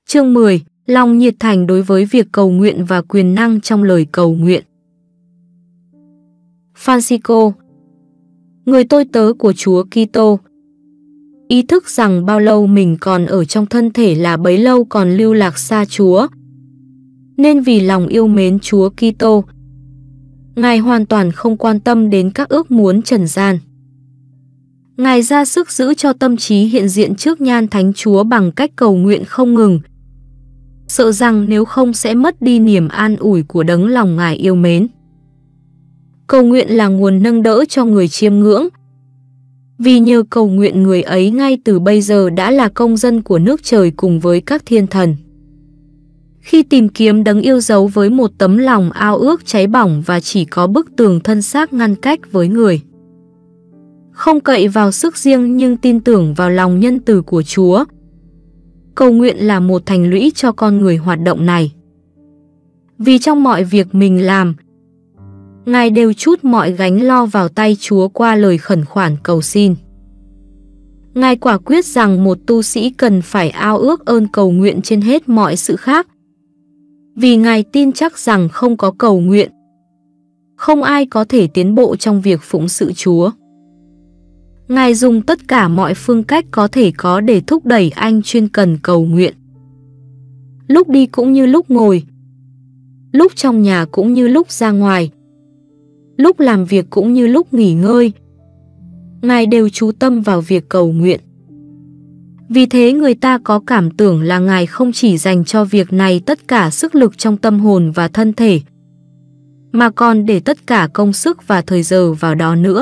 Chương 10. Lòng nhiệt thành đối với việc cầu nguyện và quyền năng trong lời cầu nguyện. Francisco, người tôi tớ của Chúa Kitô, ý thức rằng bao lâu mình còn ở trong thân thể là bấy lâu còn lưu lạc xa Chúa. Nên vì lòng yêu mến Chúa Kitô, Ngài hoàn toàn không quan tâm đến các ước muốn trần gian. Ngài ra sức giữ cho tâm trí hiện diện trước nhan thánh Chúa bằng cách cầu nguyện không ngừng, sợ rằng nếu không sẽ mất đi niềm an ủi của đấng lòng Ngài yêu mến. Cầu nguyện là nguồn nâng đỡ cho người chiêm ngưỡng, vì nhờ cầu nguyện người ấy ngay từ bây giờ đã là công dân của nước trời cùng với các thiên thần. Khi tìm kiếm đấng yêu dấu với một tấm lòng ao ước cháy bỏng và chỉ có bức tường thân xác ngăn cách với người, không cậy vào sức riêng nhưng tin tưởng vào lòng nhân từ của Chúa, cầu nguyện là một thành lũy cho con người hoạt động này. Vì trong mọi việc mình làm, Ngài đều trút mọi gánh lo vào tay Chúa qua lời khẩn khoản cầu xin. Ngài quả quyết rằng một tu sĩ cần phải ao ước ơn cầu nguyện trên hết mọi sự khác, vì Ngài tin chắc rằng không có cầu nguyện, không ai có thể tiến bộ trong việc phụng sự Chúa. Ngài dùng tất cả mọi phương cách có thể có để thúc đẩy anh chuyên cần cầu nguyện. Lúc đi cũng như lúc ngồi, lúc trong nhà cũng như lúc ra ngoài, lúc làm việc cũng như lúc nghỉ ngơi, Ngài đều chú tâm vào việc cầu nguyện. Vì thế người ta có cảm tưởng là Ngài không chỉ dành cho việc này tất cả sức lực trong tâm hồn và thân thể, mà còn để tất cả công sức và thời giờ vào đó nữa.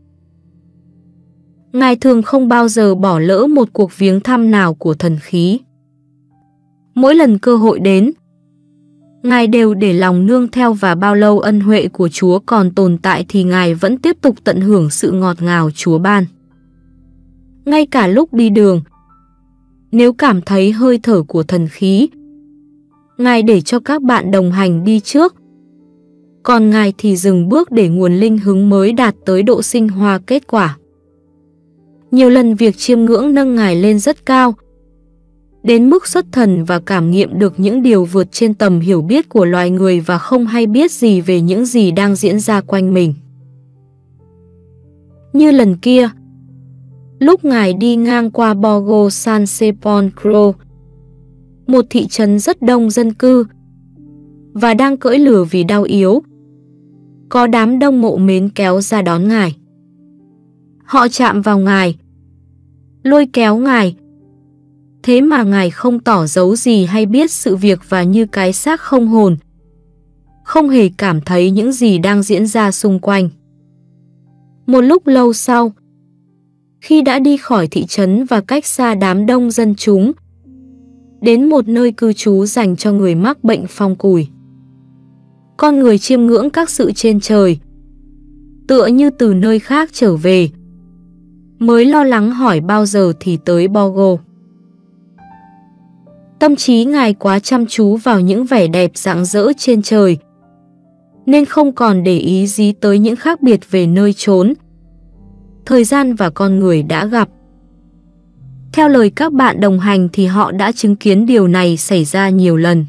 Ngài thường không bao giờ bỏ lỡ một cuộc viếng thăm nào của thần khí. Mỗi lần cơ hội đến, Ngài đều để lòng nương theo, và bao lâu ân huệ của Chúa còn tồn tại thì Ngài vẫn tiếp tục tận hưởng sự ngọt ngào Chúa ban. Ngay cả lúc đi đường, nếu cảm thấy hơi thở của thần khí, Ngài để cho các bạn đồng hành đi trước, còn Ngài thì dừng bước để nguồn linh hứng mới đạt tới độ sinh hoa kết quả. Nhiều lần việc chiêm ngưỡng nâng Ngài lên rất cao, đến mức xuất thần và cảm nghiệm được những điều vượt trên tầm hiểu biết của loài người và không hay biết gì về những gì đang diễn ra quanh mình. Như lần kia, lúc Ngài đi ngang qua Borgo San Sepolcro, một thị trấn rất đông dân cư, và đang cưỡi lừa vì đau yếu, có đám đông mộ mến kéo ra đón Ngài. Họ chạm vào Ngài, lôi kéo Ngài, thế mà Ngài không tỏ dấu gì hay biết sự việc, và như cái xác không hồn, không hề cảm thấy những gì đang diễn ra xung quanh. Một lúc lâu sau, khi đã đi khỏi thị trấn và cách xa đám đông dân chúng, đến một nơi cư trú dành cho người mắc bệnh phong cùi, con người chiêm ngưỡng các sự trên trời, tựa như từ nơi khác trở về, mới lo lắng hỏi bao giờ thì tới Borgo. Tâm trí Ngài quá chăm chú vào những vẻ đẹp rạng rỡ trên trời, nên không còn để ý gì tới những khác biệt về nơi chốn, thời gian và con người đã gặp. Theo lời các bạn đồng hành thì họ đã chứng kiến điều này xảy ra nhiều lần.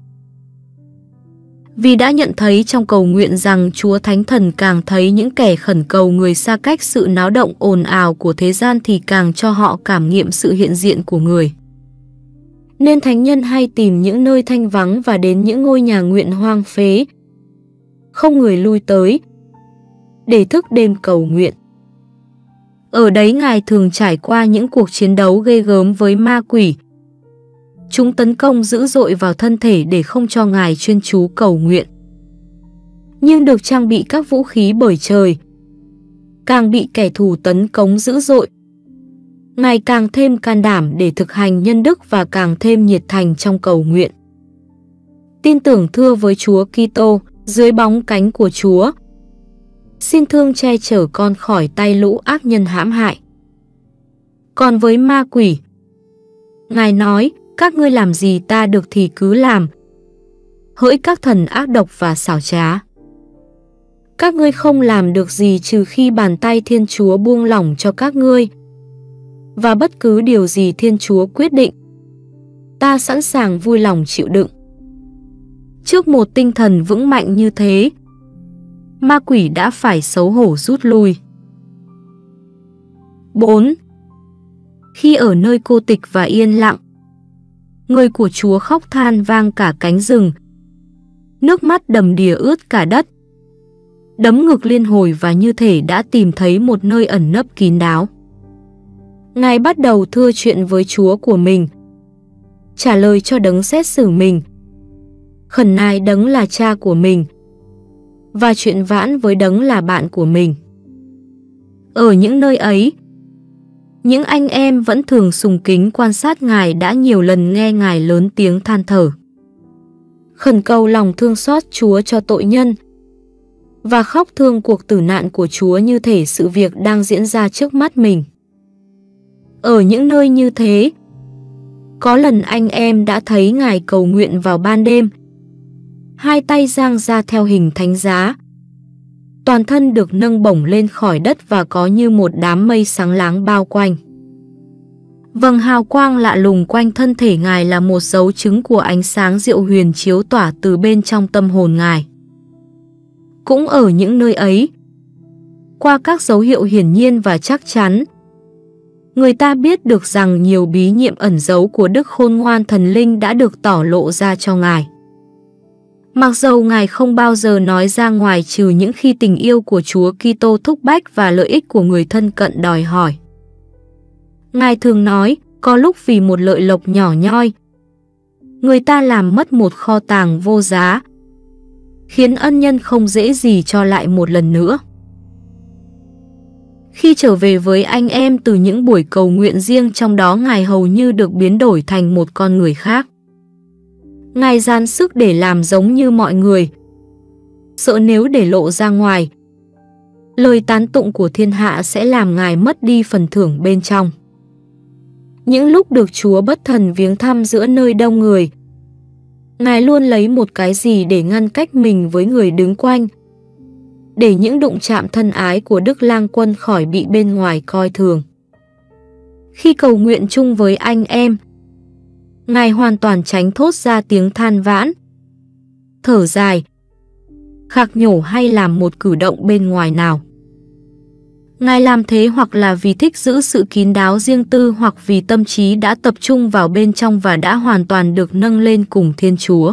Vì đã nhận thấy trong cầu nguyện rằng Chúa Thánh Thần càng thấy những kẻ khẩn cầu người xa cách sự náo động ồn ào của thế gian thì càng cho họ cảm nghiệm sự hiện diện của người. Nên thánh nhân hay tìm những nơi thanh vắng và đến những ngôi nhà nguyện hoang phế, không người lui tới, để thức đêm cầu nguyện. Ở đấy Ngài thường trải qua những cuộc chiến đấu ghê gớm với ma quỷ. Chúng tấn công dữ dội vào thân thể để không cho Ngài chuyên chú cầu nguyện. Nhưng được trang bị các vũ khí bởi trời, càng bị kẻ thù tấn công dữ dội, Ngài càng thêm can đảm để thực hành nhân đức và càng thêm nhiệt thành trong cầu nguyện. Tin tưởng thưa với Chúa Kitô, dưới bóng cánh của Chúa, xin thương che chở con khỏi tay lũ ác nhân hãm hại. Còn với ma quỷ, Ngài nói, các ngươi làm gì ta được thì cứ làm, hỡi các thần ác độc và xảo trá. Các ngươi không làm được gì trừ khi bàn tay Thiên Chúa buông lỏng cho các ngươi, và bất cứ điều gì Thiên Chúa quyết định, Ta sẵn sàng vui lòng chịu đựng. Trước một tinh thần vững mạnh như thế, ma quỷ đã phải xấu hổ rút lui. 4. Khi ở nơi cô tịch và yên lặng, người của Chúa khóc than vang cả cánh rừng. Nước mắt đầm đìa ướt cả đất. Đấm ngực liên hồi và như thể đã tìm thấy một nơi ẩn nấp kín đáo. Ngài bắt đầu thưa chuyện với Chúa của mình, trả lời cho đấng xét xử mình, khẩn nài đấng là cha của mình, và chuyện vãn với đấng là bạn của mình. Ở những nơi ấy, những anh em vẫn thường sùng kính quan sát Ngài đã nhiều lần nghe Ngài lớn tiếng than thở, khẩn cầu lòng thương xót Chúa cho tội nhân, và khóc thương cuộc tử nạn của Chúa như thể sự việc đang diễn ra trước mắt mình. Ở những nơi như thế, có lần anh em đã thấy Ngài cầu nguyện vào ban đêm, hai tay dang ra theo hình thánh giá. Toàn thân được nâng bổng lên khỏi đất và có như một đám mây sáng láng bao quanh. Vầng hào quang lạ lùng quanh thân thể Ngài là một dấu chứng của ánh sáng diệu huyền chiếu tỏa từ bên trong tâm hồn Ngài. Cũng ở những nơi ấy, qua các dấu hiệu hiển nhiên và chắc chắn, người ta biết được rằng nhiều bí nhiệm ẩn giấu của Đức Khôn Ngoan Thần Linh đã được tỏ lộ ra cho Ngài. Mặc dầu Ngài không bao giờ nói ra ngoài trừ những khi tình yêu của Chúa Kitô thúc bách và lợi ích của người thân cận đòi hỏi. Ngài thường nói, có lúc vì một lợi lộc nhỏ nhoi, người ta làm mất một kho tàng vô giá, khiến ân nhân không dễ gì cho lại một lần nữa. Khi trở về với anh em từ những buổi cầu nguyện riêng trong đó, Ngài hầu như được biến đổi thành một con người khác. Ngài dàn sức để làm giống như mọi người, sợ nếu để lộ ra ngoài, lời tán tụng của thiên hạ sẽ làm Ngài mất đi phần thưởng bên trong. Những lúc được Chúa bất thần viếng thăm giữa nơi đông người, Ngài luôn lấy một cái gì để ngăn cách mình với người đứng quanh, để những đụng chạm thân ái của Đức Lang Quân khỏi bị bên ngoài coi thường. Khi cầu nguyện chung với anh em, Ngài hoàn toàn tránh thốt ra tiếng than vãn, thở dài, khạc nhổ hay làm một cử động bên ngoài nào. Ngài làm thế hoặc là vì thích giữ sự kín đáo riêng tư, hoặc vì tâm trí đã tập trung vào bên trong và đã hoàn toàn được nâng lên cùng Thiên Chúa.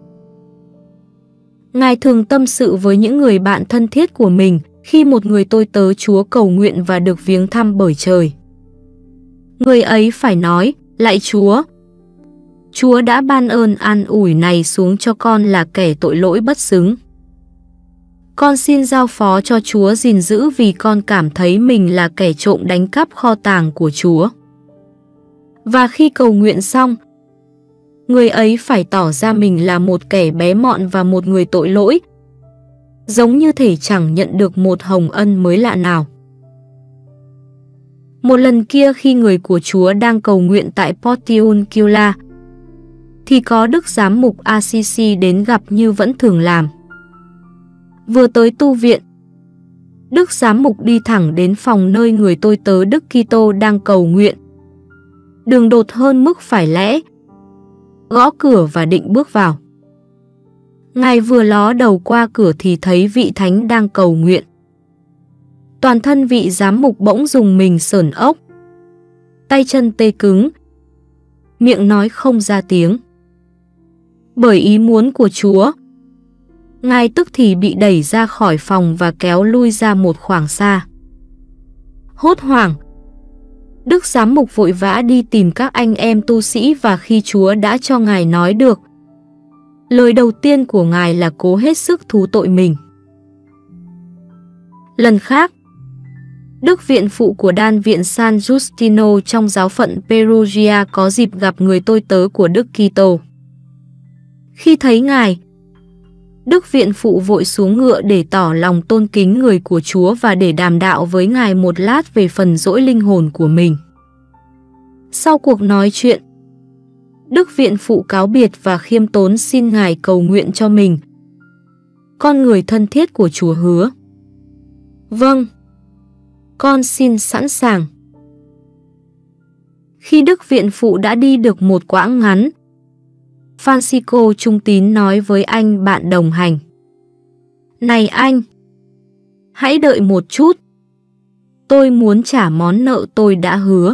Ngài thường tâm sự với những người bạn thân thiết của mình khi một người tôi tớ Chúa cầu nguyện và được viếng thăm bởi trời. Người ấy phải nói, lạy Chúa, Chúa đã ban ơn an ủi này xuống cho con là kẻ tội lỗi bất xứng. Con xin giao phó cho Chúa gìn giữ vì con cảm thấy mình là kẻ trộm đánh cắp kho tàng của Chúa. Và khi cầu nguyện xong, người ấy phải tỏ ra mình là một kẻ bé mọn và một người tội lỗi, giống như thể chẳng nhận được một hồng ân mới lạ nào. Một lần kia khi người của Chúa đang cầu nguyện tại Portiuncula, thì có Đức Giám mục Assisi đến gặp như vẫn thường làm. Vừa tới tu viện, Đức Giám mục đi thẳng đến phòng nơi người tôi tớ Đức Kitô đang cầu nguyện, đường đột hơn mức phải lẽ, gõ cửa và định bước vào. Ngài vừa ló đầu qua cửa thì thấy vị thánh đang cầu nguyện. Toàn thân vị giám mục bỗng rùng mình sởn ốc, tay chân tê cứng, miệng nói không ra tiếng. Bởi ý muốn của Chúa, Ngài tức thì bị đẩy ra khỏi phòng và kéo lui ra một khoảng xa. Hốt hoảng, Đức Giám mục vội vã đi tìm các anh em tu sĩ, và khi Chúa đã cho Ngài nói được, lời đầu tiên của Ngài là cố hết sức thú tội mình. Lần khác, Đức viện phụ của đan viện San Giustino trong giáo phận Perugia có dịp gặp người tôi tớ của Đức Kitô. Khi thấy Ngài, Đức viện phụ vội xuống ngựa để tỏ lòng tôn kính người của Chúa và để đàm đạo với Ngài một lát về phần dỗi linh hồn của mình. Sau cuộc nói chuyện, Đức viện phụ cáo biệt và khiêm tốn xin Ngài cầu nguyện cho mình. Con người thân thiết của Chúa hứa: Vâng, con xin sẵn sàng. Khi Đức Viện Phụ đã đi được một quãng ngắn, Francisco trung tín nói với anh bạn đồng hành: "Này anh, hãy đợi một chút. Tôi muốn trả món nợ tôi đã hứa."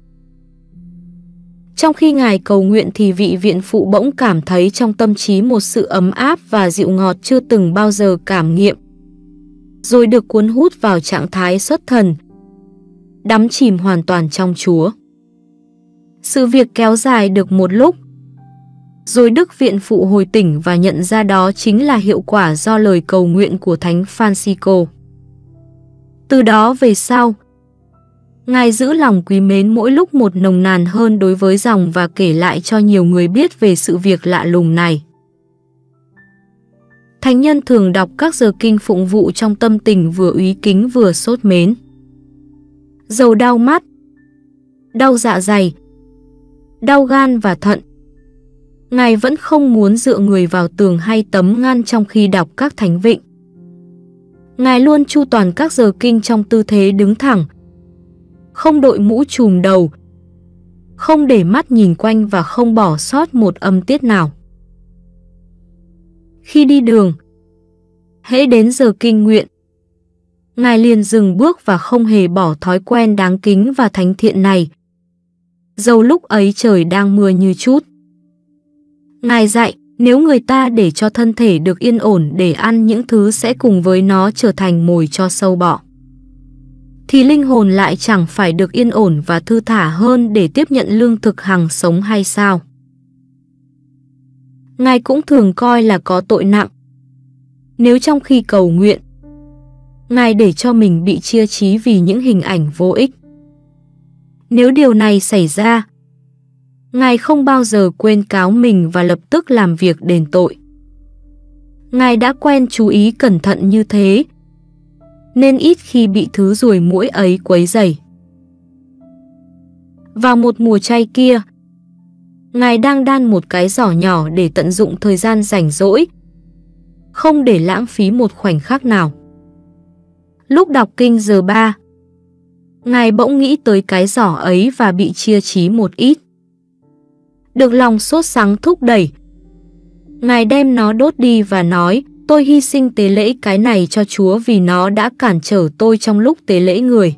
Trong khi ngài cầu nguyện thì vị viện phụ bỗng cảm thấy trong tâm trí một sự ấm áp và dịu ngọt chưa từng bao giờ cảm nghiệm, rồi được cuốn hút vào trạng thái xuất thần, đắm chìm hoàn toàn trong Chúa. Sự việc kéo dài được một lúc, rồi Đức Viện Phụ hồi tỉnh và nhận ra đó chính là hiệu quả do lời cầu nguyện của Thánh Francisco. Từ đó về sau, ngài giữ lòng quý mến mỗi lúc một nồng nàn hơn đối với dòng và kể lại cho nhiều người biết về sự việc lạ lùng này. Thánh nhân thường đọc các giờ kinh phụng vụ trong tâm tình vừa úy kính vừa sốt mến. Dầu đau mắt, đau dạ dày, đau gan và thận, ngài vẫn không muốn dựa người vào tường hay tấm ngăn trong khi đọc các thánh vịnh. Ngài luôn chu toàn các giờ kinh trong tư thế đứng thẳng, không đội mũ trùm đầu, không để mắt nhìn quanh và không bỏ sót một âm tiết nào. Khi đi đường, hễ đến giờ kinh nguyện, ngài liền dừng bước và không hề bỏ thói quen đáng kính và thánh thiện này, dầu lúc ấy trời đang mưa như chút. Ngài dạy, nếu người ta để cho thân thể được yên ổn để ăn những thứ sẽ cùng với nó trở thành mồi cho sâu bọ, thì linh hồn lại chẳng phải được yên ổn và thư thả hơn để tiếp nhận lương thực hằng sống hay sao? Ngài cũng thường coi là có tội nặng nếu trong khi cầu nguyện, ngài để cho mình bị chia trí vì những hình ảnh vô ích. Nếu điều này xảy ra, ngài không bao giờ quên cáo mình và lập tức làm việc đền tội. Ngài đã quen chú ý cẩn thận như thế, nên ít khi bị thứ ruồi muỗi ấy quấy rầy. Vào một mùa chay kia, ngài đang đan một cái giỏ nhỏ để tận dụng thời gian rảnh rỗi, không để lãng phí một khoảnh khắc nào. Lúc đọc kinh giờ 3, ngài bỗng nghĩ tới cái giỏ ấy và bị chia trí một ít. Được lòng sốt sắng thúc đẩy, ngài đem nó đốt đi và nói: "Tôi hy sinh tế lễ cái này cho Chúa vì nó đã cản trở tôi trong lúc tế lễ người."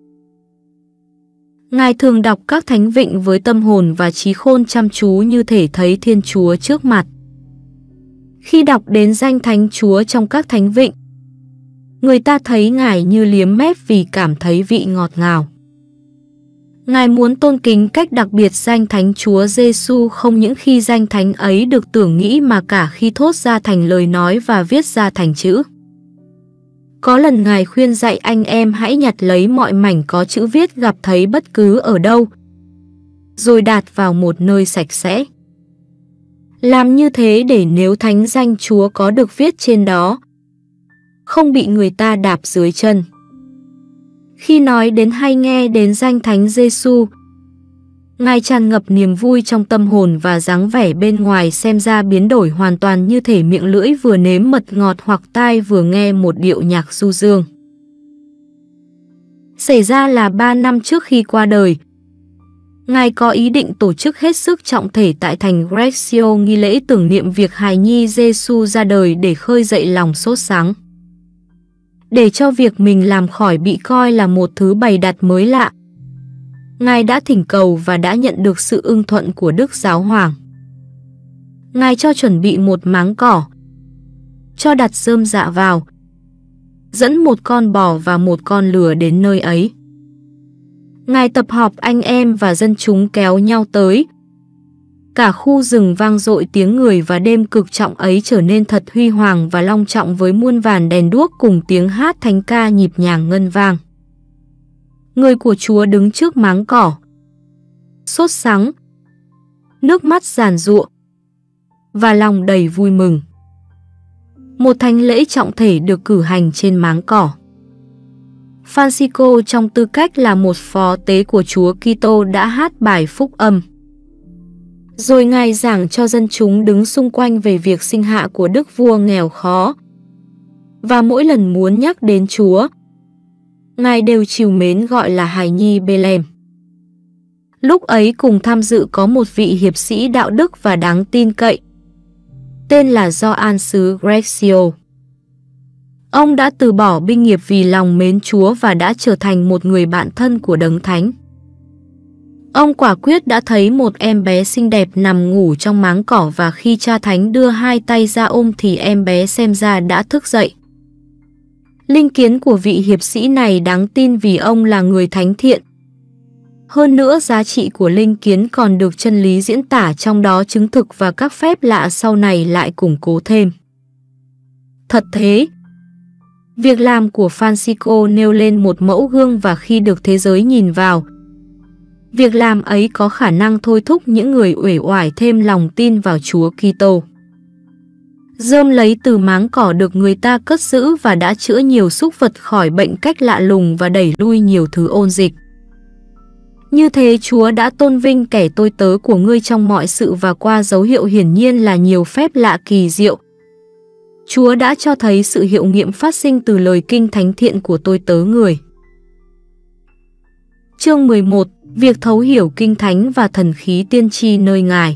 Ngài thường đọc các thánh vịnh với tâm hồn và trí khôn chăm chú như thể thấy Thiên Chúa trước mặt. Khi đọc đến danh Thánh Chúa trong các thánh vịnh, người ta thấy ngài như liếm mép vì cảm thấy vị ngọt ngào. Ngài muốn tôn kính cách đặc biệt danh Thánh Chúa Giêsu không những khi danh Thánh ấy được tưởng nghĩ mà cả khi thốt ra thành lời nói và viết ra thành chữ. Có lần ngài khuyên dạy anh em hãy nhặt lấy mọi mảnh có chữ viết gặp thấy bất cứ ở đâu, rồi đặt vào một nơi sạch sẽ. Làm như thế để nếu thánh danh Chúa có được viết trên đó, không bị người ta đạp dưới chân. Khi nói đến hay nghe đến danh Thánh Giêsu, ngài tràn ngập niềm vui trong tâm hồn và dáng vẻ bên ngoài xem ra biến đổi hoàn toàn như thể miệng lưỡi vừa nếm mật ngọt hoặc tai vừa nghe một điệu nhạc du dương. Xảy ra là 3 năm trước khi qua đời, ngài có ý định tổ chức hết sức trọng thể tại thành Greccio nghi lễ tưởng niệm việc hài nhi Giêsu ra đời để khơi dậy lòng sốt sắng. Để cho việc mình làm khỏi bị coi là một thứ bày đặt mới lạ, ngài đã thỉnh cầu và đã nhận được sự ưng thuận của Đức Giáo Hoàng. Ngài cho chuẩn bị một máng cỏ, cho đặt rơm dạ vào, dẫn một con bò và một con lừa đến nơi ấy. Ngài tập họp anh em và dân chúng kéo nhau tới. Cả khu rừng vang dội tiếng người và đêm cực trọng ấy trở nên thật huy hoàng và long trọng với muôn vàn đèn đuốc cùng tiếng hát thánh ca nhịp nhàng ngân vang. Người của Chúa đứng trước máng cỏ, sốt sắng, nước mắt giàn giụa và lòng đầy vui mừng. Một thánh lễ trọng thể được cử hành trên máng cỏ. Francisco trong tư cách là một phó tế của Chúa Kitô đã hát bài phúc âm. Rồi ngài giảng cho dân chúng đứng xung quanh về việc sinh hạ của đức vua nghèo khó. Và mỗi lần muốn nhắc đến Chúa, ngài đều trìu mến gọi là hài nhi Bethlehem. Lúc ấy cùng tham dự có một vị hiệp sĩ đạo đức và đáng tin cậy, tên là Gioan xứ Grecio. Ông đã từ bỏ binh nghiệp vì lòng mến Chúa và đã trở thành một người bạn thân của Đấng Thánh. Ông quả quyết đã thấy một em bé xinh đẹp nằm ngủ trong máng cỏ và khi cha thánh đưa hai tay ra ôm thì em bé xem ra đã thức dậy. Linh kiến của vị hiệp sĩ này đáng tin vì ông là người thánh thiện. Hơn nữa giá trị của linh kiến còn được chân lý diễn tả trong đó chứng thực và các phép lạ sau này lại củng cố thêm. Thật thế, việc làm của Francisco nêu lên một mẫu gương và khi được thế giới nhìn vào, việc làm ấy có khả năng thôi thúc những người uể oải thêm lòng tin vào Chúa Kitô. Rơm lấy từ máng cỏ được người ta cất giữ và đã chữa nhiều súc vật khỏi bệnh cách lạ lùng và đẩy lui nhiều thứ ôn dịch. Như thế Chúa đã tôn vinh kẻ tôi tớ của ngươi trong mọi sự và qua dấu hiệu hiển nhiên là nhiều phép lạ kỳ diệu. Chúa đã cho thấy sự hiệu nghiệm phát sinh từ lời kinh thánh thiện của tôi tớ người. Chương 11. Việc thấu hiểu kinh thánh và thần khí tiên tri nơi Ngài.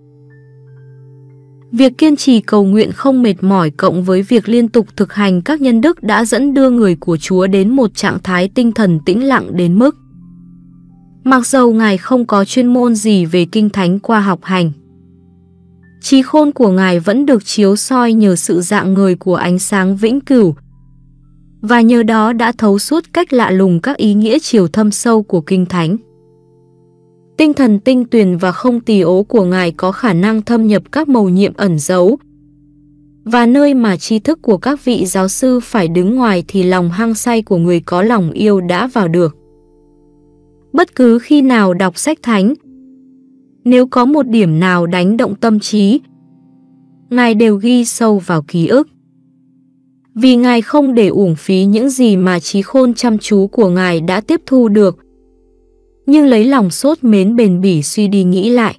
Việc kiên trì cầu nguyện không mệt mỏi cộng với việc liên tục thực hành các nhân đức đã dẫn đưa người của Chúa đến một trạng thái tinh thần tĩnh lặng đến mức mặc dầu Ngài không có chuyên môn gì về kinh thánh qua học hành, trí khôn của Ngài vẫn được chiếu soi nhờ sự rạng ngời của ánh sáng vĩnh cửu và nhờ đó đã thấu suốt cách lạ lùng các ý nghĩa chiều thâm sâu của kinh thánh. Tinh thần tinh tuyền và không tì ố của Ngài có khả năng thâm nhập các mầu nhiệm ẩn giấu và nơi mà tri thức của các vị giáo sư phải đứng ngoài thì lòng hăng say của người có lòng yêu đã vào được. Bất cứ khi nào đọc sách thánh, nếu có một điểm nào đánh động tâm trí, Ngài đều ghi sâu vào ký ức. Vì Ngài không để uổng phí những gì mà trí khôn chăm chú của Ngài đã tiếp thu được, nhưng lấy lòng sốt mến bền bỉ suy đi nghĩ lại.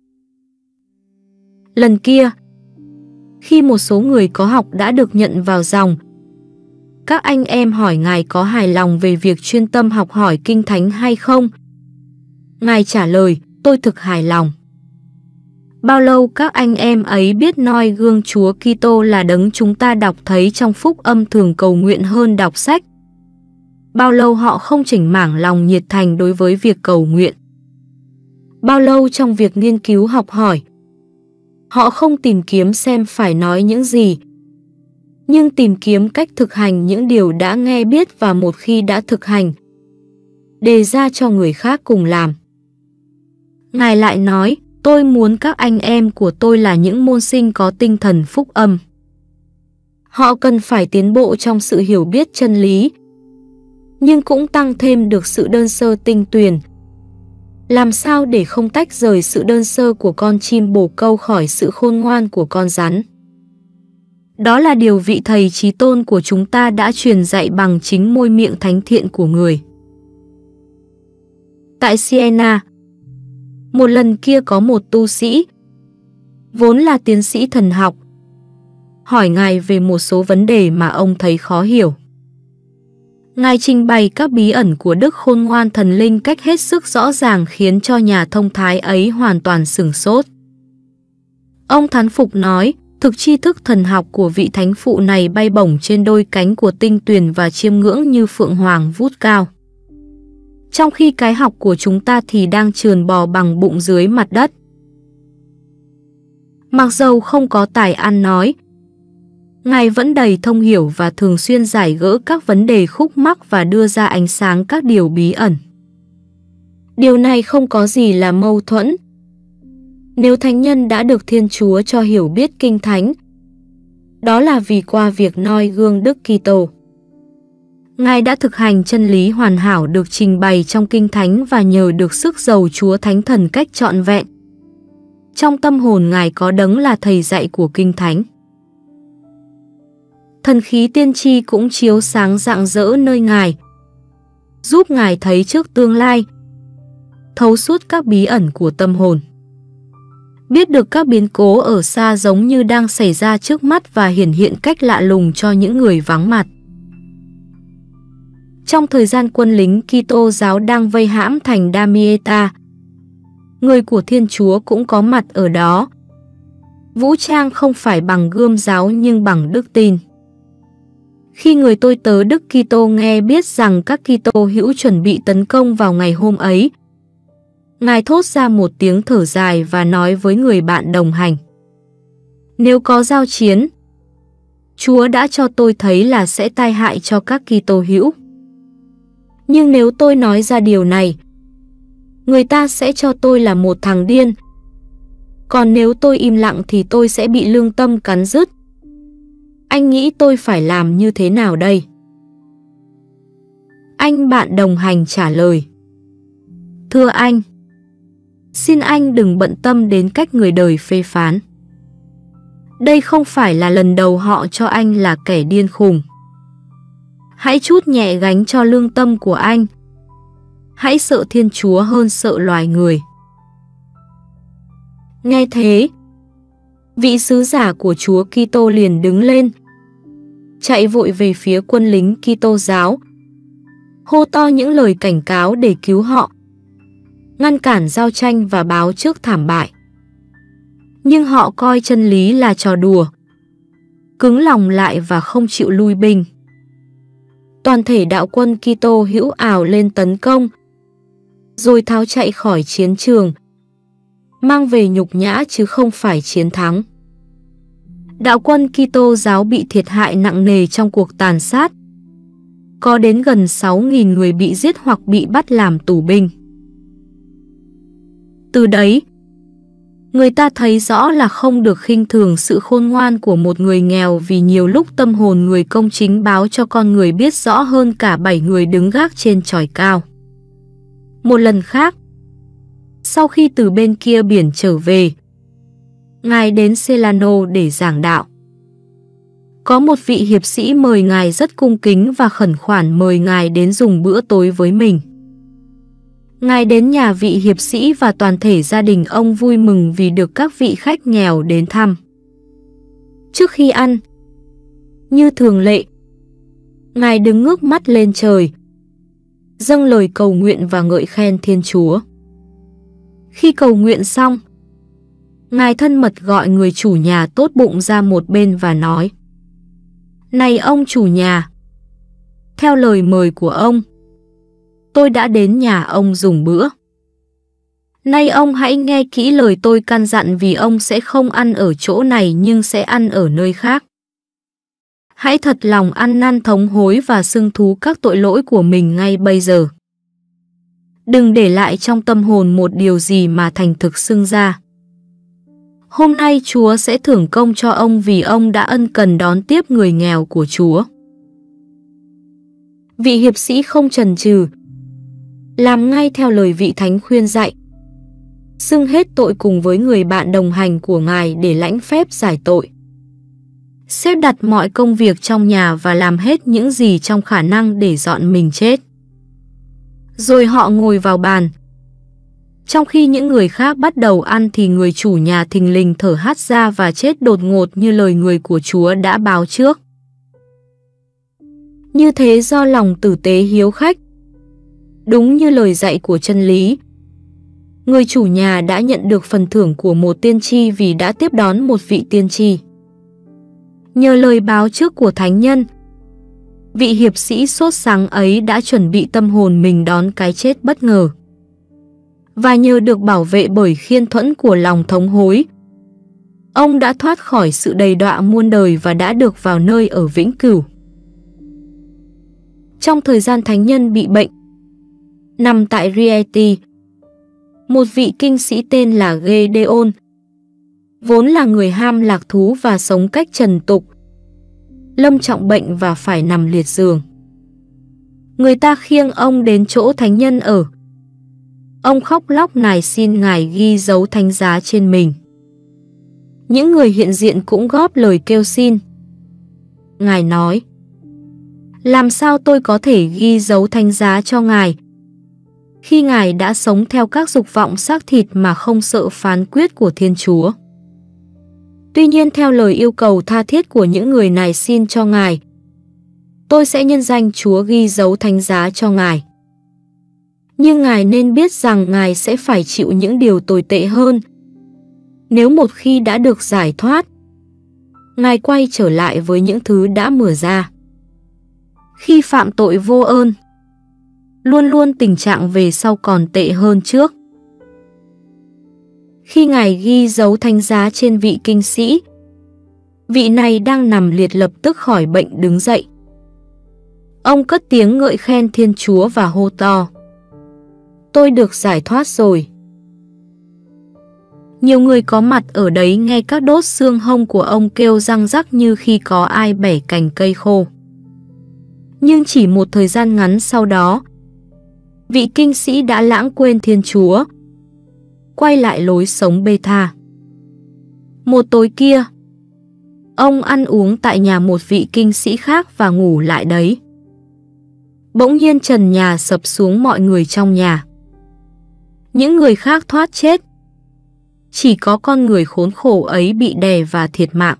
Lần kia, khi một số người có học đã được nhận vào dòng, các anh em hỏi Ngài có hài lòng về việc chuyên tâm học hỏi kinh thánh hay không? Ngài trả lời, tôi thực hài lòng. Bao lâu các anh em ấy biết noi gương Chúa Kitô là đấng chúng ta đọc thấy trong phúc âm thường cầu nguyện hơn đọc sách. Bao lâu họ không chỉnh mảng lòng nhiệt thành đối với việc cầu nguyện. Bao lâu trong việc nghiên cứu học hỏi, họ không tìm kiếm xem phải nói những gì, nhưng tìm kiếm cách thực hành những điều đã nghe biết và một khi đã thực hành, đề ra cho người khác cùng làm. Ngài lại nói, tôi muốn các anh em của tôi là những môn sinh có tinh thần phúc âm. Họ cần phải tiến bộ trong sự hiểu biết chân lý, nhưng cũng tăng thêm được sự đơn sơ tinh tuyền. Làm sao để không tách rời sự đơn sơ của con chim bồ câu khỏi sự khôn ngoan của con rắn? Đó là điều vị thầy chí tôn của chúng ta đã truyền dạy bằng chính môi miệng thánh thiện của người. Tại Siena, một lần kia có một tu sĩ, vốn là tiến sĩ thần học, hỏi Ngài về một số vấn đề mà ông thấy khó hiểu. Ngài trình bày các bí ẩn của đức khôn ngoan thần linh cách hết sức rõ ràng khiến cho nhà thông thái ấy hoàn toàn sửng sốt. Ông thán phục nói, thực tri thức thần học của vị thánh phụ này bay bổng trên đôi cánh của tinh tuyền và chiêm ngưỡng như phượng hoàng vút cao. Trong khi cái học của chúng ta thì đang trườn bò bằng bụng dưới mặt đất. Mặc dầu không có tài ăn nói, Ngài vẫn đầy thông hiểu và thường xuyên giải gỡ các vấn đề khúc mắc và đưa ra ánh sáng các điều bí ẩn. Điều này không có gì là mâu thuẫn. Nếu thánh nhân đã được Thiên Chúa cho hiểu biết kinh thánh, đó là vì qua việc noi gương Đức Kitô. Ngài đã thực hành chân lý hoàn hảo được trình bày trong kinh thánh và nhờ được sức giàu Chúa Thánh Thần cách trọn vẹn. Trong tâm hồn Ngài có đấng là thầy dạy của kinh thánh. Thần khí tiên tri cũng chiếu sáng rạng rỡ nơi Ngài, giúp Ngài thấy trước tương lai, thấu suốt các bí ẩn của tâm hồn, biết được các biến cố ở xa giống như đang xảy ra trước mắt và hiển hiện cách lạ lùng cho những người vắng mặt. Trong thời gian quân lính Kitô giáo đang vây hãm thành Damietta, người của Thiên Chúa cũng có mặt ở đó. Vũ trang không phải bằng gươm giáo nhưng bằng đức tin. Khi người tôi tớ Đức Kitô nghe biết rằng các Kitô hữu chuẩn bị tấn công vào ngày hôm ấy, Ngài thốt ra một tiếng thở dài và nói với người bạn đồng hành: nếu có giao chiến, Chúa đã cho tôi thấy là sẽ tai hại cho các Kitô hữu. Nhưng nếu tôi nói ra điều này, người ta sẽ cho tôi là một thằng điên. Còn nếu tôi im lặng thì tôi sẽ bị lương tâm cắn rứt. Anh nghĩ tôi phải làm như thế nào đây? Anh bạn đồng hành trả lời: thưa anh, xin anh đừng bận tâm đến cách người đời phê phán. Đây không phải là lần đầu họ cho anh là kẻ điên khùng. Hãy trút nhẹ gánh cho lương tâm của anh. Hãy sợ Thiên Chúa hơn sợ loài người. Nghe thế, vị sứ giả của Chúa Kitô liền đứng lên, chạy vội về phía quân lính Kitô giáo, hô to những lời cảnh cáo để cứu họ, ngăn cản giao tranh và báo trước thảm bại. Nhưng họ coi chân lý là trò đùa, cứng lòng lại và không chịu lui binh. Toàn thể đạo quân Kitô hữu ào lên tấn công, rồi tháo chạy khỏi chiến trường, mang về nhục nhã chứ không phải chiến thắng. Đạo quân Kitô giáo bị thiệt hại nặng nề trong cuộc tàn sát. Có đến gần 6.000 người bị giết hoặc bị bắt làm tù binh. Từ đấy, người ta thấy rõ là không được khinh thường sự khôn ngoan của một người nghèo, vì nhiều lúc tâm hồn người công chính báo cho con người biết rõ hơn cả 7 người đứng gác trên chòi cao. Một lần khác, sau khi từ bên kia biển trở về, Ngài đến Celano để giảng đạo. Có một vị hiệp sĩ mời Ngài rất cung kính và khẩn khoản mời Ngài đến dùng bữa tối với mình. Ngài đến nhà vị hiệp sĩ và toàn thể gia đình ông vui mừng vì được các vị khách nghèo đến thăm. Trước khi ăn, như thường lệ, Ngài đứng ngước mắt lên trời, dâng lời cầu nguyện và ngợi khen Thiên Chúa. Khi cầu nguyện xong, Ngài thân mật gọi người chủ nhà tốt bụng ra một bên và nói: này ông chủ nhà, theo lời mời của ông, tôi đã đến nhà ông dùng bữa. Nay ông hãy nghe kỹ lời tôi căn dặn, vì ông sẽ không ăn ở chỗ này nhưng sẽ ăn ở nơi khác. Hãy thật lòng ăn năn thống hối và xưng thú các tội lỗi của mình ngay bây giờ. Đừng để lại trong tâm hồn một điều gì mà thành thực xưng ra. Hôm nay Chúa sẽ thưởng công cho ông vì ông đã ân cần đón tiếp người nghèo của Chúa. Vị hiệp sĩ không chần chừ, làm ngay theo lời vị thánh khuyên dạy, xưng hết tội cùng với người bạn đồng hành của Ngài để lãnh phép giải tội. Xếp đặt mọi công việc trong nhà và làm hết những gì trong khả năng để dọn mình chết. Rồi họ ngồi vào bàn. Trong khi những người khác bắt đầu ăn thì người chủ nhà thình lình thở hắt ra và chết đột ngột như lời người của Chúa đã báo trước. Như thế do lòng tử tế hiếu khách, đúng như lời dạy của chân lý, người chủ nhà đã nhận được phần thưởng của một tiên tri vì đã tiếp đón một vị tiên tri. Nhờ lời báo trước của thánh nhân, vị hiệp sĩ sốt sắng ấy đã chuẩn bị tâm hồn mình đón cái chết bất ngờ. Và nhờ được bảo vệ bởi khiên thuẫn của lòng thống hối, ông đã thoát khỏi sự đầy đọa muôn đời và đã được vào nơi ở vĩnh cửu. Trong thời gian thánh nhân bị bệnh, nằm tại Rieti, một vị kinh sĩ tên là Gedeon, vốn là người ham lạc thú và sống cách trần tục, lâm trọng bệnh và phải nằm liệt giường. Người ta khiêng ông đến chỗ thánh nhân ở. Ông khóc lóc nài xin Ngài ghi dấu thánh giá trên mình. Những người hiện diện cũng góp lời kêu xin. Ngài nói: làm sao tôi có thể ghi dấu thánh giá cho Ngài, khi Ngài đã sống theo các dục vọng xác thịt mà không sợ phán quyết của Thiên Chúa. Tuy nhiên theo lời yêu cầu tha thiết của những người này xin cho Ngài, tôi sẽ nhân danh Chúa ghi dấu thánh giá cho Ngài. Nhưng ngài nên biết rằng ngài sẽ phải chịu những điều tồi tệ hơn. Nếu một khi đã được giải thoát, ngài quay trở lại với những thứ đã mở ra. Khi phạm tội vô ơn, luôn luôn tình trạng về sau còn tệ hơn trước. Khi ngài ghi dấu thánh giá trên vị kinh sĩ, vị này đang nằm liệt lập tức khỏi bệnh đứng dậy. Ông cất tiếng ngợi khen Thiên Chúa và hô to: "Tôi được giải thoát rồi." Nhiều người có mặt ở đấy nghe các đốt xương hông của ông kêu răng rắc như khi có ai bẻ cành cây khô. Nhưng chỉ một thời gian ngắn sau đó, vị kinh sĩ đã lãng quên Thiên Chúa, quay lại lối sống bê tha. Một tối kia, ông ăn uống tại nhà một vị kinh sĩ khác và ngủ lại đấy. Bỗng nhiên trần nhà sập xuống mọi người trong nhà. Những người khác thoát chết. Chỉ có con người khốn khổ ấy bị đè và thiệt mạng.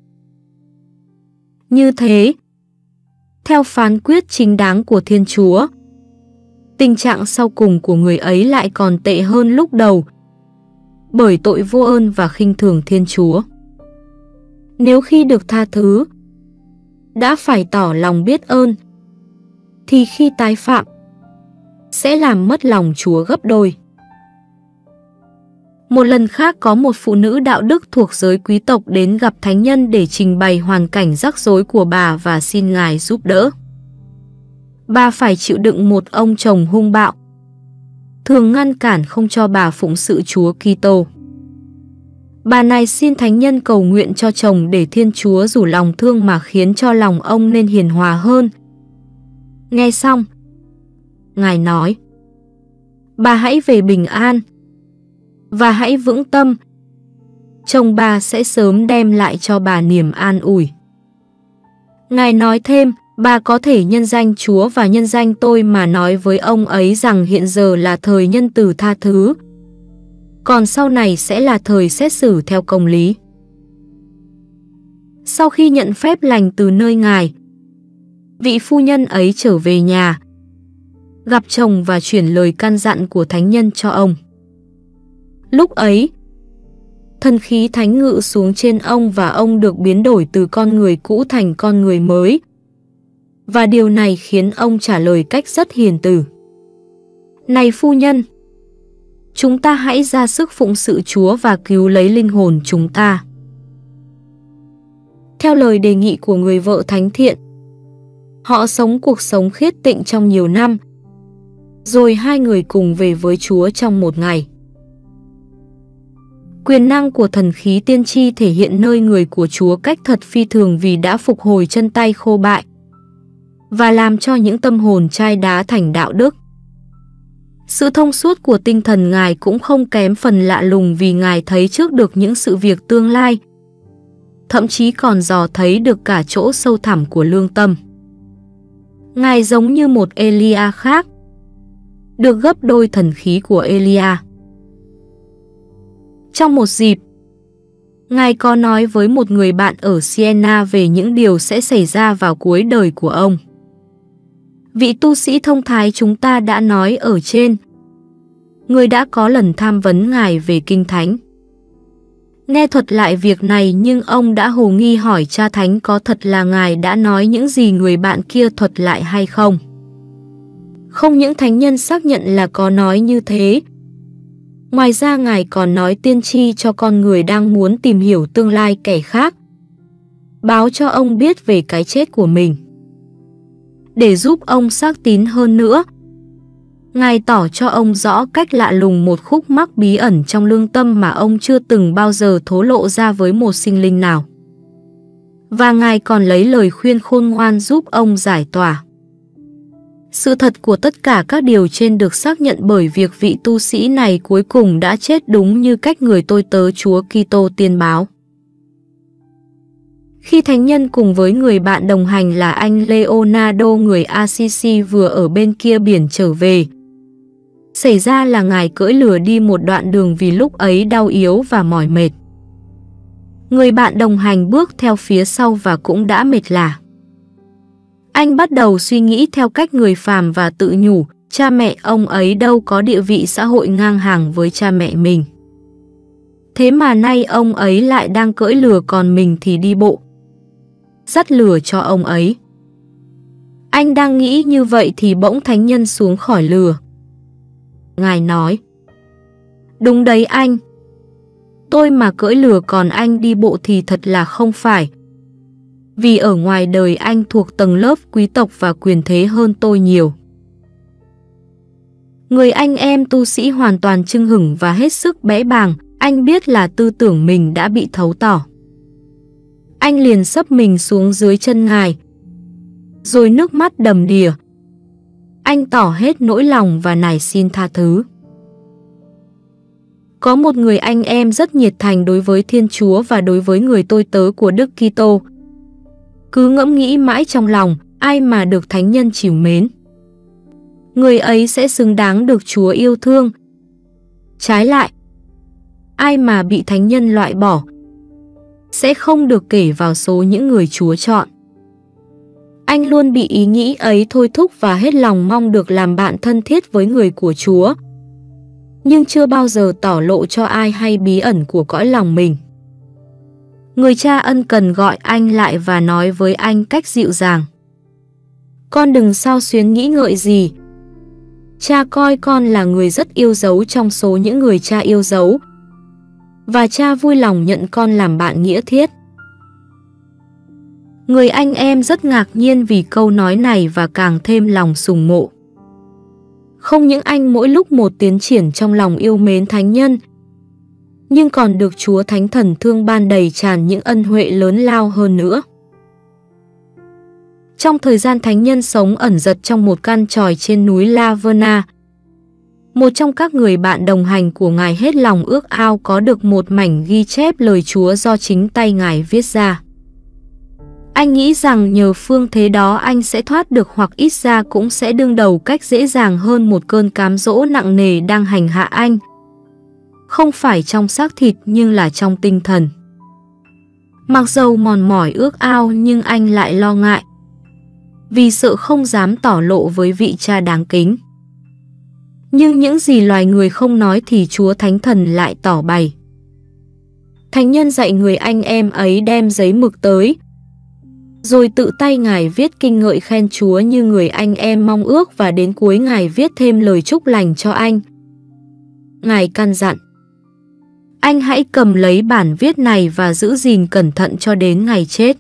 Như thế, theo phán quyết chính đáng của Thiên Chúa, tình trạng sau cùng của người ấy lại còn tệ hơn lúc đầu, bởi tội vô ơn và khinh thường Thiên Chúa. Nếu khi được tha thứ, đã phải tỏ lòng biết ơn, thì khi tái phạm, sẽ làm mất lòng Chúa gấp đôi. Một lần khác có một phụ nữ đạo đức thuộc giới quý tộc đến gặp thánh nhân để trình bày hoàn cảnh rắc rối của bà và xin ngài giúp đỡ. Bà phải chịu đựng một ông chồng hung bạo, thường ngăn cản không cho bà phụng sự Chúa Kitô. Bà này xin thánh nhân cầu nguyện cho chồng để Thiên Chúa rủ lòng thương mà khiến cho lòng ông nên hiền hòa hơn. Nghe xong, ngài nói: "Bà hãy về bình an và hãy vững tâm. Chồng bà sẽ sớm đem lại cho bà niềm an ủi." Ngài nói thêm: "Bà có thể nhân danh Chúa và nhân danh tôi mà nói với ông ấy rằng hiện giờ là thời nhân từ tha thứ, còn sau này sẽ là thời xét xử theo công lý." Sau khi nhận phép lành từ nơi ngài, vị phu nhân ấy trở về nhà, gặp chồng và chuyển lời căn dặn của thánh nhân cho ông. Lúc ấy, thần khí thánh ngự xuống trên ông và ông được biến đổi từ con người cũ thành con người mới. Và điều này khiến ông trả lời cách rất hiền từ: "Này phu nhân, chúng ta hãy ra sức phụng sự Chúa và cứu lấy linh hồn chúng ta." Theo lời đề nghị của người vợ thánh thiện, họ sống cuộc sống khiết tịnh trong nhiều năm, rồi hai người cùng về với Chúa trong một ngày. Quyền năng của thần khí tiên tri thể hiện nơi người của Chúa cách thật phi thường vì đã phục hồi chân tay khô bại và làm cho những tâm hồn chai đá thành đạo đức. Sự thông suốt của tinh thần ngài cũng không kém phần lạ lùng vì ngài thấy trước được những sự việc tương lai, thậm chí còn dò thấy được cả chỗ sâu thẳm của lương tâm. Ngài giống như một Elia khác, được gấp đôi thần khí của Elia. Trong một dịp, ngài có nói với một người bạn ở Siena về những điều sẽ xảy ra vào cuối đời của ông. Vị tu sĩ thông thái chúng ta đã nói ở trên, người đã có lần tham vấn ngài về kinh thánh. Nghe thuật lại việc này nhưng ông đã hồ nghi hỏi cha thánh có thật là ngài đã nói những gì người bạn kia thuật lại hay không. Không những thánh nhân xác nhận là có nói như thế, ngoài ra ngài còn nói tiên tri cho con người đang muốn tìm hiểu tương lai kẻ khác, báo cho ông biết về cái chết của mình. Để giúp ông xác tín hơn nữa, ngài tỏ cho ông rõ cách lạ lùng một khúc mắc bí ẩn trong lương tâm mà ông chưa từng bao giờ thổ lộ ra với một sinh linh nào. Và ngài còn lấy lời khuyên khôn ngoan giúp ông giải tỏa. Sự thật của tất cả các điều trên được xác nhận bởi việc vị tu sĩ này cuối cùng đã chết đúng như cách người tôi tớ Chúa Kitô tiên báo. Khi thánh nhân cùng với người bạn đồng hành là anh Leonardo người Assisi vừa ở bên kia biển trở về, xảy ra là ngài cưỡi lừa đi một đoạn đường vì lúc ấy đau yếu và mỏi mệt. Người bạn đồng hành bước theo phía sau và cũng đã mệt lả. Anh bắt đầu suy nghĩ theo cách người phàm và tự nhủ, Cha mẹ ông ấy đâu có địa vị xã hội ngang hàng với cha mẹ mình. Thế mà nay ông ấy lại đang cưỡi lừa, còn mình thì đi bộ dắt lừa cho ông ấy. Anh đang nghĩ như vậy thì bỗng thánh nhân xuống khỏi lừa. Ngài nói: đúng đấy anh. Tôi mà cưỡi lừa còn anh đi bộ thì thật là không phải. Vì ở ngoài đời anh thuộc tầng lớp quý tộc và quyền thế hơn tôi nhiều. Người anh em tu sĩ hoàn toàn chưng hửng và hết sức bẽ bàng. Anh biết là tư tưởng mình đã bị thấu tỏ. Anh liền xấp mình xuống dưới chân Ngài, rồi nước mắt đầm đìa. Anh tỏ hết nỗi lòng và nài xin tha thứ. Có một người anh em rất nhiệt thành đối với Thiên Chúa và đối với người tôi tớ của Đức Kitô. Cứ ngẫm nghĩ mãi trong lòng, ai mà được thánh nhân trìu mến, người ấy sẽ xứng đáng được Chúa yêu thương. Trái lại, ai mà bị thánh nhân loại bỏ sẽ không được kể vào số những người Chúa chọn. Anh luôn bị ý nghĩ ấy thôi thúc và hết lòng mong được làm bạn thân thiết với người của Chúa, nhưng chưa bao giờ tỏ lộ cho ai hay bí ẩn của cõi lòng mình. Người cha ân cần gọi anh lại và nói với anh cách dịu dàng: con đừng xao xuyến nghĩ ngợi gì. Cha coi con là người rất yêu dấu trong số những người cha yêu dấu, và cha vui lòng nhận con làm bạn nghĩa thiết. Người anh em rất ngạc nhiên vì câu nói này và càng thêm lòng sùng mộ. Không những anh mỗi lúc một tiến triển trong lòng yêu mến thánh nhân, nhưng còn được Chúa Thánh Thần thương ban đầy tràn những ân huệ lớn lao hơn nữa. Trong thời gian thánh nhân sống ẩn dật trong một căn tròi trên núi La Verna, một trong các người bạn đồng hành của Ngài hết lòng ước ao có được một mảnh ghi chép lời Chúa do chính tay Ngài viết ra. Anh nghĩ rằng nhờ phương thế đó anh sẽ thoát được, hoặc ít ra cũng sẽ đương đầu cách dễ dàng hơn một cơn cám dỗ nặng nề đang hành hạ anh. Không phải trong xác thịt nhưng là trong tinh thần. Mặc dầu mòn mỏi ước ao nhưng anh lại lo ngại, vì sợ không dám tỏ lộ với vị cha đáng kính. Nhưng những gì loài người không nói thì Chúa Thánh Thần lại tỏ bày. Thánh nhân dạy người anh em ấy đem giấy mực tới, rồi tự tay Ngài viết kinh ngợi khen Chúa như người anh em mong ước, và đến cuối Ngài viết thêm lời chúc lành cho anh. Ngài căn dặn: anh hãy cầm lấy bản viết này và giữ gìn cẩn thận cho đến ngày chết.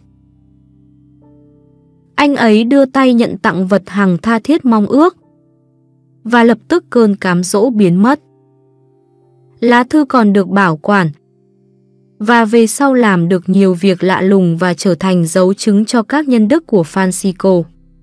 Anh ấy đưa tay nhận tặng vật hằng tha thiết mong ước, và lập tức cơn cám dỗ biến mất. Lá thư còn được bảo quản, và về sau làm được nhiều việc lạ lùng và trở thành dấu chứng cho các nhân đức của Francisco.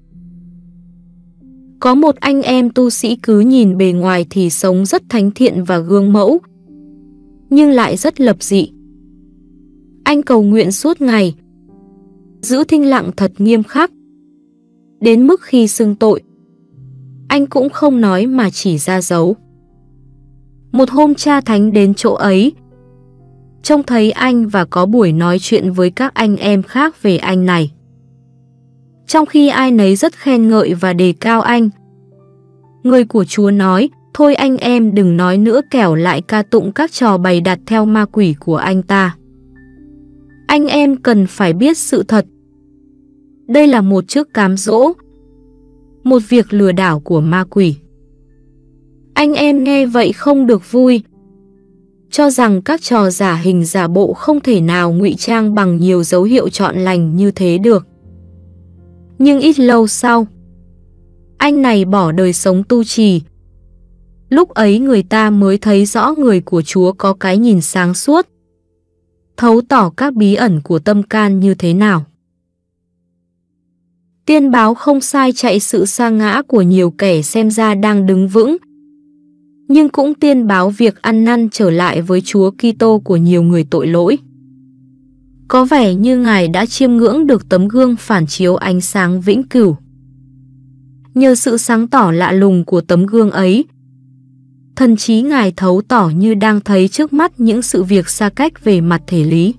Có một anh em tu sĩ cứ nhìn bề ngoài thì sống rất thánh thiện và gương mẫu, nhưng lại rất lập dị. Anh cầu nguyện suốt ngày, giữ thinh lặng thật nghiêm khắc, đến mức khi xưng tội, anh cũng không nói mà chỉ ra dấu. Một hôm cha thánh đến chỗ ấy, trông thấy anh và có buổi nói chuyện với các anh em khác về anh này. Trong khi ai nấy rất khen ngợi và đề cao anh, người của Chúa nói: thôi anh em đừng nói nữa, kẻo lại ca tụng các trò bày đặt theo ma quỷ của anh ta. Anh em cần phải biết sự thật. Đây là một chiếc cám dỗ, một việc lừa đảo của ma quỷ. Anh em nghe vậy không được vui, cho rằng các trò giả hình giả bộ không thể nào ngụy trang bằng nhiều dấu hiệu trọn lành như thế được. Nhưng ít lâu sau, anh này bỏ đời sống tu trì. Lúc ấy người ta mới thấy rõ người của Chúa có cái nhìn sáng suốt, thấu tỏ các bí ẩn của tâm can như thế nào. Tiên báo không sai chạy sự sa ngã của nhiều kẻ xem ra đang đứng vững, nhưng cũng tiên báo việc ăn năn trở lại với Chúa Kitô của nhiều người tội lỗi. Có vẻ như Ngài đã chiêm ngưỡng được tấm gương phản chiếu ánh sáng vĩnh cửu. Nhờ sự sáng tỏ lạ lùng của tấm gương ấy, thần trí Ngài thấu tỏ như đang thấy trước mắt những sự việc xa cách về mặt thể lý.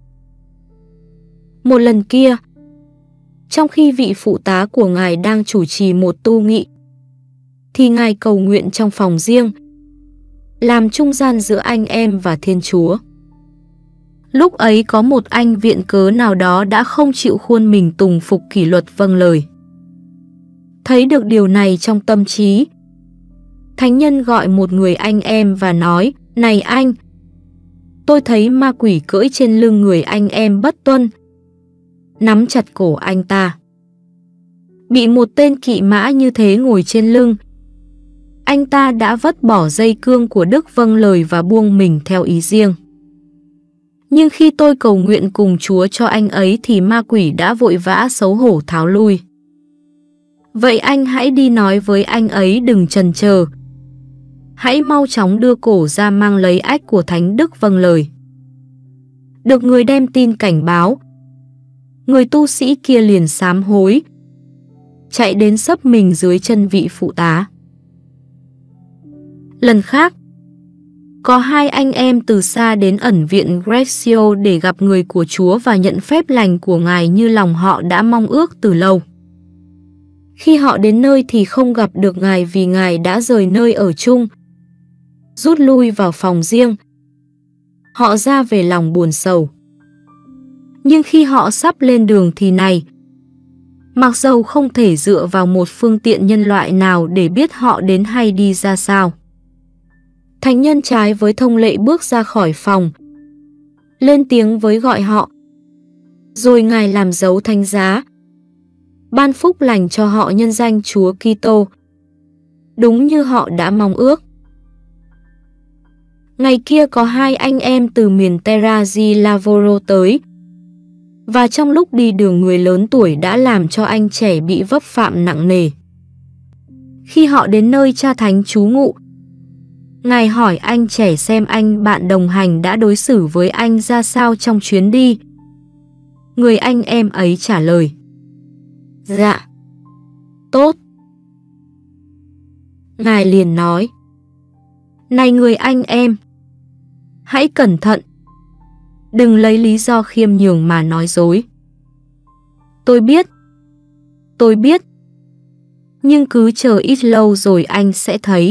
Một lần kia, trong khi vị phụ tá của Ngài đang chủ trì một tu nghị, thì Ngài cầu nguyện trong phòng riêng, làm trung gian giữa anh em và Thiên Chúa. Lúc ấy có một anh viện cớ nào đó đã không chịu khuôn mình tùng phục kỷ luật vâng lời. Thấy được điều này trong tâm trí, thánh nhân gọi một người anh em và nói: "Này anh, tôi thấy ma quỷ cưỡi trên lưng người anh em bất tuân." Nắm chặt cổ anh ta. Bị một tên kỵ mã như thế ngồi trên lưng, anh ta đã vứt bỏ dây cương của Đức vâng lời và buông mình theo ý riêng. Nhưng khi tôi cầu nguyện cùng Chúa cho anh ấy thì ma quỷ đã vội vã xấu hổ tháo lui. Vậy anh hãy đi nói với anh ấy đừng chần chờ. Hãy mau chóng đưa cổ ra mang lấy ách của Thánh Đức vâng lời. Được người đem tin cảnh báo, người tu sĩ kia liền sám hối, chạy đến xấp mình dưới chân vị phụ tá. Lần khác, có hai anh em từ xa đến ẩn viện Greccio để gặp người của Chúa và nhận phép lành của Ngài như lòng họ đã mong ước từ lâu. Khi họ đến nơi thì không gặp được Ngài vì Ngài đã rời nơi ở chung, rút lui vào phòng riêng. Họ ra về lòng buồn sầu. Nhưng khi họ sắp lên đường thì này, mặc dầu không thể dựa vào một phương tiện nhân loại nào để biết họ đến hay đi ra sao, thánh nhân trái với thông lệ bước ra khỏi phòng, lên tiếng với gọi họ. Rồi Ngài làm dấu thánh giá, ban phúc lành cho họ nhân danh Chúa Kitô, đúng như họ đã mong ước. Ngày kia có hai anh em từ miền Terra di Lavoro tới, và trong lúc đi đường người lớn tuổi đã làm cho anh trẻ bị vấp phạm nặng nề. Khi họ đến nơi cha thánh trú ngụ, Ngài hỏi anh trẻ xem anh bạn đồng hành đã đối xử với anh ra sao trong chuyến đi. Người anh em ấy trả lời: "Dạ, tốt." Ngài liền nói: "Này người anh em, hãy cẩn thận, đừng lấy lý do khiêm nhường mà nói dối. Tôi biết, nhưng cứ chờ ít lâu rồi anh sẽ thấy."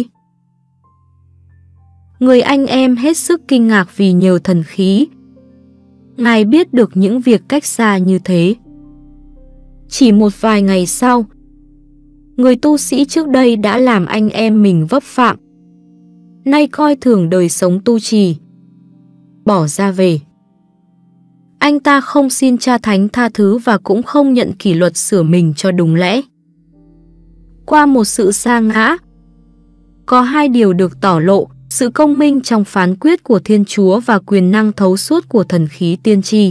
Người anh em hết sức kinh ngạc vì nhờ thần khí, Ngài biết được những việc cách xa như thế. Chỉ một vài ngày sau, người tu sĩ trước đây đã làm anh em mình vấp phạm, nay coi thường đời sống tu trì, bỏ ra về. Anh ta không xin cha thánh tha thứ và cũng không nhận kỷ luật sửa mình cho đúng lẽ. Qua một sự sa ngã, có hai điều được tỏ lộ: sự công minh trong phán quyết của Thiên Chúa và quyền năng thấu suốt của thần khí tiên tri.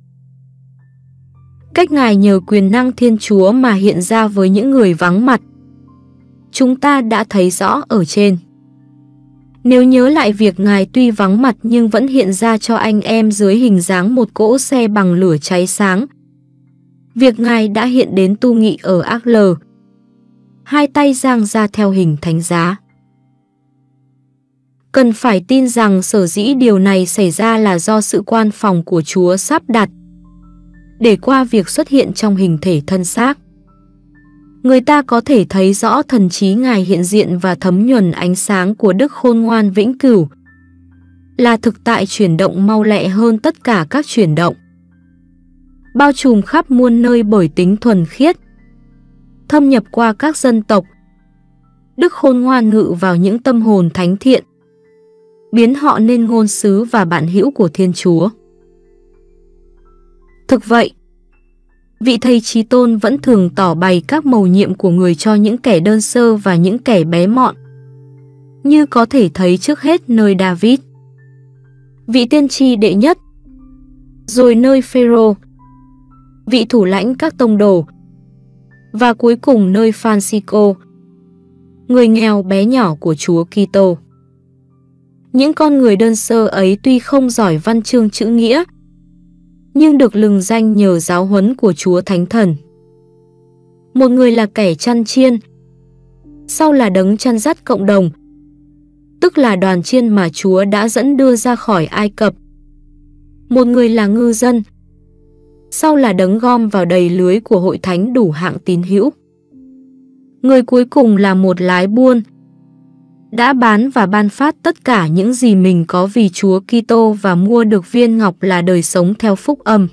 Cách Ngài nhờ quyền năng Thiên Chúa mà hiện ra với những người vắng mặt, chúng ta đã thấy rõ ở trên. Nếu nhớ lại việc Ngài tuy vắng mặt nhưng vẫn hiện ra cho anh em dưới hình dáng một cỗ xe bằng lửa cháy sáng. Việc Ngài đã hiện đến tu nghị ở Ác Lờ, hai tay giang ra theo hình thánh giá. Cần phải tin rằng sở dĩ điều này xảy ra là do sự quan phòng của Chúa sắp đặt, để qua việc xuất hiện trong hình thể thân xác, người ta có thể thấy rõ thần trí Ngài hiện diện và thấm nhuần ánh sáng của Đức Khôn Ngoan vĩnh cửu, là thực tại chuyển động mau lẹ hơn tất cả các chuyển động, bao trùm khắp muôn nơi bởi tính thuần khiết, thâm nhập qua các dân tộc. Đức Khôn Ngoan ngự vào những tâm hồn thánh thiện, biến họ nên ngôn sứ và bạn hữu của Thiên Chúa. Thực vậy, vị Thầy Chí Tôn vẫn thường tỏ bày các mầu nhiệm của người cho những kẻ đơn sơ và những kẻ bé mọn, như có thể thấy trước hết nơi David, vị tiên tri đệ nhất, rồi nơi Phêrô, vị thủ lãnh các tông đồ, và cuối cùng nơi Francisco, người nghèo bé nhỏ của Chúa Kitô. Những con người đơn sơ ấy tuy không giỏi văn chương chữ nghĩa, nhưng được lừng danh nhờ giáo huấn của Chúa Thánh Thần. Một người là kẻ chăn chiên, sau là đấng chăn dắt cộng đồng, tức là đoàn chiên mà Chúa đã dẫn đưa ra khỏi Ai Cập. Một người là ngư dân, sau là đấng gom vào đầy lưới của hội thánh đủ hạng tín hữu. Người cuối cùng là một lái buôn, đã bán và ban phát tất cả những gì mình có vì Chúa Kitô và mua được viên ngọc là đời sống theo phúc âm.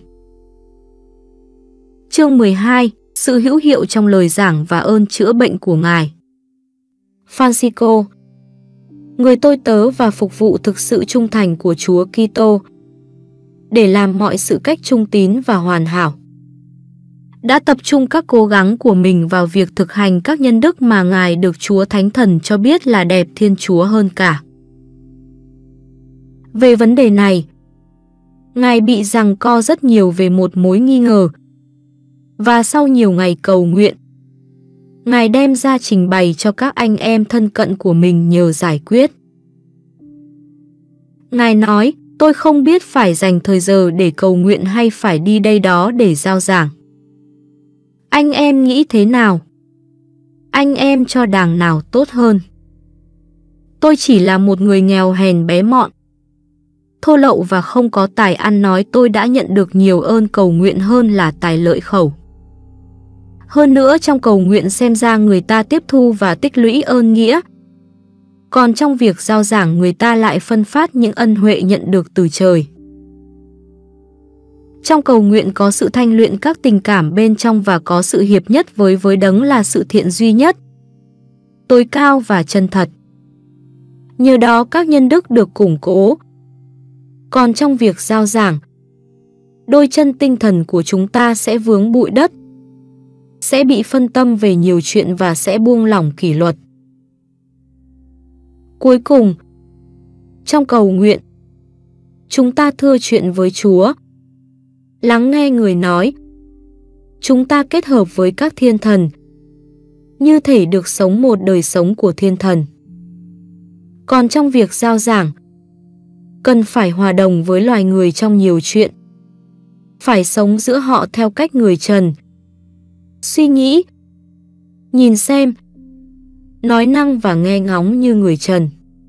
Chương 12. Sự hữu hiệu trong lời giảng và ơn chữa bệnh của Ngài. Francisco, người tôi tớ và phục vụ thực sự trung thành của Chúa Kitô, để làm mọi sự cách trung tín và hoàn hảo, đã tập trung các cố gắng của mình vào việc thực hành các nhân đức mà Ngài được Chúa Thánh Thần cho biết là đẹp Thiên Chúa hơn cả. Về vấn đề này, Ngài bị giằng co rất nhiều về một mối nghi ngờ, và sau nhiều ngày cầu nguyện, Ngài đem ra trình bày cho các anh em thân cận của mình nhờ giải quyết. Ngài nói, tôi không biết phải dành thời giờ để cầu nguyện hay phải đi đây đó để rao giảng. Anh em nghĩ thế nào? Anh em cho đàng nào tốt hơn? Tôi chỉ là một người nghèo hèn bé mọn, thô lậu và không có tài ăn nói. Tôi đã nhận được nhiều ơn cầu nguyện hơn là tài lợi khẩu. Hơn nữa, trong cầu nguyện xem ra người ta tiếp thu và tích lũy ơn nghĩa, còn trong việc rao giảng người ta lại phân phát những ân huệ nhận được từ trời. Trong cầu nguyện có sự thanh luyện các tình cảm bên trong và có sự hiệp nhất với đấng là sự thiện duy nhất, tối cao và chân thật. Nhờ đó các nhân đức được củng cố. Còn trong việc rao giảng, đôi chân tinh thần của chúng ta sẽ vướng bụi đất, sẽ bị phân tâm về nhiều chuyện và sẽ buông lỏng kỷ luật. Cuối cùng, trong cầu nguyện, chúng ta thưa chuyện với Chúa, lắng nghe người nói. Chúng ta kết hợp với các thiên thần, như thể được sống một đời sống của thiên thần. Còn trong việc rao giảng, cần phải hòa đồng với loài người trong nhiều chuyện, phải sống giữa họ theo cách người trần, suy nghĩ, nhìn xem, nói năng và nghe ngóng như người trần.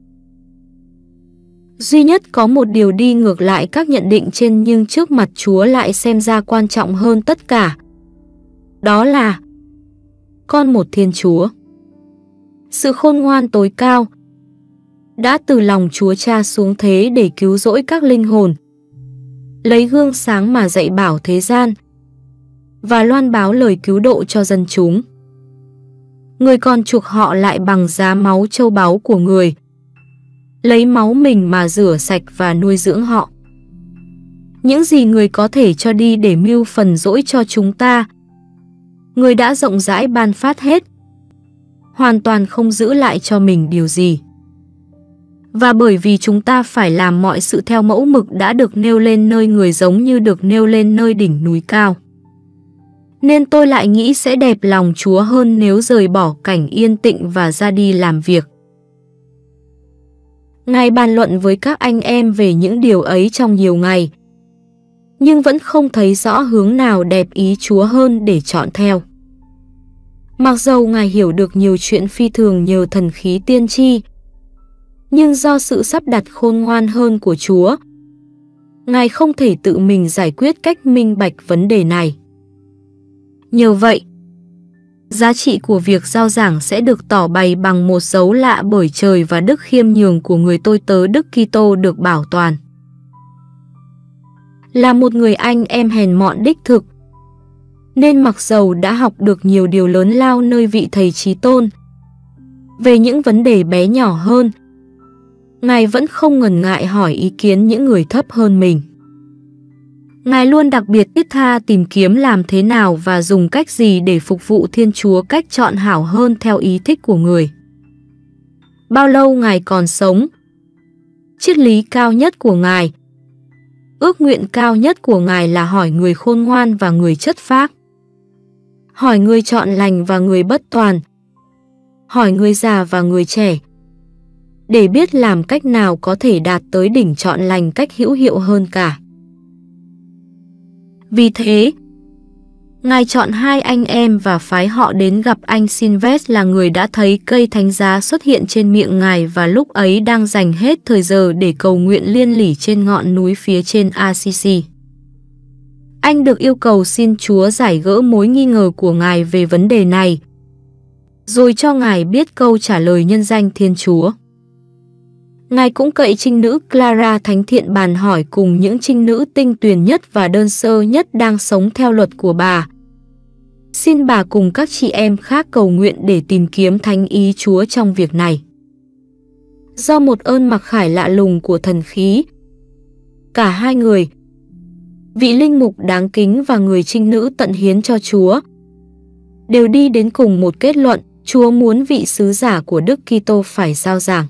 Duy nhất có một điều đi ngược lại các nhận định trên nhưng trước mặt Chúa lại xem ra quan trọng hơn tất cả. Đó là con một Thiên Chúa. Sự khôn ngoan tối cao đã từ lòng Chúa Cha xuống thế để cứu rỗi các linh hồn, lấy gương sáng mà dạy bảo thế gian và loan báo lời cứu độ cho dân chúng. Người còn chuộc họ lại bằng giá máu châu báu của người, lấy máu mình mà rửa sạch và nuôi dưỡng họ. Những gì người có thể cho đi để mưu phần dỗi cho chúng ta, người đã rộng rãi ban phát hết, hoàn toàn không giữ lại cho mình điều gì. Và bởi vì chúng ta phải làm mọi sự theo mẫu mực đã được nêu lên nơi người giống như được nêu lên nơi đỉnh núi cao, nên tôi lại nghĩ sẽ đẹp lòng Chúa hơn nếu rời bỏ cảnh yên tĩnh và ra đi làm việc. Ngài bàn luận với các anh em về những điều ấy trong nhiều ngày, nhưng vẫn không thấy rõ hướng nào đẹp ý Chúa hơn để chọn theo. Mặc dầu Ngài hiểu được nhiều chuyện phi thường nhờ thần khí tiên tri, nhưng do sự sắp đặt khôn ngoan hơn của Chúa, Ngài không thể tự mình giải quyết cách minh bạch vấn đề này. Nhờ vậy, giá trị của việc rao giảng sẽ được tỏ bày bằng một dấu lạ bởi trời và đức khiêm nhường của người tôi tớ Đức Kitô được bảo toàn. Là một người anh em hèn mọn đích thực, nên mặc dầu đã học được nhiều điều lớn lao nơi vị thầy chí tôn, về những vấn đề bé nhỏ hơn, Ngài vẫn không ngần ngại hỏi ý kiến những người thấp hơn mình. Ngài luôn đặc biệt thiết tha tìm kiếm làm thế nào và dùng cách gì để phục vụ Thiên Chúa cách chọn hảo hơn theo ý thích của người. Bao lâu Ngài còn sống, triết lý cao nhất của Ngài, ước nguyện cao nhất của Ngài là hỏi người khôn ngoan và người chất phác, hỏi người chọn lành và người bất toàn, hỏi người già và người trẻ, để biết làm cách nào có thể đạt tới đỉnh chọn lành cách hữu hiệu hơn cả. Vì thế, Ngài chọn hai anh em và phái họ đến gặp anh Silvestre là người đã thấy cây thánh giá xuất hiện trên miệng Ngài và lúc ấy đang dành hết thời giờ để cầu nguyện liên lỉ trên ngọn núi phía trên Assisi. Anh được yêu cầu xin Chúa giải gỡ mối nghi ngờ của Ngài về vấn đề này, rồi cho Ngài biết câu trả lời nhân danh Thiên Chúa. Ngài cũng cậy trinh nữ Clara thánh thiện bàn hỏi cùng những trinh nữ tinh tuyền nhất và đơn sơ nhất đang sống theo luật của bà. Xin bà cùng các chị em khác cầu nguyện để tìm kiếm thánh ý Chúa trong việc này. Do một ơn mặc khải lạ lùng của thần khí, cả hai người, vị linh mục đáng kính và người trinh nữ tận hiến cho Chúa, đều đi đến cùng một kết luận: Chúa muốn vị sứ giả của Đức Kitô phải rao giảng.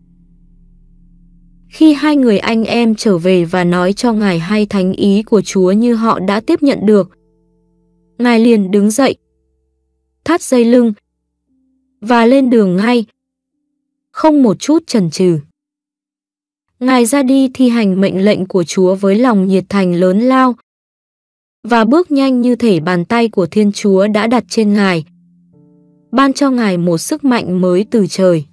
Khi hai người anh em trở về và nói cho Ngài hay thánh ý của Chúa như họ đã tiếp nhận được, Ngài liền đứng dậy, thắt dây lưng và lên đường ngay, không một chút chần chừ. Ngài ra đi thi hành mệnh lệnh của Chúa với lòng nhiệt thành lớn lao và bước nhanh như thể bàn tay của Thiên Chúa đã đặt trên Ngài, ban cho Ngài một sức mạnh mới từ trời.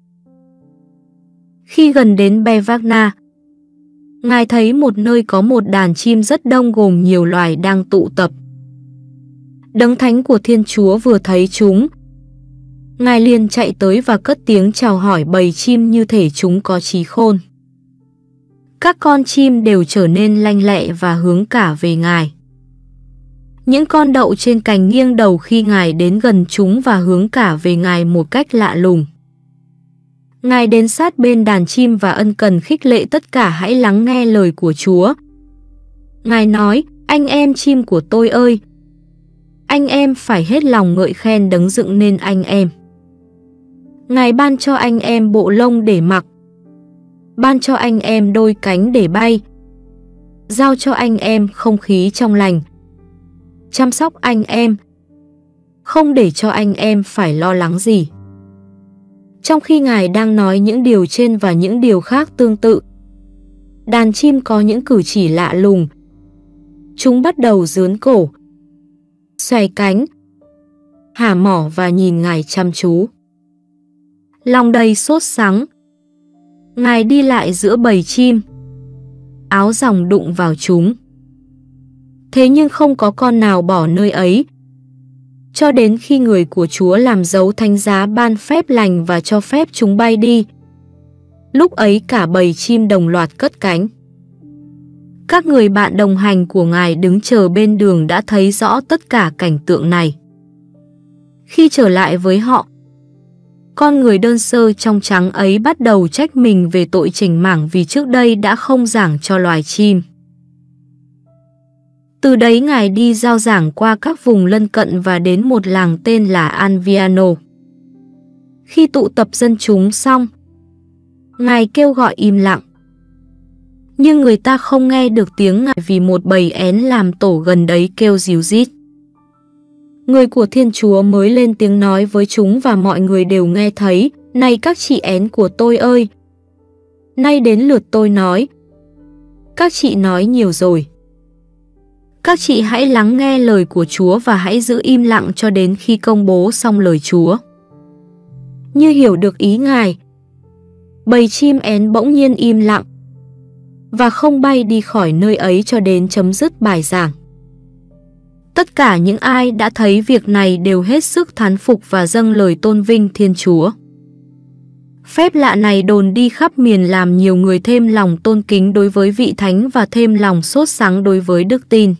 Khi gần đến Bevagna, Ngài thấy một nơi có một đàn chim rất đông gồm nhiều loài đang tụ tập. Đấng thánh của Thiên Chúa vừa thấy chúng, Ngài liền chạy tới và cất tiếng chào hỏi bầy chim như thể chúng có trí khôn. Các con chim đều trở nên lanh lẹ và hướng cả về Ngài. Những con đậu trên cành nghiêng đầu khi Ngài đến gần chúng và hướng cả về Ngài một cách lạ lùng. Ngài đến sát bên đàn chim và ân cần khích lệ tất cả hãy lắng nghe lời của Chúa. Ngài nói: anh em chim của tôi ơi, anh em phải hết lòng ngợi khen đấng dựng nên anh em. Ngài ban cho anh em bộ lông để mặc, ban cho anh em đôi cánh để bay, giao cho anh em không khí trong lành, chăm sóc anh em, không để cho anh em phải lo lắng gì. Trong khi Ngài đang nói những điều trên và những điều khác tương tự, đàn chim có những cử chỉ lạ lùng. Chúng bắt đầu rướn cổ, xoay cánh, há mỏ và nhìn Ngài chăm chú. Lòng đầy sốt sắng, Ngài đi lại giữa bầy chim, áo dòng đụng vào chúng. Thế nhưng không có con nào bỏ nơi ấy, cho đến khi người của Chúa làm dấu thánh giá ban phép lành và cho phép chúng bay đi. Lúc ấy cả bầy chim đồng loạt cất cánh. Các người bạn đồng hành của Ngài đứng chờ bên đường đã thấy rõ tất cả cảnh tượng này. Khi trở lại với họ, con người đơn sơ trong trắng ấy bắt đầu trách mình về tội chểnh mảng vì trước đây đã không giảng cho loài chim. Từ đấy Ngài đi rao giảng qua các vùng lân cận và đến một làng tên là Alviano. Khi tụ tập dân chúng xong, Ngài kêu gọi im lặng. Nhưng người ta không nghe được tiếng Ngài vì một bầy én làm tổ gần đấy kêu ríu rít. Người của Thiên Chúa mới lên tiếng nói với chúng và mọi người đều nghe thấy: này các chị én của tôi ơi, nay đến lượt tôi nói. Các chị nói nhiều rồi. Các chị hãy lắng nghe lời của Chúa và hãy giữ im lặng cho đến khi công bố xong lời Chúa. Như hiểu được ý Ngài, bầy chim én bỗng nhiên im lặng và không bay đi khỏi nơi ấy cho đến chấm dứt bài giảng. Tất cả những ai đã thấy việc này đều hết sức thán phục và dâng lời tôn vinh Thiên Chúa. Phép lạ này đồn đi khắp miền làm nhiều người thêm lòng tôn kính đối với vị thánh và thêm lòng sốt sắng đối với đức tin.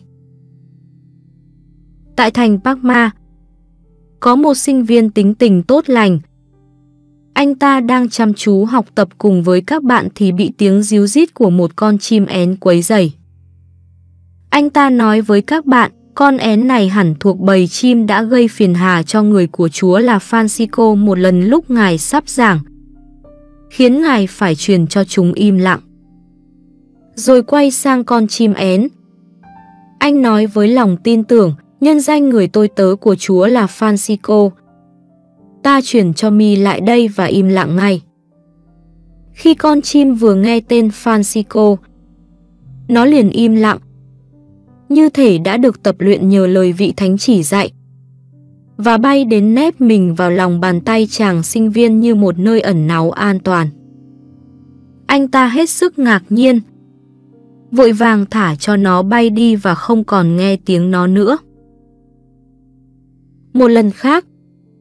Tại thành Parma, có một sinh viên tính tình tốt lành. Anh ta đang chăm chú học tập cùng với các bạn thì bị tiếng ríu rít của một con chim én quấy rầy. Anh ta nói với các bạn: con én này hẳn thuộc bầy chim đã gây phiền hà cho người của Chúa là Francisco một lần lúc Ngài sắp giảng, khiến Ngài phải truyền cho chúng im lặng. Rồi quay sang con chim én. Anh nói với lòng tin tưởng: nhân danh người tôi tớ của Chúa là Francisco, ta chuyển cho mi lại đây và im lặng ngay. Khi con chim vừa nghe tên Francisco, nó liền im lặng, như thể đã được tập luyện nhờ lời vị thánh chỉ dạy, và bay đến nép mình vào lòng bàn tay chàng sinh viên như một nơi ẩn náu an toàn. Anh ta hết sức ngạc nhiên, vội vàng thả cho nó bay đi và không còn nghe tiếng nó nữa. Một lần khác,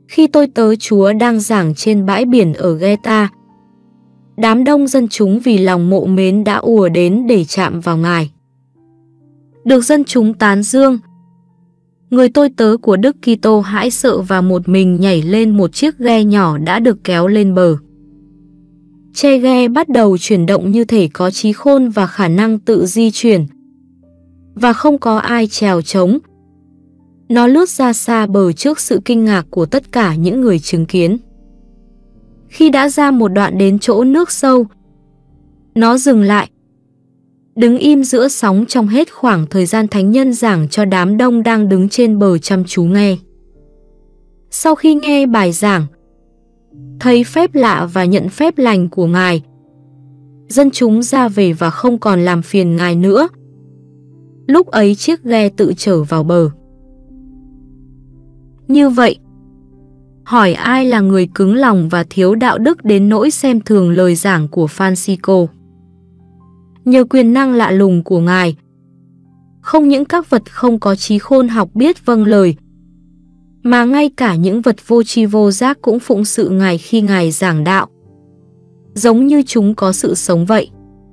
Khi tôi tớ Chúa đang giảng trên bãi biển ở Geta, đám đông dân chúng vì lòng mộ mến đã ùa đến để chạm vào Ngài. Được dân chúng tán dương, người tôi tớ của Đức Kitô hãi sợ và một mình nhảy lên một chiếc ghe nhỏ đã được kéo lên bờ. Che ghe bắt đầu chuyển động như thể có trí khôn và khả năng tự di chuyển, và không có ai chèo chống. Nó lướt ra xa bờ trước sự kinh ngạc của tất cả những người chứng kiến. Khi đã ra một đoạn đến chỗ nước sâu, nó dừng lại, đứng im giữa sóng trong hết khoảng thời gian thánh nhân giảng cho đám đông đang đứng trên bờ chăm chú nghe. Sau khi nghe bài giảng, thấy phép lạ và nhận phép lành của Ngài, dân chúng ra về và không còn làm phiền Ngài nữa. Lúc ấy chiếc ghe tự trở vào bờ. Như vậy, hỏi ai là người cứng lòng và thiếu đạo đức đến nỗi xem thường lời giảng của Francisco? Nhờ quyền năng lạ lùng của Ngài, không những các vật không có trí khôn học biết vâng lời, mà ngay cả những vật vô tri vô giác cũng phụng sự Ngài khi Ngài giảng đạo, giống như chúng có sự sống vậy.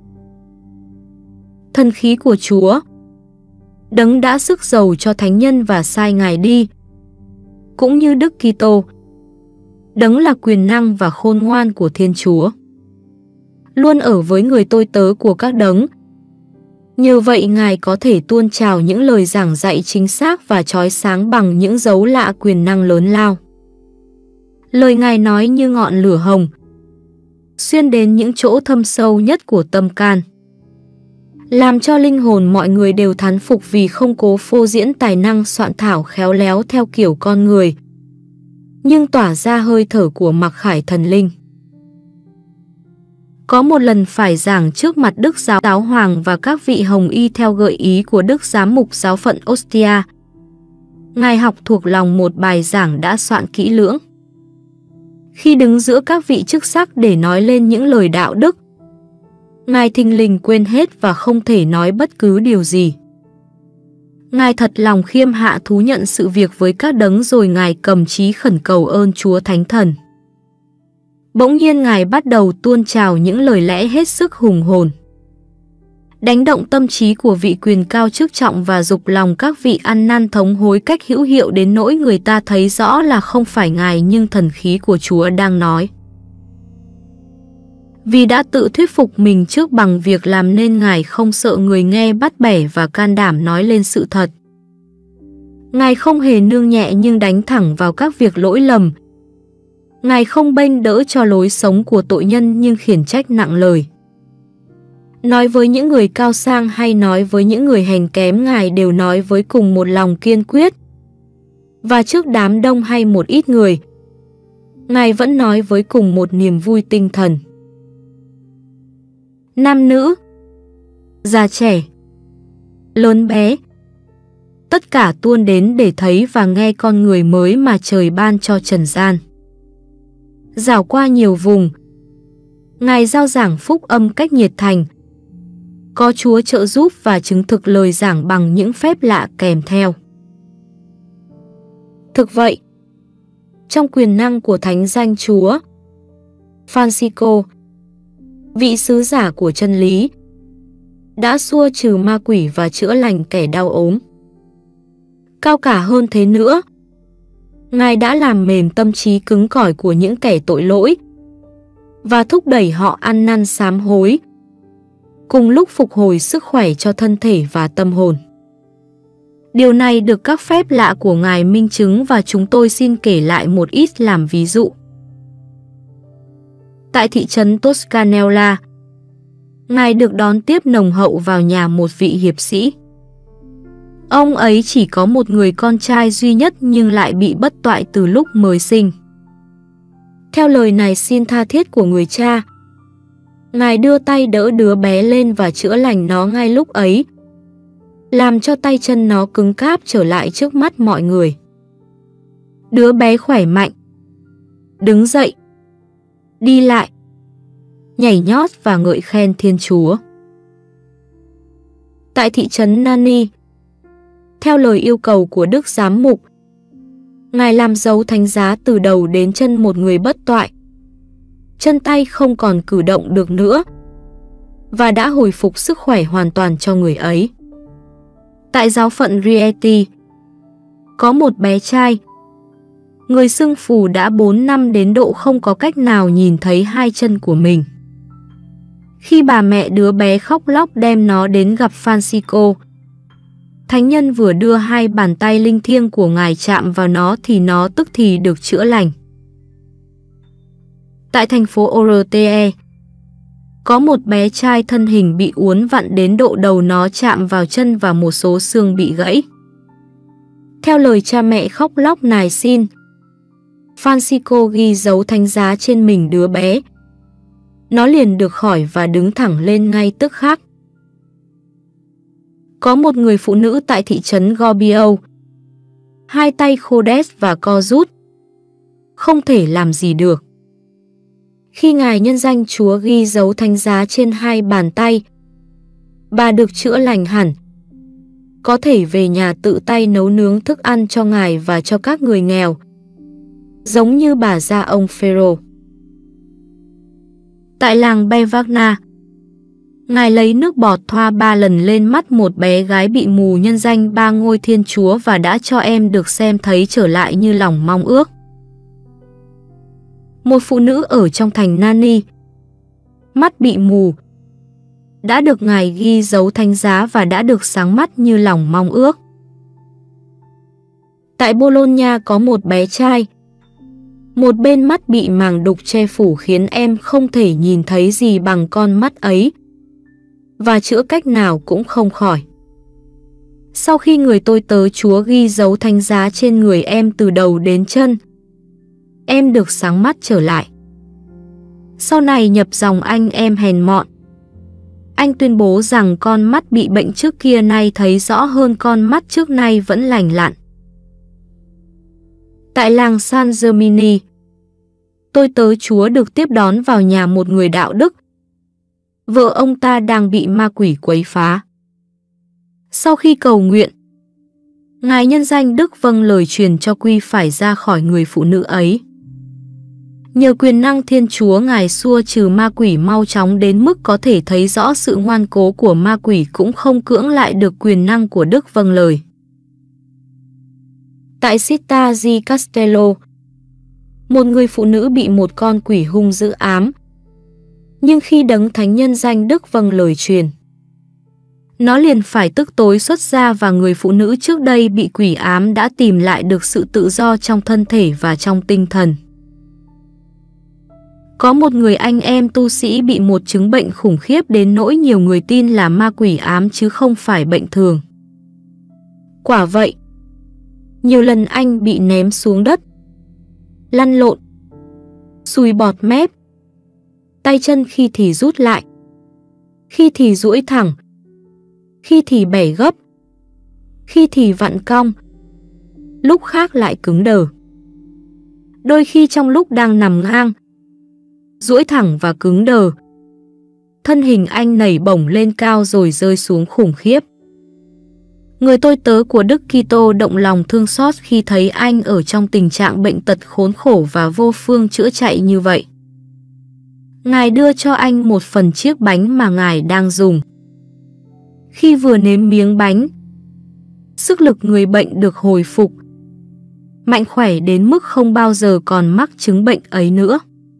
Thần khí của Chúa, Đấng đã sức giàu cho thánh nhân và sai Ngài đi, cũng như Đức Kitô, Đấng là quyền năng và khôn ngoan của Thiên Chúa, luôn ở với người tôi tớ của các đấng. Nhờ vậy Ngài có thể tuôn trào những lời giảng dạy chính xác và chói sáng bằng những dấu lạ quyền năng lớn lao. Lời Ngài nói như ngọn lửa hồng, xuyên đến những chỗ thâm sâu nhất của tâm can, làm cho linh hồn mọi người đều thán phục vì không cố phô diễn tài năng soạn thảo khéo léo theo kiểu con người, nhưng tỏa ra hơi thở của mặc khải thần linh. Có một lần phải giảng trước mặt Đức Giáo Hoàng và các vị hồng y theo gợi ý của Đức Giám mục giáo phận Ostia, Ngài học thuộc lòng một bài giảng đã soạn kỹ lưỡng. Khi đứng giữa các vị chức sắc để nói lên những lời đạo đức, Ngài thình lình quên hết và không thể nói bất cứ điều gì. Ngài thật lòng khiêm hạ thú nhận sự việc với các đấng rồi Ngài cầm chí khẩn cầu ơn Chúa Thánh Thần. Bỗng nhiên Ngài bắt đầu tuôn trào những lời lẽ hết sức hùng hồn, đánh động tâm trí của vị quyền cao chức trọng và dục lòng các vị ăn năn thống hối cách hữu hiệu đến nỗi người ta thấy rõ là không phải Ngài nhưng thần khí của Chúa đang nói. Vì đã tự thuyết phục mình trước bằng việc làm nên Ngài không sợ người nghe bắt bẻ và can đảm nói lên sự thật. Ngài không hề nương nhẹ nhưng đánh thẳng vào các việc lỗi lầm. Ngài không bênh đỡ cho lối sống của tội nhân nhưng khiển trách nặng lời. Nói với những người cao sang hay nói với những người hèn kém, Ngài đều nói với cùng một lòng kiên quyết. Và trước đám đông hay một ít người, Ngài vẫn nói với cùng một niềm vui tinh thần. Nam nữ, già trẻ, lớn bé, tất cả tuôn đến để thấy và nghe con người mới mà trời ban cho trần gian. Dạo qua nhiều vùng, Ngài rao giảng phúc âm cách nhiệt thành, có Chúa trợ giúp và chứng thực lời giảng bằng những phép lạ kèm theo. Thực vậy, trong quyền năng của thánh danh Chúa, Francisco, vị sứ giả của chân lý, đã xua trừ ma quỷ và chữa lành kẻ đau ốm. Cao cả hơn thế nữa, Ngài đã làm mềm tâm trí cứng cỏi của những kẻ tội lỗi và thúc đẩy họ ăn năn sám hối, cùng lúc phục hồi sức khỏe cho thân thể và tâm hồn. Điều này được các phép lạ của Ngài minh chứng và chúng tôi xin kể lại một ít làm ví dụ. Tại thị trấn Toscanella, Ngài được đón tiếp nồng hậu vào nhà một vị hiệp sĩ. Ông ấy chỉ có một người con trai duy nhất nhưng lại bị bất toại từ lúc mới sinh. Theo lời này xin tha thiết của người cha, Ngài đưa tay đỡ đứa bé lên và chữa lành nó ngay lúc ấy, làm cho tay chân nó cứng cáp trở lại trước mắt mọi người. Đứa bé khỏe mạnh, đứng dậy, đi lại, nhảy nhót và ngợi khen Thiên Chúa. Tại thị trấn Nani, theo lời yêu cầu của Đức Giám mục, Ngài làm dấu thánh giá từ đầu đến chân một người bất toại. Chân tay không còn cử động được nữa và đã hồi phục sức khỏe hoàn toàn cho người ấy. Tại giáo phận Rieti, có một bé trai. Người xưng phù đã 4 năm đến độ không có cách nào nhìn thấy hai chân của mình. Khi bà mẹ đứa bé khóc lóc đem nó đến gặp Francisco, thánh nhân vừa đưa hai bàn tay linh thiêng của ngài chạm vào nó thì nó tức thì được chữa lành. Tại thành phố Orte, có một bé trai thân hình bị uốn vặn đến độ đầu nó chạm vào chân và một số xương bị gãy. Theo lời cha mẹ khóc lóc nài xin, Francisco ghi dấu thánh giá trên mình đứa bé. Nó liền được khỏi và đứng thẳng lên ngay tức khắc. Có một người phụ nữ tại thị trấn Gorbio, hai tay khô đét và co rút, không thể làm gì được. Khi ngài nhân danh Chúa ghi dấu thánh giá trên hai bàn tay, bà được chữa lành hẳn, có thể về nhà tự tay nấu nướng thức ăn cho ngài và cho các người nghèo, giống như bà gia ông Phêrô. Tại làng Bevagna, ngài lấy nước bọt thoa 3 lần lên mắt một bé gái bị mù nhân danh Ba Ngôi Thiên Chúa và đã cho em được xem thấy trở lại như lòng mong ước. Một phụ nữ ở trong thành Nani, mắt bị mù, đã được ngài ghi dấu thánh giá và đã được sáng mắt như lòng mong ước. Tại Bologna có một bé trai, một bên mắt bị màng đục che phủ khiến em không thể nhìn thấy gì bằng con mắt ấy, và chữa cách nào cũng không khỏi. Sau khi người tôi tớ Chúa ghi dấu thánh giá trên người em từ đầu đến chân, em được sáng mắt trở lại. Sau này nhập dòng anh em hèn mọn. Anh tuyên bố rằng con mắt bị bệnh trước kia nay thấy rõ hơn con mắt trước nay vẫn lành lặn. Tại làng San Germini, tôi tớ Chúa được tiếp đón vào nhà một người đạo đức. Vợ ông ta đang bị ma quỷ quấy phá. Sau khi cầu nguyện, ngài nhân danh Đức vâng lời truyền cho Quy phải ra khỏi người phụ nữ ấy. Nhờ quyền năng Thiên Chúa, ngài xua trừ ma quỷ mau chóng đến mức có thể thấy rõ sự ngoan cố của ma quỷ cũng không cưỡng lại được quyền năng của Đức vâng lời. Tại Città di Castello, một người phụ nữ bị một con quỷ hung dữ ám. Nhưng khi đấng thánh nhân danh Đức vâng lời truyền, nó liền phải tức tối xuất ra và người phụ nữ trước đây bị quỷ ám đã tìm lại được sự tự do trong thân thể và trong tinh thần. Có một người anh em tu sĩ bị một chứng bệnh khủng khiếp đến nỗi nhiều người tin là ma quỷ ám chứ không phải bệnh thường. Quả vậy, nhiều lần anh bị ném xuống đất, lăn lộn, sùi bọt mép, tay chân khi thì rút lại, khi thì duỗi thẳng, khi thì bẻ gấp, khi thì vặn cong, lúc khác lại cứng đờ. Đôi khi trong lúc đang nằm ngang, duỗi thẳng và cứng đờ, thân hình anh nảy bổng lên cao rồi rơi xuống khủng khiếp. Người tôi tớ của Đức Kitô động lòng thương xót khi thấy anh ở trong tình trạng bệnh tật khốn khổ và vô phương chữa chạy như vậy. Ngài đưa cho anh một phần chiếc bánh mà ngài đang dùng. Khi vừa nếm miếng bánh, sức lực người bệnh được hồi phục, mạnh khỏe đến mức không bao giờ còn mắc chứng bệnh ấy nữa.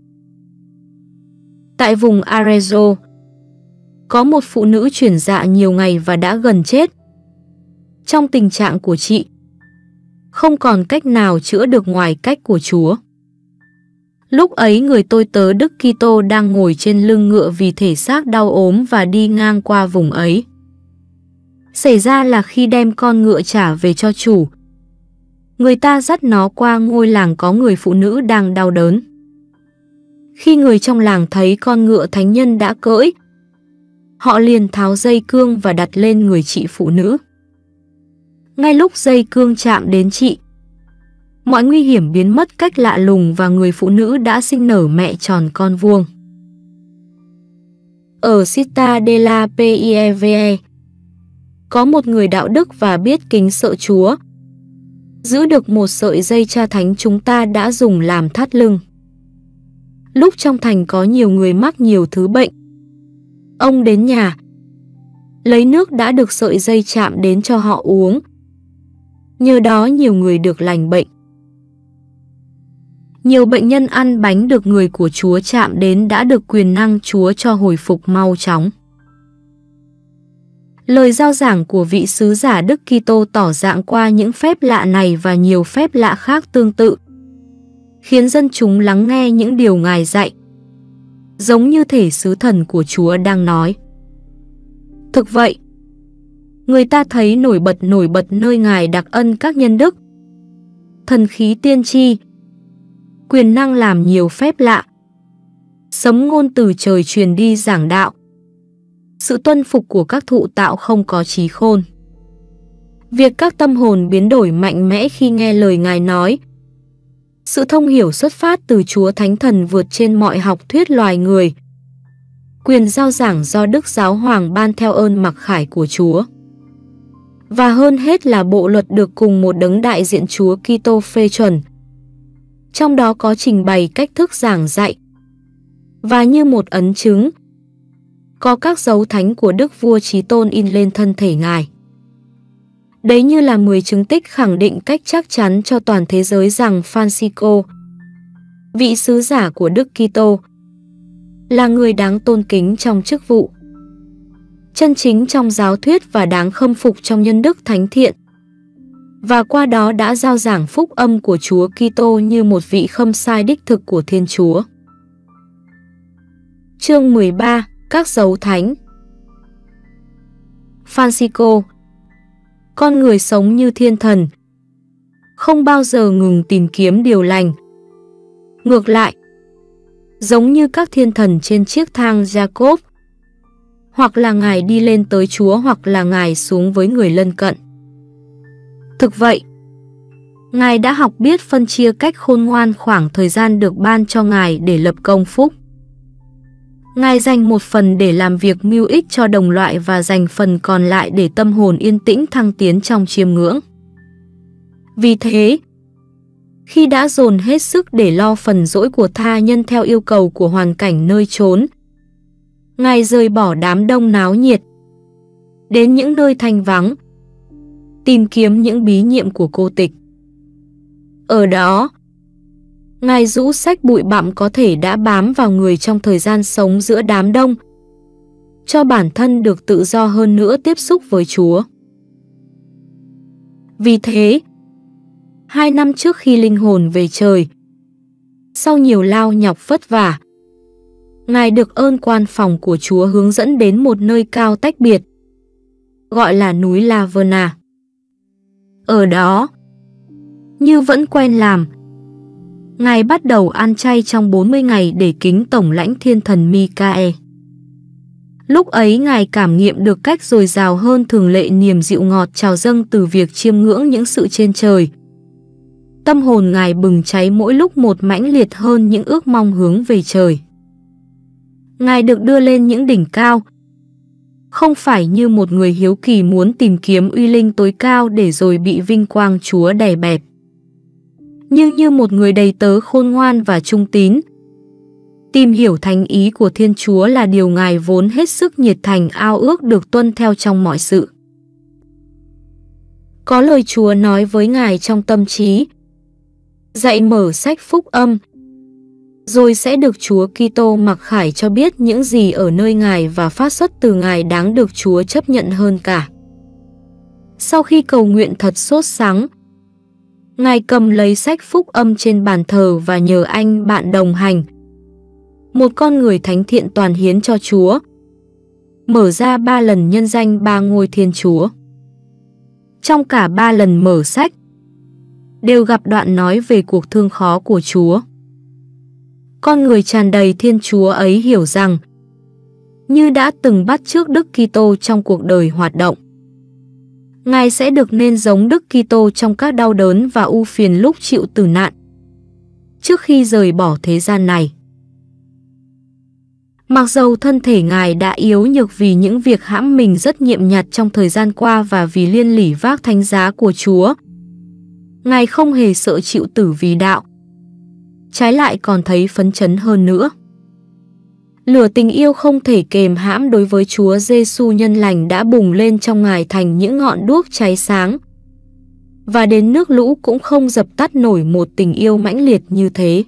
Tại vùng Arezzo, có một phụ nữ chuyển dạ nhiều ngày và đã gần chết. Trong tình trạng của chị, không còn cách nào chữa được ngoài cách của Chúa. Lúc ấy người tôi tớ Đức Kitô đang ngồi trên lưng ngựa vì thể xác đau ốm và đi ngang qua vùng ấy. Xảy ra là khi đem con ngựa trả về cho chủ, người ta dắt nó qua ngôi làng có người phụ nữ đang đau đớn. Khi người trong làng thấy con ngựa thánh nhân đã cưỡi, họ liền tháo dây cương và đặt lên người chị phụ nữ. Ngay lúc dây cương chạm đến chị, mọi nguy hiểm biến mất cách lạ lùng và người phụ nữ đã sinh nở mẹ tròn con vuông. Ở Città della Pieve, có một người đạo đức và biết kính sợ Chúa. giữ được một sợi dây Cha Thánh chúng ta đã dùng làm thắt lưng. Lúc trong thành có nhiều người mắc nhiều thứ bệnh, ông đến nhà, lấy nước đã được sợi dây chạm đến cho họ uống. Nhờ đó nhiều người được lành bệnh. Nhiều bệnh nhân ăn bánh được người của Chúa chạm đến đã được quyền năng Chúa cho hồi phục mau chóng. Lời giao giảng của vị sứ giả Đức Kitô tỏ dạng qua những phép lạ này và nhiều phép lạ khác tương tự, khiến dân chúng lắng nghe những điều Ngài dạy, giống như thể sứ thần của Chúa đang nói. Thực vậy, người ta thấy nổi bật nơi Ngài đặc ân các nhân đức, thần khí tiên tri, quyền năng làm nhiều phép lạ, sấm ngôn từ trời truyền đi giảng đạo, sự tuân phục của các thụ tạo không có trí khôn. Việc các tâm hồn biến đổi mạnh mẽ khi nghe lời Ngài nói, sự thông hiểu xuất phát từ Chúa Thánh Thần vượt trên mọi học thuyết loài người, quyền giao giảng do Đức Giáo Hoàng ban theo ơn mặc khải của Chúa. Và hơn hết là bộ luật được cùng một đấng đại diện Chúa Kitô phê chuẩn. Trong đó có trình bày cách thức giảng dạy. Và như một ấn chứng, có các dấu thánh của Đức Vua Chí Tôn in lên thân thể Ngài. Đấy như là 10 chứng tích khẳng định cách chắc chắn cho toàn thế giới rằng Francisco, vị sứ giả của Đức Kitô, là người đáng tôn kính trong chức vụ, chân chính trong giáo thuyết và đáng khâm phục trong nhân đức thánh thiện, và qua đó đã giao giảng phúc âm của Chúa Kitô như một vị khâm sai đích thực của Thiên Chúa. Chương 13. Các dấu thánh. Francisco, con người sống như thiên thần, không bao giờ ngừng tìm kiếm điều lành. Ngược lại, giống như các thiên thần trên chiếc thang Jacob, hoặc là Ngài đi lên tới Chúa hoặc là Ngài xuống với người lân cận. Thực vậy, Ngài đã học biết phân chia cách khôn ngoan khoảng thời gian được ban cho Ngài để lập công phúc. Ngài dành một phần để làm việc mưu ích cho đồng loại và dành phần còn lại để tâm hồn yên tĩnh thăng tiến trong chiêm ngưỡng. Vì thế, khi đã dồn hết sức để lo phần dỗi của tha nhân theo yêu cầu của hoàn cảnh nơi chốn, Ngài rời bỏ đám đông náo nhiệt, đến những nơi thanh vắng, tìm kiếm những bí nhiệm của cô tịch. Ở đó, Ngài rũ xách bụi bặm có thể đã bám vào người trong thời gian sống giữa đám đông, cho bản thân được tự do hơn nữa tiếp xúc với Chúa. Vì thế, 2 năm trước khi linh hồn về trời, sau nhiều lao nhọc vất vả, Ngài được ơn quan phòng của Chúa hướng dẫn đến một nơi cao tách biệt, gọi là núi La Verna. Ở đó, như vẫn quen làm, Ngài bắt đầu ăn chay trong 40 ngày để kính tổng lãnh thiên thần Michael. Lúc ấy Ngài cảm nghiệm được cách dồi dào hơn thường lệ niềm dịu ngọt trào dâng từ việc chiêm ngưỡng những sự trên trời. Tâm hồn Ngài bừng cháy mỗi lúc một mãnh liệt hơn những ước mong hướng về trời. Ngài được đưa lên những đỉnh cao, không phải như một người hiếu kỳ muốn tìm kiếm uy linh tối cao để rồi bị vinh quang Chúa đè bẹp, nhưng như một người đầy tớ khôn ngoan và trung tín. Tìm hiểu thánh ý của Thiên Chúa là điều Ngài vốn hết sức nhiệt thành ao ước được tuân theo trong mọi sự. Có lời Chúa nói với Ngài trong tâm trí, dạy mở sách phúc âm, rồi sẽ được Chúa Kitô mặc khải cho biết những gì ở nơi Ngài và phát xuất từ Ngài đáng được Chúa chấp nhận hơn cả. Sau khi cầu nguyện thật sốt sắng, Ngài cầm lấy sách phúc âm trên bàn thờ và nhờ anh bạn đồng hành, một con người thánh thiện toàn hiến cho Chúa, mở ra 3 lần nhân danh 3 ngôi Thiên Chúa. Trong cả 3 lần mở sách, đều gặp đoạn nói về cuộc thương khó của Chúa. Con người tràn đầy Thiên Chúa ấy hiểu rằng, như đã từng bắt chước Đức Kitô trong cuộc đời hoạt động, Ngài sẽ được nên giống Đức Kitô trong các đau đớn và ưu phiền lúc chịu tử nạn, trước khi rời bỏ thế gian này. Mặc dầu thân thể Ngài đã yếu nhược vì những việc hãm mình rất nhiệm nhặt trong thời gian qua và vì liên lỉ vác thánh giá của Chúa, Ngài không hề sợ chịu tử vì đạo, trái lại còn thấy phấn chấn hơn nữa. Lửa tình yêu không thể kềm hãm đối với Chúa Giêsu nhân lành đã bùng lên trong Ngài thành những ngọn đuốc cháy sáng. Và đến nước lũ cũng không dập tắt nổi một tình yêu mãnh liệt như thế.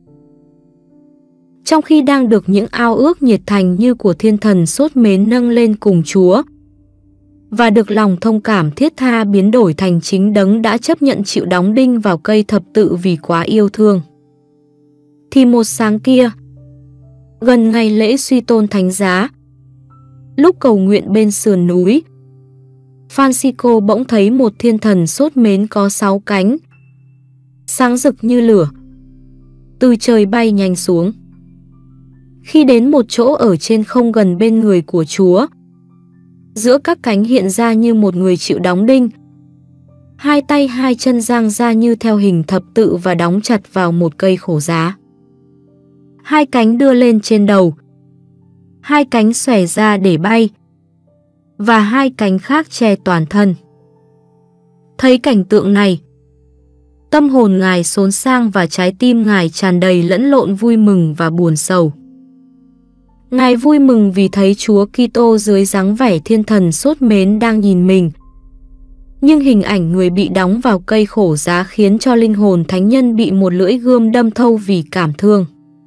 Trong khi đang được những ao ước nhiệt thành như của thiên thần sốt mến nâng lên cùng Chúa, và được lòng thông cảm thiết tha biến đổi thành chính đấng đã chấp nhận chịu đóng đinh vào cây thập tự vì quá yêu thương, thì một sáng kia, gần ngày lễ suy tôn thánh giá, lúc cầu nguyện bên sườn núi, Francisco bỗng thấy một thiên thần sốt mến có 6 cánh, sáng rực như lửa, từ trời bay nhanh xuống. Khi đến một chỗ ở trên không gần bên người của Chúa, giữa các cánh hiện ra như một người chịu đóng đinh, hai tay hai chân dang ra như theo hình thập tự và đóng chặt vào một cây khổ giá. Hai cánh đưa lên trên đầu, hai cánh xòe ra để bay, và hai cánh khác che toàn thân. Thấy cảnh tượng này, tâm hồn Ngài xốn sang và trái tim Ngài tràn đầy lẫn lộn vui mừng và buồn sầu. Ngài vui mừng vì thấy Chúa Kitô dưới dáng vẻ thiên thần sốt mến đang nhìn mình. Nhưng hình ảnh người bị đóng vào cây khổ giá khiến cho linh hồn thánh nhân bị một lưỡi gươm đâm thâu vì cảm thương.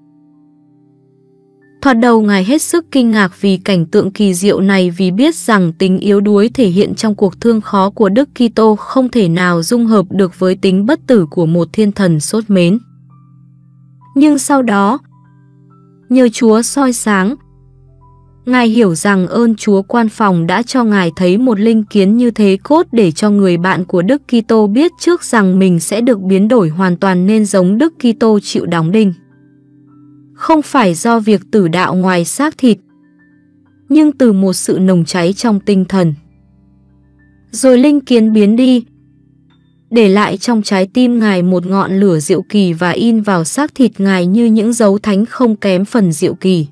Thoạt đầu Ngài hết sức kinh ngạc vì cảnh tượng kỳ diệu này, vì biết rằng tính yếu đuối thể hiện trong cuộc thương khó của Đức Kitô không thể nào dung hợp được với tính bất tử của một thiên thần sốt mến. Nhưng sau đó, nhờ Chúa soi sáng, Ngài hiểu rằng ơn Chúa quan phòng đã cho Ngài thấy một linh kiến như thế cốt để cho người bạn của Đức Kitô biết trước rằng mình sẽ được biến đổi hoàn toàn nên giống Đức Kitô chịu đóng đinh. Không phải do việc tử đạo ngoài xác thịt, nhưng từ một sự nồng cháy trong tinh thần. Rồi linh kiến biến đi, để lại trong trái tim Ngài một ngọn lửa diệu kỳ và in vào xác thịt Ngài như những dấu thánh không kém phần diệu kỳ.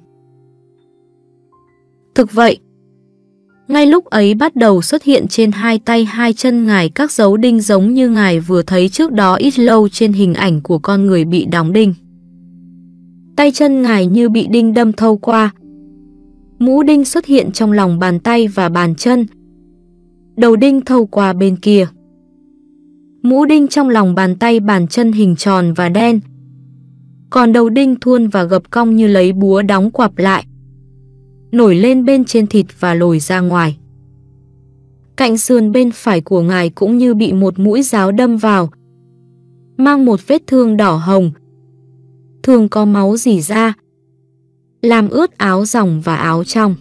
Thực vậy, ngay lúc ấy bắt đầu xuất hiện trên hai tay hai chân Ngài các dấu đinh giống như Ngài vừa thấy trước đó ít lâu trên hình ảnh của con người bị đóng đinh. Tay chân Ngài như bị đinh đâm thâu qua. Mũ đinh xuất hiện trong lòng bàn tay và bàn chân. Đầu đinh thâu qua bên kia. Mũ đinh trong lòng bàn tay bàn chân hình tròn và đen. Còn đầu đinh thuôn và gập cong như lấy búa đóng quặp lại, nổi lên bên trên thịt và lồi ra ngoài. Cạnh sườn bên phải của Ngài cũng như bị một mũi giáo đâm vào, mang một vết thương đỏ hồng, thường có máu rỉ ra, làm ướt áo dòng và áo trong.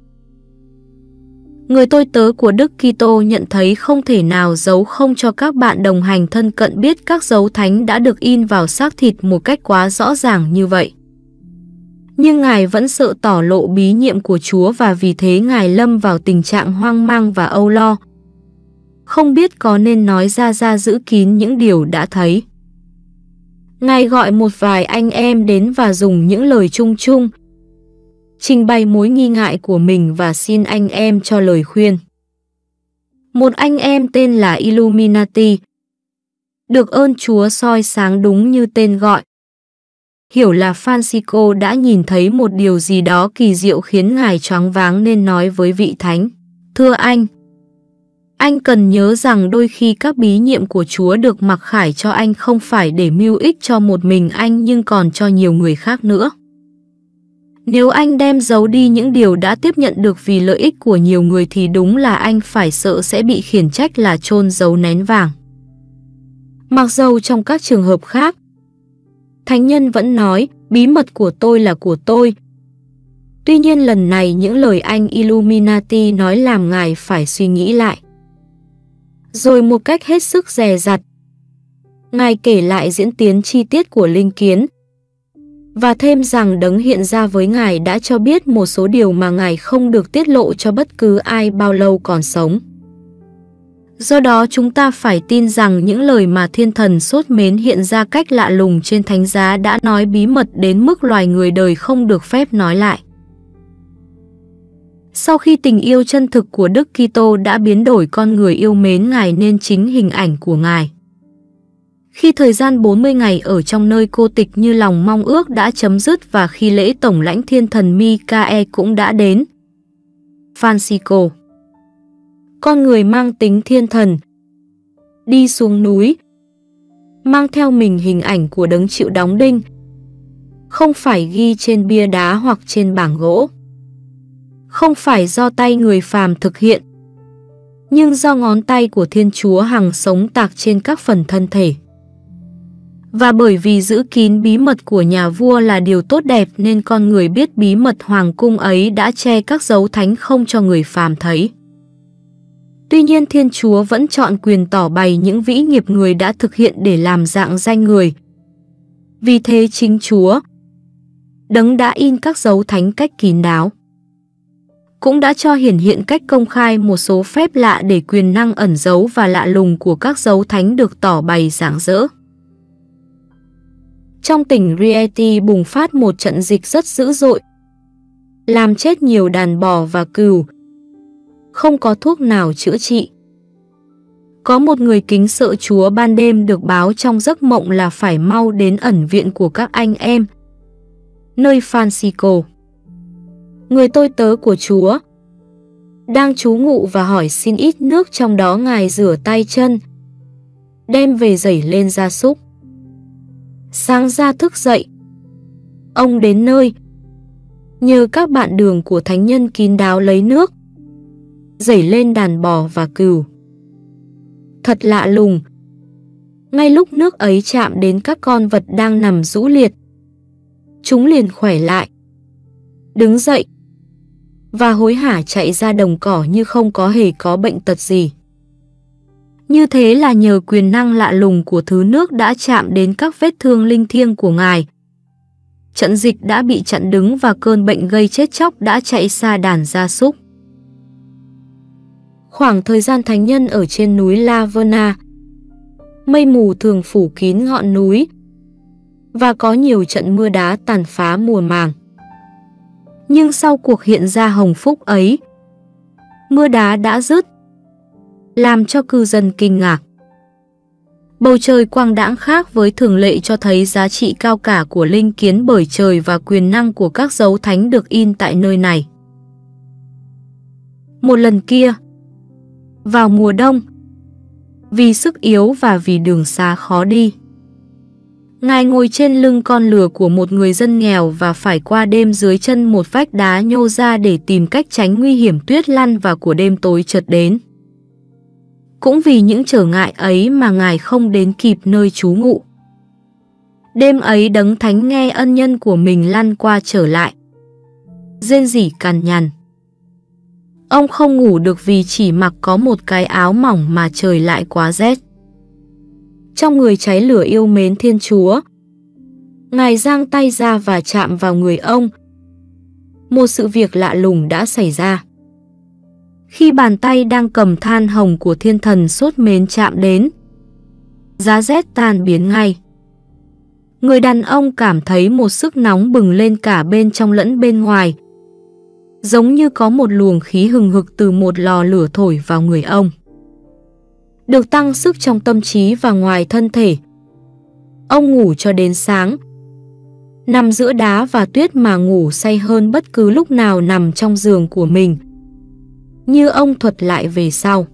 Người tôi tớ của Đức Kitô nhận thấy không thể nào giấu không cho các bạn đồng hành thân cận biết các dấu thánh đã được in vào xác thịt một cách quá rõ ràng như vậy. Nhưng Ngài vẫn sợ tỏ lộ bí nhiệm của Chúa và vì thế Ngài lâm vào tình trạng hoang mang và âu lo, không biết có nên nói ra giữ kín những điều đã thấy. Ngài gọi một vài anh em đến và dùng những lời chung chung, trình bày mối nghi ngại của mình và xin anh em cho lời khuyên. Một anh em tên là Illuminati, được ơn Chúa soi sáng đúng như tên gọi, hiểu là Francisco đã nhìn thấy một điều gì đó kỳ diệu khiến Ngài choáng váng nên nói với vị thánh: "Thưa anh cần nhớ rằng đôi khi các bí nhiệm của Chúa được mặc khải cho anh không phải để mưu ích cho một mình anh nhưng còn cho nhiều người khác nữa. Nếu anh đem giấu đi những điều đã tiếp nhận được vì lợi ích của nhiều người thì đúng là anh phải sợ sẽ bị khiển trách là chôn giấu nén vàng." Mặc dầu trong các trường hợp khác, thánh nhân vẫn nói bí mật của tôi là của tôi. Tuy nhiên lần này những lời anh Illuminati nói làm Ngài phải suy nghĩ lại. Rồi một cách hết sức dè dặt, Ngài kể lại diễn tiến chi tiết của linh kiến và thêm rằng đấng hiện ra với Ngài đã cho biết một số điều mà Ngài không được tiết lộ cho bất cứ ai bao lâu còn sống. Do đó chúng ta phải tin rằng những lời mà thiên thần sốt mến hiện ra cách lạ lùng trên thánh giá đã nói bí mật đến mức loài người đời không được phép nói lại. Sau khi tình yêu chân thực của Đức Kitô đã biến đổi con người yêu mến Ngài nên chính hình ảnh của Ngài, Khi thời gian 40 ngày ở trong nơi cô tịch như lòng mong ước đã chấm dứt và khi lễ tổng lãnh thiên thần Mikael cũng đã đến, Francisco, con người mang tính thiên thần, đi xuống núi, mang theo mình hình ảnh của đấng chịu đóng đinh, không phải ghi trên bia đá hoặc trên bảng gỗ, không phải do tay người phàm thực hiện, nhưng do ngón tay của Thiên Chúa hằng sống tạc trên các phần thân thể. Và bởi vì giữ kín bí mật của nhà vua là điều tốt đẹp nên con người biết bí mật hoàng cung ấy đã che các dấu thánh không cho người phàm thấy. Tuy nhiên Thiên Chúa vẫn chọn quyền tỏ bày những vĩ nghiệp người đã thực hiện để làm rạng danh người. Vì thế chính Chúa, đấng đã in các dấu thánh cách kín đáo, cũng đã cho hiển hiện cách công khai một số phép lạ để quyền năng ẩn giấu và lạ lùng của các dấu thánh được tỏ bày rạng rỡ. Trong tỉnh Rieti bùng phát một trận dịch rất dữ dội, làm chết nhiều đàn bò và cừu, không có thuốc nào chữa trị. Có một người kính sợ Chúa ban đêm được báo trong giấc mộng là phải mau đến ẩn viện của các anh em, nơi Francisco, người tôi tớ của Chúa, đang trú ngụ và hỏi xin ít nước trong đó Ngài rửa tay chân, đem về dẩy lên gia súc. Sáng ra thức dậy, ông đến nơi, nhờ các bạn đường của thánh nhân kín đáo lấy nước, dẩy lên đàn bò và cừu. Thật lạ lùng, ngay lúc nước ấy chạm đến các con vật đang nằm rũ liệt, chúng liền khỏe lại, đứng dậy và hối hả chạy ra đồng cỏ như không có hề có bệnh tật gì. Như thế là nhờ quyền năng lạ lùng của thứ nước đã chạm đến các vết thương linh thiêng của Ngài. Trận dịch đã bị chặn đứng và cơn bệnh gây chết chóc đã chạy xa đàn gia súc. Khoảng thời gian thánh nhân ở trên núi La Verna, mây mù thường phủ kín ngọn núi và có nhiều trận mưa đá tàn phá mùa màng. Nhưng sau cuộc hiện ra hồng phúc ấy, mưa đá đã dứt, làm cho cư dân kinh ngạc. Bầu trời quang đãng khác với thường lệ cho thấy giá trị cao cả của linh kiến bởi trời và quyền năng của các dấu thánh được in tại nơi này. Một lần kia, vào mùa đông, vì sức yếu và vì đường xa khó đi, Ngài ngồi trên lưng con lừa của một người dân nghèo và phải qua đêm dưới chân một vách đá nhô ra để tìm cách tránh nguy hiểm tuyết lăn và của đêm tối chợt đến. Cũng vì những trở ngại ấy mà Ngài không đến kịp nơi trú ngụ. Đêm ấy đấng thánh nghe ân nhân của mình lăn qua trở lại, rên rỉ cằn nhằn. Ông không ngủ được vì chỉ mặc có một cái áo mỏng mà trời lại quá rét. Trong người cháy lửa yêu mến Thiên Chúa, Ngài giang tay ra và chạm vào người ông. Một sự việc lạ lùng đã xảy ra. Khi bàn tay đang cầm than hồng của thiên thần sốt mến chạm đến, giá rét tan biến ngay. Người đàn ông cảm thấy một sức nóng bừng lên cả bên trong lẫn bên ngoài, giống như có một luồng khí hừng hực từ một lò lửa thổi vào người ông. Được tăng sức trong tâm trí và ngoài thân thể, ông ngủ cho đến sáng, nằm giữa đá và tuyết mà ngủ say hơn bất cứ lúc nào nằm trong giường của mình, như ông thuật lại về sau.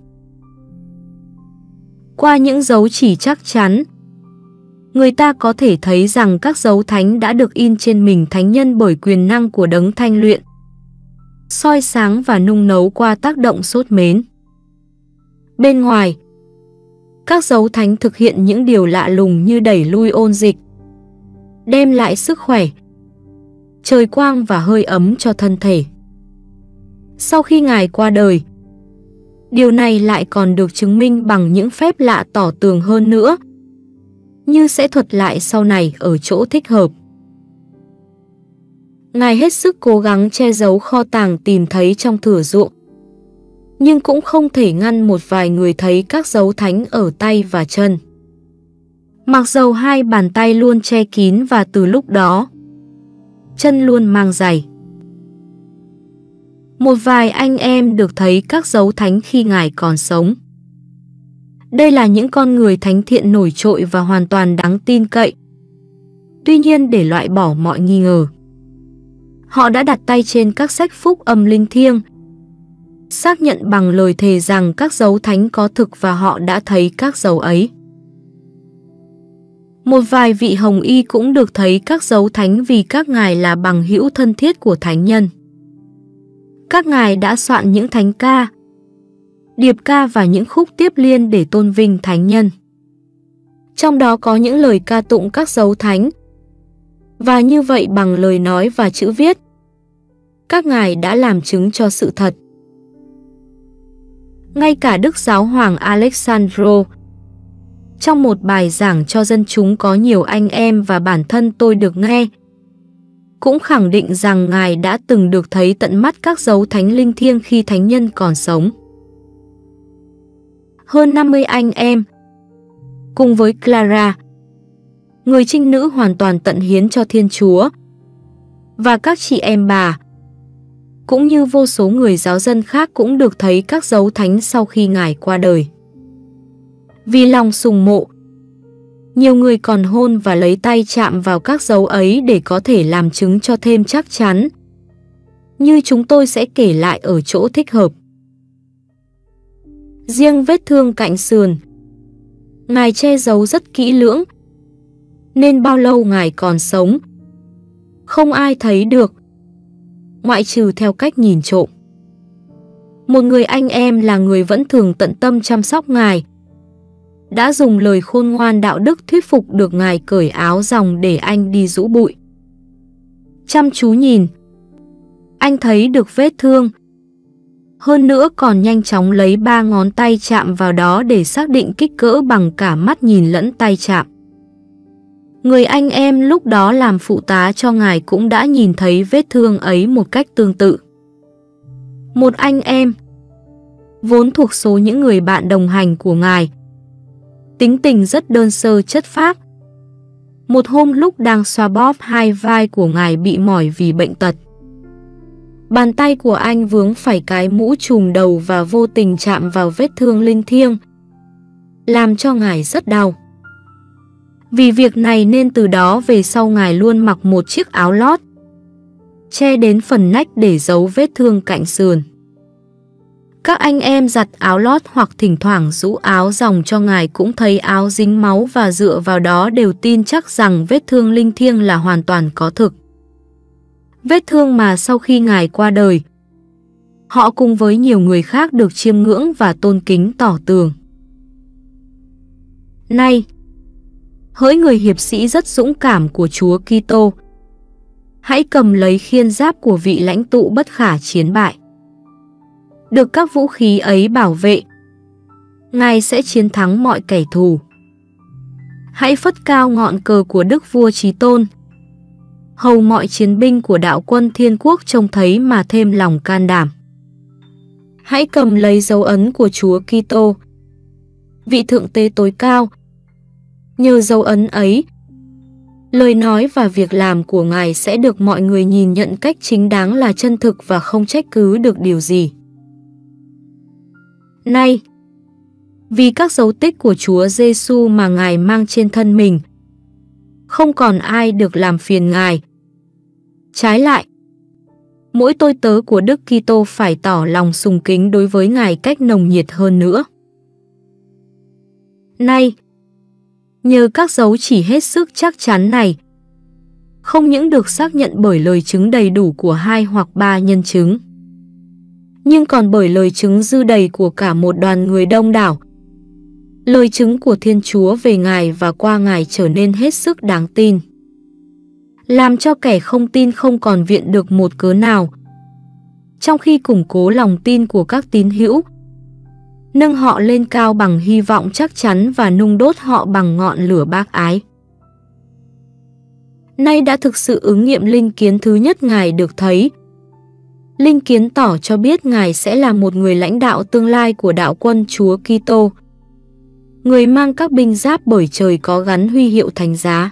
Qua những dấu chỉ chắc chắn, người ta có thể thấy rằng các dấu thánh đã được in trên mình thánh nhân bởi quyền năng của đấng thanh luyện, soi sáng và nung nấu qua tác động sốt mến. Bên ngoài, các dấu thánh thực hiện những điều lạ lùng như đẩy lui ôn dịch, đem lại sức khỏe, trời quang và hơi ấm cho thân thể. Sau khi Ngài qua đời, điều này lại còn được chứng minh bằng những phép lạ tỏ tường hơn nữa, như sẽ thuật lại sau này ở chỗ thích hợp. Ngài hết sức cố gắng che giấu kho tàng tìm thấy trong thửa ruộng, nhưng cũng không thể ngăn một vài người thấy các dấu thánh ở tay và chân. Mặc dầu hai bàn tay luôn che kín và từ lúc đó, chân luôn mang giày. Một vài anh em được thấy các dấu thánh khi Ngài còn sống. Đây là những con người thánh thiện nổi trội và hoàn toàn đáng tin cậy. Tuy nhiên, để loại bỏ mọi nghi ngờ, họ đã đặt tay trên các sách phúc âm linh thiêng, xác nhận bằng lời thề rằng các dấu thánh có thực và họ đã thấy các dấu ấy. Một vài vị hồng y cũng được thấy các dấu thánh vì các ngài là bằng hữu thân thiết của thánh nhân. Các ngài đã soạn những thánh ca, điệp ca và những khúc tiếp liên để tôn vinh thánh nhân. Trong đó có những lời ca tụng các dấu thánh, và như vậy bằng lời nói và chữ viết, các ngài đã làm chứng cho sự thật. Ngay cả Đức Giáo hoàng Alexandro, trong một bài giảng cho dân chúng có nhiều anh em và bản thân tôi được nghe, cũng khẳng định rằng ngài đã từng được thấy tận mắt các dấu thánh linh thiêng khi thánh nhân còn sống. Hơn 50 anh em, cùng với Clara, người trinh nữ hoàn toàn tận hiến cho Thiên Chúa, và các chị em bà, cũng như vô số người giáo dân khác cũng được thấy các dấu thánh sau khi ngài qua đời. Vì lòng sùng mộ, nhiều người còn hôn và lấy tay chạm vào các dấu ấy để có thể làm chứng cho thêm chắc chắn, như chúng tôi sẽ kể lại ở chỗ thích hợp. Riêng vết thương cạnh sườn, ngài che giấu rất kỹ lưỡng, nên bao lâu ngài còn sống, không ai thấy được, ngoại trừ theo cách nhìn trộm. Một người anh em là người vẫn thường tận tâm chăm sóc ngài, đã dùng lời khôn ngoan đạo đức thuyết phục được ngài cởi áo ròng để anh đi rũ bụi. Chăm chú nhìn, anh thấy được vết thương. Hơn nữa còn nhanh chóng lấy 3 ngón tay chạm vào đó để xác định kích cỡ bằng cả mắt nhìn lẫn tay chạm. Người anh em lúc đó làm phụ tá cho ngài cũng đã nhìn thấy vết thương ấy một cách tương tự. Một anh em, vốn thuộc số những người bạn đồng hành của ngài, tính tình rất đơn sơ chất phác. Một hôm lúc đang xoa bóp hai vai của ngài bị mỏi vì bệnh tật, bàn tay của anh vướng phải cái mũ trùm đầu và vô tình chạm vào vết thương linh thiêng, làm cho ngài rất đau. Vì việc này nên từ đó về sau ngài luôn mặc một chiếc áo lót, che đến phần nách để giấu vết thương cạnh sườn. Các anh em giặt áo lót hoặc thỉnh thoảng rũ áo ròng cho ngài cũng thấy áo dính máu và dựa vào đó đều tin chắc rằng vết thương linh thiêng là hoàn toàn có thực. Vết thương mà sau khi ngài qua đời, họ cùng với nhiều người khác được chiêm ngưỡng và tôn kính tỏ tường. Nay, hỡi người hiệp sĩ rất dũng cảm của Chúa Kitô, hãy cầm lấy khiên giáp của vị lãnh tụ bất khả chiến bại. Được các vũ khí ấy bảo vệ, ngài sẽ chiến thắng mọi kẻ thù. Hãy phất cao ngọn cờ của Đức Vua Chí Tôn, hầu mọi chiến binh của đạo quân Thiên Quốc trông thấy mà thêm lòng can đảm. Hãy cầm lấy dấu ấn của Chúa Kitô, vị thượng tế tối cao. Nhờ dấu ấn ấy, lời nói và việc làm của ngài sẽ được mọi người nhìn nhận cách chính đáng là chân thực và không trách cứ được điều gì. Nay, vì các dấu tích của Chúa Giêsu mà ngài mang trên thân mình, không còn ai được làm phiền ngài. Trái lại, mỗi tôi tớ của Đức Kitô phải tỏ lòng sùng kính đối với ngài cách nồng nhiệt hơn nữa. Nay, nhờ các dấu chỉ hết sức chắc chắn này, không những được xác nhận bởi lời chứng đầy đủ của 2 hoặc 3 nhân chứng, nhưng còn bởi lời chứng dư đầy của cả một đoàn người đông đảo. Lời chứng của Thiên Chúa về ngài và qua ngài trở nên hết sức đáng tin, làm cho kẻ không tin không còn viện được một cớ nào, trong khi củng cố lòng tin của các tín hữu, nâng họ lên cao bằng hy vọng chắc chắn và nung đốt họ bằng ngọn lửa bác ái. Nay đã thực sự ứng nghiệm linh kiến thứ nhất ngài được thấy. Linh kiến tỏ cho biết ngài sẽ là một người lãnh đạo tương lai của đạo quân Chúa Kitô, người mang các binh giáp bởi trời có gắn huy hiệu thánh giá.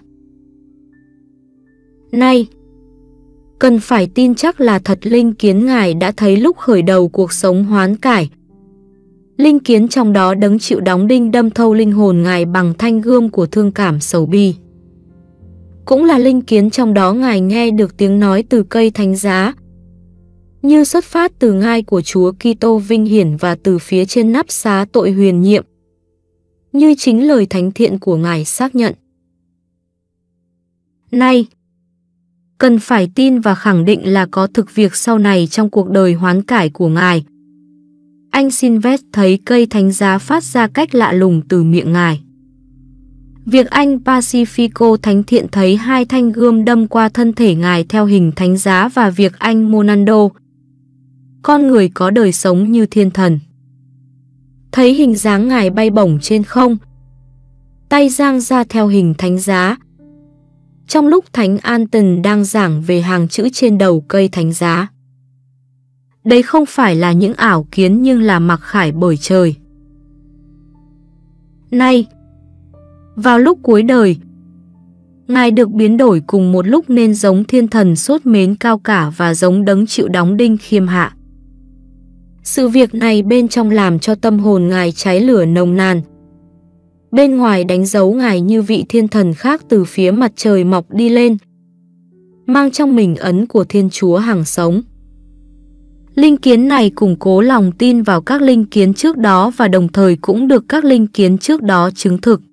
Nay, cần phải tin chắc là thật linh kiến ngài đã thấy lúc khởi đầu cuộc sống hoán cải, Linh kiến trong đó đấng chịu đóng đinh đâm thâu linh hồn Ngài bằng thanh gươm của thương cảm sầu bi. Cũng là linh kiến trong đó Ngài nghe được tiếng nói từ cây thánh giá, như xuất phát từ ngai của Chúa Kitô vinh hiển và từ phía trên nắp xá tội huyền nhiệm, như chính lời thánh thiện của Ngài xác nhận. Nay, cần phải tin và khẳng định là có thực việc sau này trong cuộc đời hoán cải của Ngài. Anh Sylvester thấy cây thánh giá phát ra cách lạ lùng từ miệng Ngài. Việc anh Pacifico thánh thiện thấy hai thanh gươm đâm qua thân thể Ngài theo hình thánh giá và việc anh Monando, con người có đời sống như thiên thần, thấy hình dáng Ngài bay bổng trên không, tay giang ra theo hình thánh giá, trong lúc Thánh Anton đang giảng về hàng chữ trên đầu cây thánh giá. Đây không phải là những ảo kiến nhưng là mặc khải bởi trời. Nay, vào lúc cuối đời, Ngài được biến đổi cùng một lúc nên giống thiên thần sốt mến cao cả và giống đấng chịu đóng đinh khiêm hạ. Sự việc này bên trong làm cho tâm hồn Ngài cháy lửa nồng nàn. Bên ngoài đánh dấu Ngài như vị thiên thần khác từ phía mặt trời mọc đi lên, mang trong mình ấn của Thiên Chúa hằng sống. Linh kiến này củng cố lòng tin vào các linh kiến trước đó và đồng thời cũng được các linh kiến trước đó chứng thực.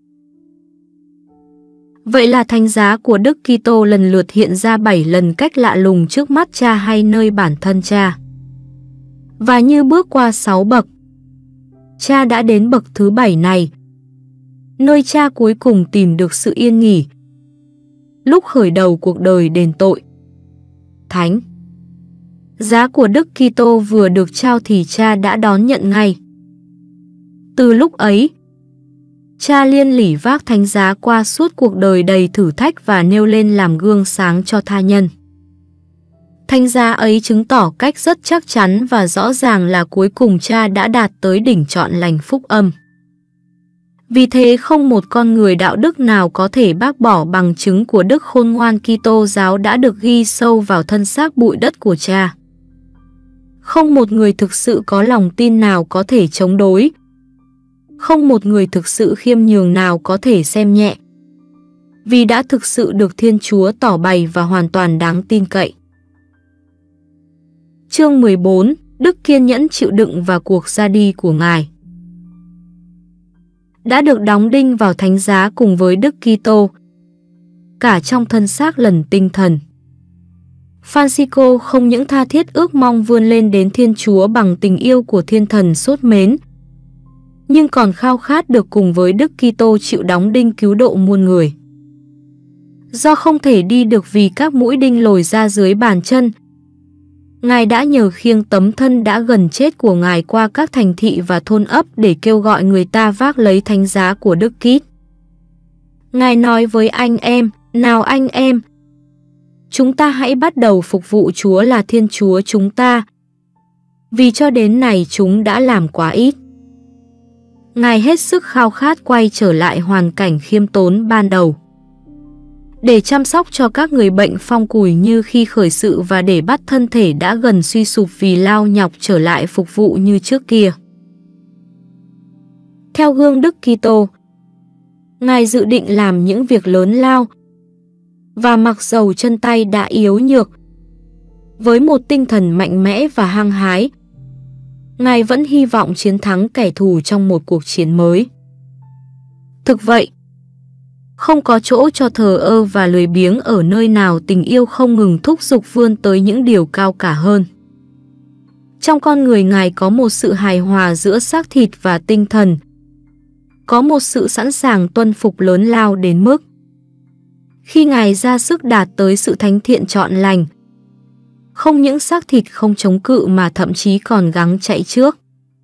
Vậy là thánh giá của Đức Kitô lần lượt hiện ra 7 lần cách lạ lùng trước mắt Cha hay nơi bản thân Cha. Và như bước qua 6 bậc, Cha đã đến bậc thứ 7 này, nơi Cha cuối cùng tìm được sự yên nghỉ, lúc khởi đầu cuộc đời đền tội. Thánh giá của Đức Kitô vừa được trao thì Cha đã đón nhận ngay. Từ lúc ấy, Cha liên lỉ vác thánh giá qua suốt cuộc đời đầy thử thách và nêu lên làm gương sáng cho tha nhân. Thánh giá ấy chứng tỏ cách rất chắc chắn và rõ ràng là cuối cùng Cha đã đạt tới đỉnh trọn lành phúc âm. Vì thế không một con người đạo đức nào có thể bác bỏ bằng chứng của đức khôn ngoan Kitô giáo đã được ghi sâu vào thân xác bụi đất của Cha. Không một người thực sự có lòng tin nào có thể chống đối. Không một người thực sự khiêm nhường nào có thể xem nhẹ. Vì đã thực sự được Thiên Chúa tỏ bày và hoàn toàn đáng tin cậy. Chương 14. Đức kiên nhẫn chịu đựng và cuộc ra đi của Ngài. Đã được đóng đinh vào thánh giá cùng với Đức Kitô, cả trong thân xác lẫn tinh thần. Francisco không những tha thiết ước mong vươn lên đến Thiên Chúa bằng tình yêu của thiên thần sốt mến, nhưng còn khao khát được cùng với Đức Kitô chịu đóng đinh cứu độ muôn người. Do không thể đi được vì các mũi đinh lồi ra dưới bàn chân, Ngài đã nhờ khiêng tấm thân đã gần chết của Ngài qua các thành thị và thôn ấp để kêu gọi người ta vác lấy thánh giá của Đức Kitô. Ngài nói với anh em, nào anh em, chúng ta hãy bắt đầu phục vụ Chúa là Thiên Chúa chúng ta, vì cho đến này chúng đã làm quá ít. Ngài hết sức khao khát quay trở lại hoàn cảnh khiêm tốn ban đầu, để chăm sóc cho các người bệnh phong cùi như khi khởi sự và để bắt thân thể đã gần suy sụp vì lao nhọc trở lại phục vụ như trước kia. Theo gương Đức Kitô, Ngài dự định làm những việc lớn lao, và mặc dầu chân tay đã yếu nhược, với một tinh thần mạnh mẽ và hăng hái, Ngài vẫn hy vọng chiến thắng kẻ thù trong một cuộc chiến mới. Thực vậy, không có chỗ cho thờ ơ và lười biếng ở nơi nào tình yêu không ngừng thúc giục vươn tới những điều cao cả hơn. Trong con người Ngài có một sự hài hòa giữa xác thịt và tinh thần, có một sự sẵn sàng tuân phục lớn lao đến mức khi Ngài ra sức đạt tới sự thánh thiện trọn lành, không những xác thịt không chống cự mà thậm chí còn gắng chạy trước.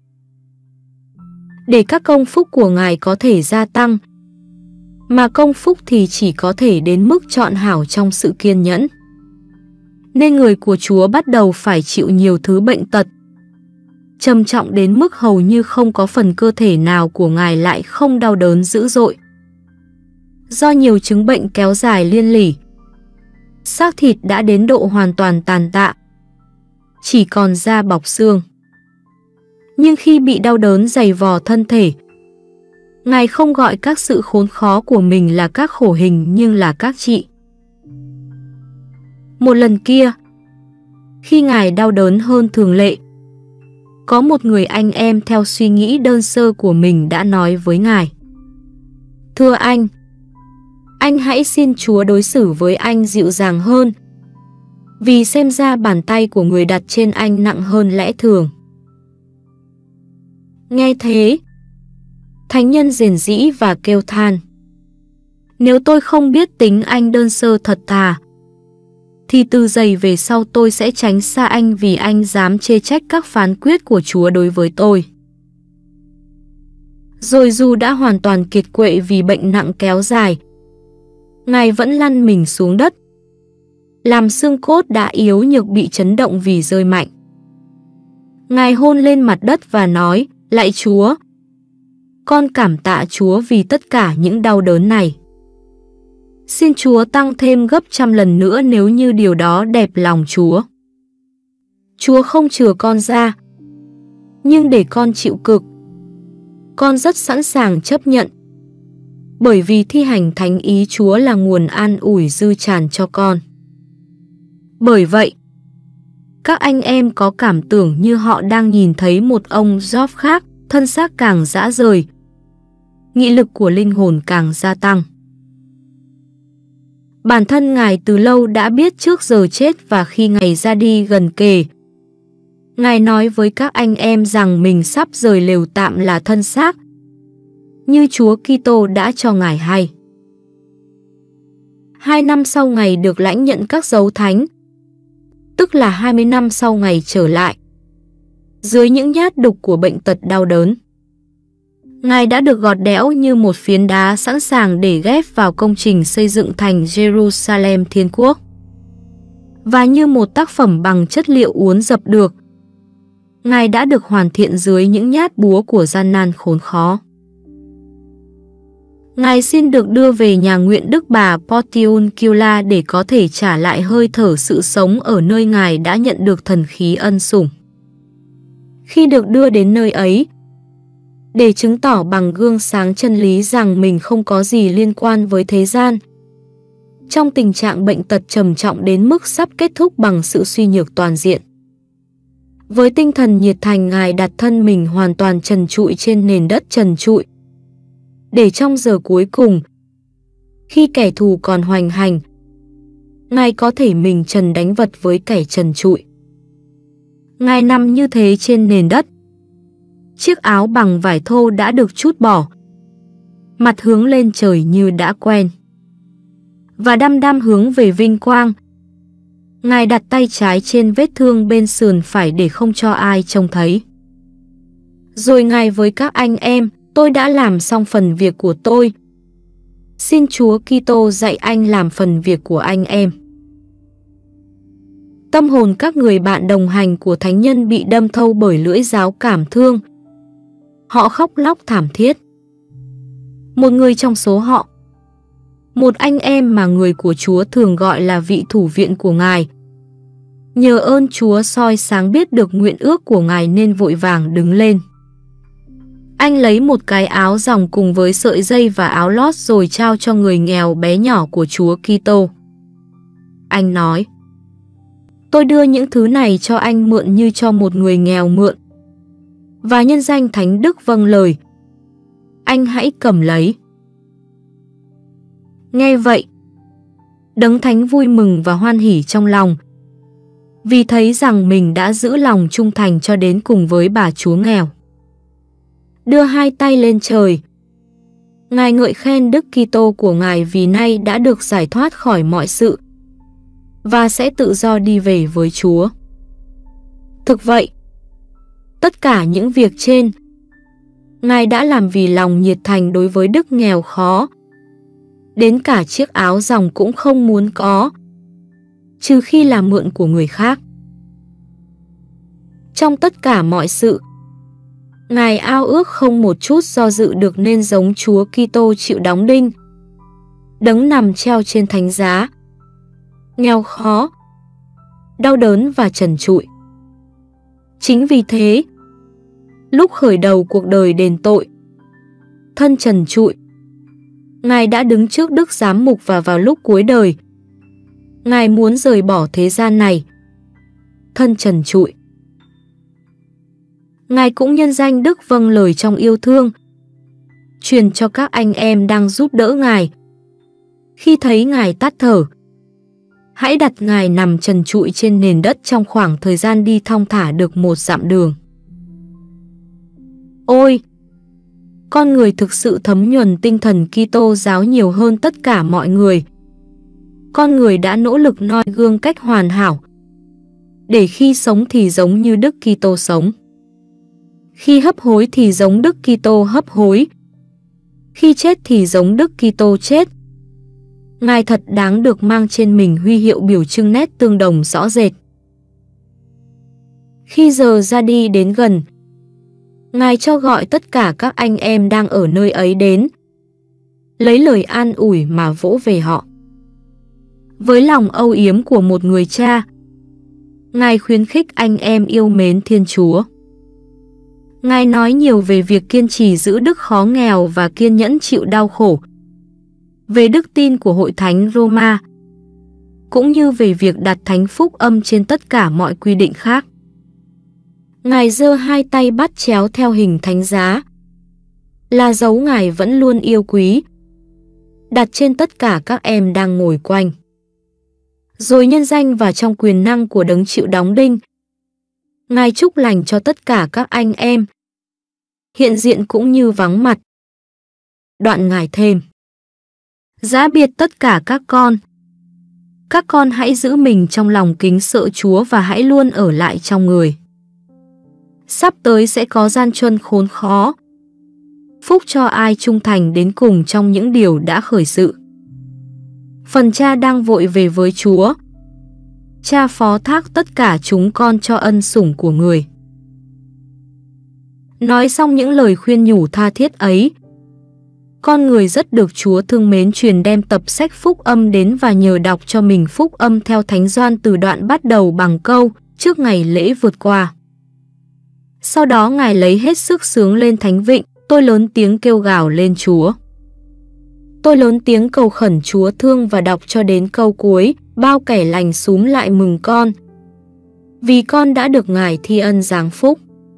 Để các công phúc của Ngài có thể gia tăng, mà công phúc thì chỉ có thể đến mức trọn hảo trong sự kiên nhẫn. Nên người của Chúa bắt đầu phải chịu nhiều thứ bệnh tật, trầm trọng đến mức hầu như không có phần cơ thể nào của Ngài lại không đau đớn dữ dội. Do nhiều chứng bệnh kéo dài liên lỉ, xác thịt đã đến độ hoàn toàn tàn tạ, chỉ còn da bọc xương. Nhưng khi bị đau đớn dày vò thân thể, Ngài không gọi các sự khốn khó của mình là các khổ hình nhưng là các trị. Một lần kia, khi Ngài đau đớn hơn thường lệ, có một người anh em theo suy nghĩ đơn sơ của mình đã nói với Ngài: "Thưa anh hãy xin Chúa đối xử với anh dịu dàng hơn, vì xem ra bàn tay của người đặt trên anh nặng hơn lẽ thường." Nghe thế, thánh nhân rền rĩ và kêu than: "Nếu tôi không biết tính anh đơn sơ thật thà, thì từ giây về sau tôi sẽ tránh xa anh vì anh dám chê trách các phán quyết của Chúa đối với tôi." Rồi dù đã hoàn toàn kiệt quệ vì bệnh nặng kéo dài, Ngài vẫn lăn mình xuống đất, làm xương cốt đã yếu nhược bị chấn động vì rơi mạnh. Ngài hôn lên mặt đất và nói: "Lạy Chúa, con cảm tạ Chúa vì tất cả những đau đớn này. Xin Chúa tăng thêm gấp trăm lần nữa nếu như điều đó đẹp lòng Chúa. Chúa không chừa con ra, nhưng để con chịu cực, con rất sẵn sàng chấp nhận, bởi vì thi hành thánh ý Chúa là nguồn an ủi dư tràn cho con." Bởi vậy, các anh em có cảm tưởng như họ đang nhìn thấy một ông Job khác, thân xác càng rã rời, nghị lực của linh hồn càng gia tăng. Bản thân Ngài từ lâu đã biết trước giờ chết và khi ngày ra đi gần kề, Ngài nói với các anh em rằng mình sắp rời lều tạm là thân xác, như Chúa Kitô đã cho Ngài hay. 2 năm sau Ngài được lãnh nhận các dấu thánh, tức là 20 năm sau Ngài trở lại, dưới những nhát đục của bệnh tật đau đớn, Ngài đã được gọt đẽo như một phiến đá sẵn sàng để ghép vào công trình xây dựng thành Jerusalem Thiên Quốc. Và như một tác phẩm bằng chất liệu uốn dập được, Ngài đã được hoàn thiện dưới những nhát búa của gian nan khốn khó. Ngài xin được đưa về nhà nguyện Đức Bà Portiuncula để có thể trả lại hơi thở sự sống ở nơi Ngài đã nhận được thần khí ân sủng. Khi được đưa đến nơi ấy, để chứng tỏ bằng gương sáng chân lý rằng mình không có gì liên quan với thế gian, trong tình trạng bệnh tật trầm trọng đến mức sắp kết thúc bằng sự suy nhược toàn diện, với tinh thần nhiệt thành, Ngài đặt thân mình hoàn toàn trần trụi trên nền đất trần trụi, để trong giờ cuối cùng, khi kẻ thù còn hoành hành, Ngài có thể mình trần đánh vật với kẻ trần trụi. Ngài nằm như thế trên nền đất, chiếc áo bằng vải thô đã được trút bỏ, mặt hướng lên trời như đã quen, và đăm đăm hướng về vinh quang. Ngài đặt tay trái trên vết thương bên sườn phải để không cho ai trông thấy. Rồi Ngài với các anh em: "Tôi đã làm xong phần việc của tôi. Xin Chúa Kitô dạy anh làm phần việc của anh em." Tâm hồn các người bạn đồng hành của thánh nhân bị đâm thâu bởi lưỡi giáo cảm thương. Họ khóc lóc thảm thiết. Một người trong số họ, một anh em mà người của Chúa thường gọi là vị thủ viện của Ngài, nhờ ơn Chúa soi sáng biết được nguyện ước của Ngài nên vội vàng đứng lên. Anh lấy một cái áo dòng cùng với sợi dây và áo lót rồi trao cho người nghèo bé nhỏ của Chúa Kitô. Anh nói: "Tôi đưa những thứ này cho anh mượn như cho một người nghèo mượn. Và nhân danh Thánh Đức vâng lời, anh hãy cầm lấy." Nghe vậy, Đấng Thánh vui mừng và hoan hỉ trong lòng, vì thấy rằng mình đã giữ lòng trung thành cho đến cùng với bà chúa nghèo. Đưa hai tay lên trời, Ngài ngợi khen Đức Kitô của Ngài vì nay đã được giải thoát khỏi mọi sự và sẽ tự do đi về với Chúa. Thực vậy, tất cả những việc trên, Ngài đã làm vì lòng nhiệt thành đối với Đức nghèo khó. Đến cả chiếc áo dòng cũng không muốn có, trừ khi là mượn của người khác. Trong tất cả mọi sự, Ngài ao ước không một chút do dự được nên giống Chúa Kitô chịu đóng đinh, Đấng nằm treo trên thánh giá, nghèo khó, đau đớn và trần trụi. Chính vì thế, Lúc khởi đầu cuộc đời đền tội, thân trần trụi, Ngài đã đứng trước Đức Giám Mục và vào lúc cuối đời, Ngài muốn rời bỏ thế gian này, thân trần trụi. Ngài cũng nhân danh Đức vâng lời trong yêu thương, truyền cho các anh em đang giúp đỡ Ngài. Khi thấy Ngài tắt thở, hãy đặt Ngài nằm trần trụi trên nền đất trong khoảng thời gian đi thong thả được 1 dặm đường. Ôi! Con người thực sự thấm nhuần tinh thần Kitô giáo nhiều hơn tất cả mọi người. Con người đã nỗ lực noi gương cách hoàn hảo, để khi sống thì giống như Đức Kitô sống. Khi hấp hối thì giống Đức Kitô hấp hối. Khi chết thì giống Đức Kitô chết. Ngài thật đáng được mang trên mình huy hiệu biểu trưng nét tương đồng rõ rệt. Khi giờ ra đi đến gần, Ngài cho gọi tất cả các anh em đang ở nơi ấy đến, lấy lời an ủi mà vỗ về họ. Với lòng âu yếm của một người cha, Ngài khuyến khích anh em yêu mến Thiên Chúa. Ngài nói nhiều về việc kiên trì giữ đức khó nghèo và kiên nhẫn chịu đau khổ, về đức tin của Hội Thánh Roma, cũng như về việc đặt thánh phúc âm trên tất cả mọi quy định khác. Ngài giơ 2 tay bắt chéo theo hình thánh giá, là dấu Ngài vẫn luôn yêu quý, đặt trên tất cả các em đang ngồi quanh. Rồi nhân danh và trong quyền năng của Đấng chịu đóng đinh, Ngài chúc lành cho tất cả các anh em, hiện diện cũng như vắng mặt. Đoạn Ngài thêm: Giã biệt tất cả các con hãy giữ mình trong lòng kính sợ Chúa và hãy luôn ở lại trong Người. Sắp tới sẽ có gian truân khốn khó. Phúc cho ai trung thành đến cùng trong những điều đã khởi sự. Phần Cha đang vội về với Chúa. Cha phó thác tất cả chúng con cho ân sủng của Người. Nói xong những lời khuyên nhủ tha thiết ấy, con người rất được Chúa thương mến truyền đem tập sách phúc âm đến và nhờ đọc cho mình phúc âm theo Thánh Gioan từ đoạn bắt đầu bằng câu trước ngày lễ vượt qua. Sau đó Ngài lấy hết sức sướng lên thánh vịnh, tôi lớn tiếng kêu gào lên Chúa. Tôi lớn tiếng cầu khẩn Chúa thương và đọc cho đến câu cuối, bao kẻ lành xúm lại mừng con, vì con đã được Ngài thi ân giáng phúc.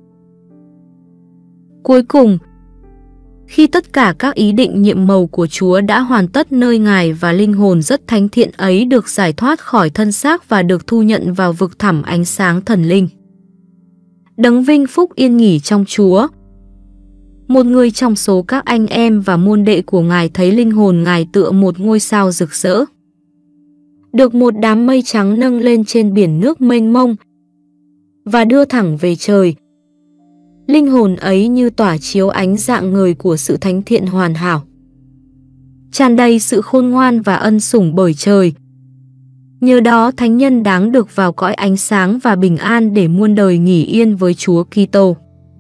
Cuối cùng, khi tất cả các ý định nhiệm mầu của Chúa đã hoàn tất nơi Ngài và linh hồn rất thánh thiện ấy được giải thoát khỏi thân xác và được thu nhận vào vực thẳm ánh sáng thần linh. Đấng vinh phúc yên nghỉ trong Chúa. Một người trong số các anh em và môn đệ của Ngài thấy linh hồn Ngài tựa một ngôi sao rực rỡ, được một đám mây trắng nâng lên trên biển nước mênh mông và đưa thẳng về trời. Linh hồn ấy như tỏa chiếu ánh rạng ngời của sự thánh thiện hoàn hảo, tràn đầy sự khôn ngoan và ân sủng bởi trời. Nhờ đó thánh nhân đáng được vào cõi ánh sáng và bình an để muôn đời nghỉ yên với Chúa Kitô.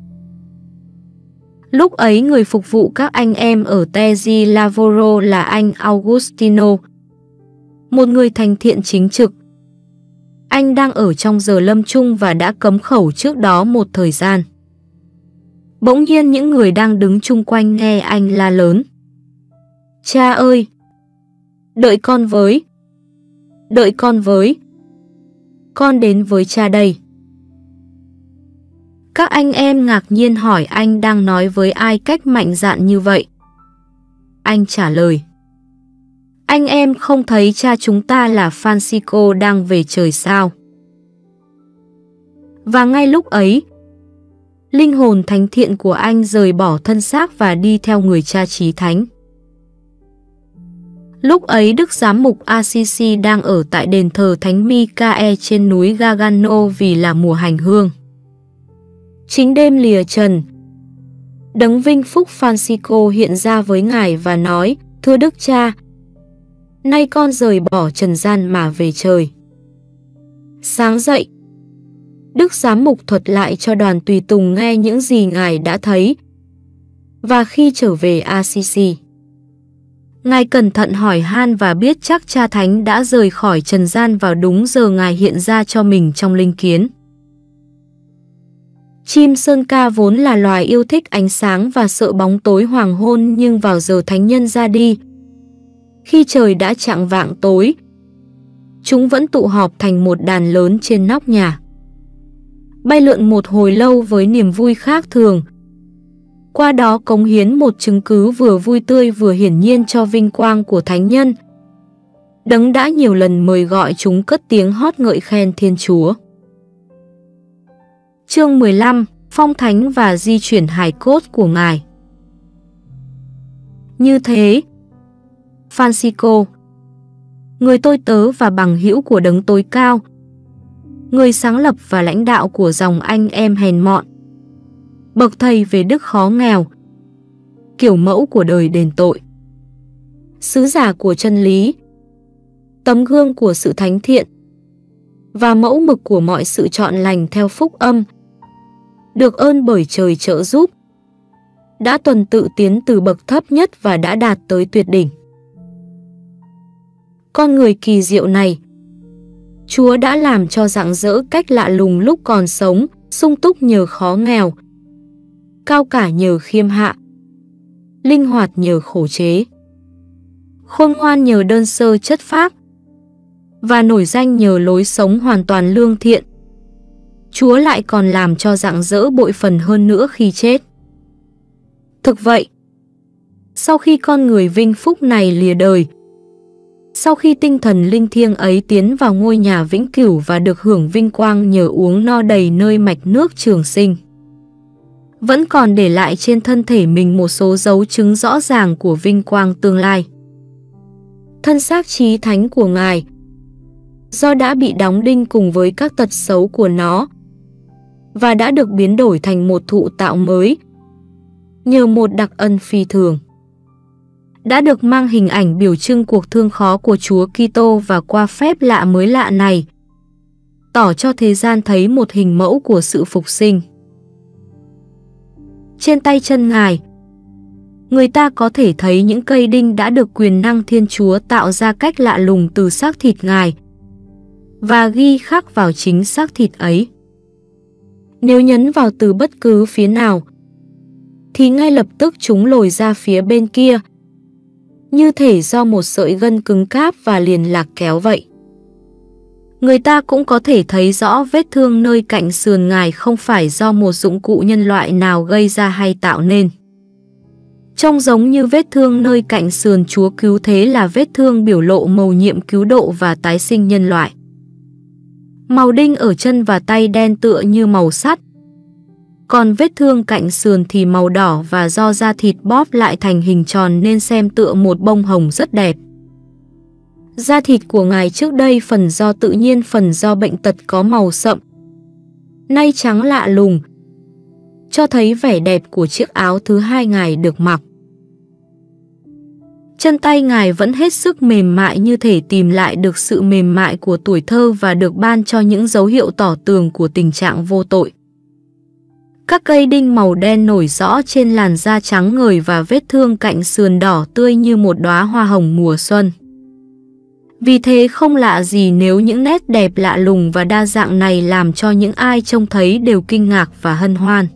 Lúc ấy người phục vụ các anh em ở Tezi Lavoro là anh Augustino, một người thành thiện chính trực. Anh đang ở trong giờ lâm chung và đã cấm khẩu trước đó một thời gian. Bỗng nhiên những người đang đứng chung quanh nghe anh la lớn: Cha ơi! Đợi con với! Đợi con với! Con đến với cha đây! Các anh em ngạc nhiên hỏi anh đang nói với ai cách mạnh dạn như vậy. Anh trả lời: Anh em không thấy cha chúng ta là Francisco đang về trời sao? Và ngay lúc ấy, linh hồn thánh thiện của anh rời bỏ thân xác và đi theo người cha chí thánh. Lúc ấy Đức Giám mục Assisi đang ở tại đền thờ Thánh Michael trên núi Gargano vì là mùa hành hương. Chính đêm lìa trần, Đấng vinh phúc Francisco hiện ra với Ngài và nói: Thưa Đức Cha, nay con rời bỏ trần gian mà về trời. Sáng dậy, Đức Giám mục thuật lại cho đoàn tùy tùng nghe những gì Ngài đã thấy. Và khi trở về Assisi, Ngài cẩn thận hỏi han và biết chắc cha thánh đã rời khỏi trần gian vào đúng giờ Ngài hiện ra cho mình trong linh kiến. Chim sơn ca vốn là loài yêu thích ánh sáng và sợ bóng tối hoàng hôn, nhưng vào giờ thánh nhân ra đi, khi trời đã chạng vạng tối, chúng vẫn tụ họp thành một đàn lớn trên nóc nhà, bay lượn một hồi lâu với niềm vui khác thường, qua đó cống hiến một chứng cứ vừa vui tươi vừa hiển nhiên cho vinh quang của thánh nhân, Đấng đã nhiều lần mời gọi chúng cất tiếng hót ngợi khen Thiên Chúa. Chương 15. Phong thánh và di chuyển hài cốt của Ngài. Như thế, Francisco, người tôi tớ và bằng hữu của Đấng tối cao, người sáng lập và lãnh đạo của dòng anh em hèn mọn, bậc thầy về đức khó nghèo, kiểu mẫu của đời đền tội, sứ giả của chân lý, tấm gương của sự thánh thiện và mẫu mực của mọi sự trọn lành theo phúc âm, được ơn bởi trời trợ giúp, đã tuần tự tiến từ bậc thấp nhất và đã đạt tới tuyệt đỉnh. Con người kỳ diệu này, Chúa đã làm cho rạng rỡ cách lạ lùng lúc còn sống, sung túc nhờ khó nghèo, cao cả nhờ khiêm hạ, linh hoạt nhờ khổ chế, khôn ngoan nhờ đơn sơ chất phác, và nổi danh nhờ lối sống hoàn toàn lương thiện. Chúa lại còn làm cho rạng rỡ bội phần hơn nữa khi chết. Thực vậy, sau khi con người vinh phúc này lìa đời, sau khi tinh thần linh thiêng ấy tiến vào ngôi nhà vĩnh cửu và được hưởng vinh quang nhờ uống no đầy nơi mạch nước trường sinh, vẫn còn để lại trên thân thể mình một số dấu chứng rõ ràng của vinh quang tương lai. Thân xác chí thánh của Ngài, do đã bị đóng đinh cùng với các tật xấu của nó và đã được biến đổi thành một thụ tạo mới nhờ một đặc ân phi thường, đã được mang hình ảnh biểu trưng cuộc thương khó của Chúa Kitô, và qua phép lạ mới lạ này tỏ cho thế gian thấy một hình mẫu của sự phục sinh. Trên tay chân Ngài, người ta có thể thấy những cây đinh đã được quyền năng Thiên Chúa tạo ra cách lạ lùng từ xác thịt Ngài và ghi khắc vào chính xác thịt ấy. Nếu nhấn vào từ bất cứ phía nào, thì ngay lập tức chúng lồi ra phía bên kia, như thể do một sợi gân cứng cáp và liền lạc kéo vậy. Người ta cũng có thể thấy rõ vết thương nơi cạnh sườn Ngài không phải do một dụng cụ nhân loại nào gây ra hay tạo nên. Trông giống như vết thương nơi cạnh sườn Chúa cứu thế là vết thương biểu lộ mầu nhiệm cứu độ và tái sinh nhân loại. Màu đinh ở chân và tay đen tựa như màu sắt, còn vết thương cạnh sườn thì màu đỏ và do da thịt bóp lại thành hình tròn nên xem tựa một bông hồng rất đẹp. Da thịt của Ngài trước đây phần do tự nhiên phần do bệnh tật có màu sậm, nay trắng lạ lùng, cho thấy vẻ đẹp của chiếc áo thứ hai Ngài được mặc. Chân tay Ngài vẫn hết sức mềm mại, như thể tìm lại được sự mềm mại của tuổi thơ và được ban cho những dấu hiệu tỏ tường của tình trạng vô tội. Các cây đinh màu đen nổi rõ trên làn da trắng ngời và vết thương cạnh sườn đỏ tươi như một đóa hoa hồng mùa xuân. Vì thế không lạ gì nếu những nét đẹp lạ lùng và đa dạng này làm cho những ai trông thấy đều kinh ngạc và hân hoan.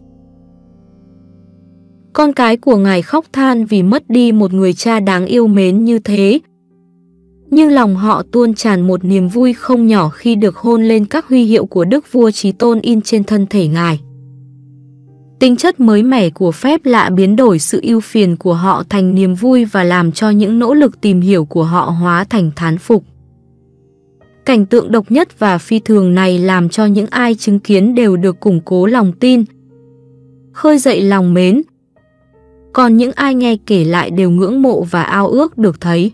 Con cái của Ngài khóc than vì mất đi một người cha đáng yêu mến như thế. Nhưng lòng họ tuôn tràn một niềm vui không nhỏ khi được hôn lên các huy hiệu của Đức Vua Chí Tôn in trên thân thể Ngài. Tính chất mới mẻ của phép lạ biến đổi sự ưu phiền của họ thành niềm vui và làm cho những nỗ lực tìm hiểu của họ hóa thành thán phục. Cảnh tượng độc nhất và phi thường này làm cho những ai chứng kiến đều được củng cố lòng tin, khơi dậy lòng mến. Còn những ai nghe kể lại đều ngưỡng mộ và ao ước được thấy.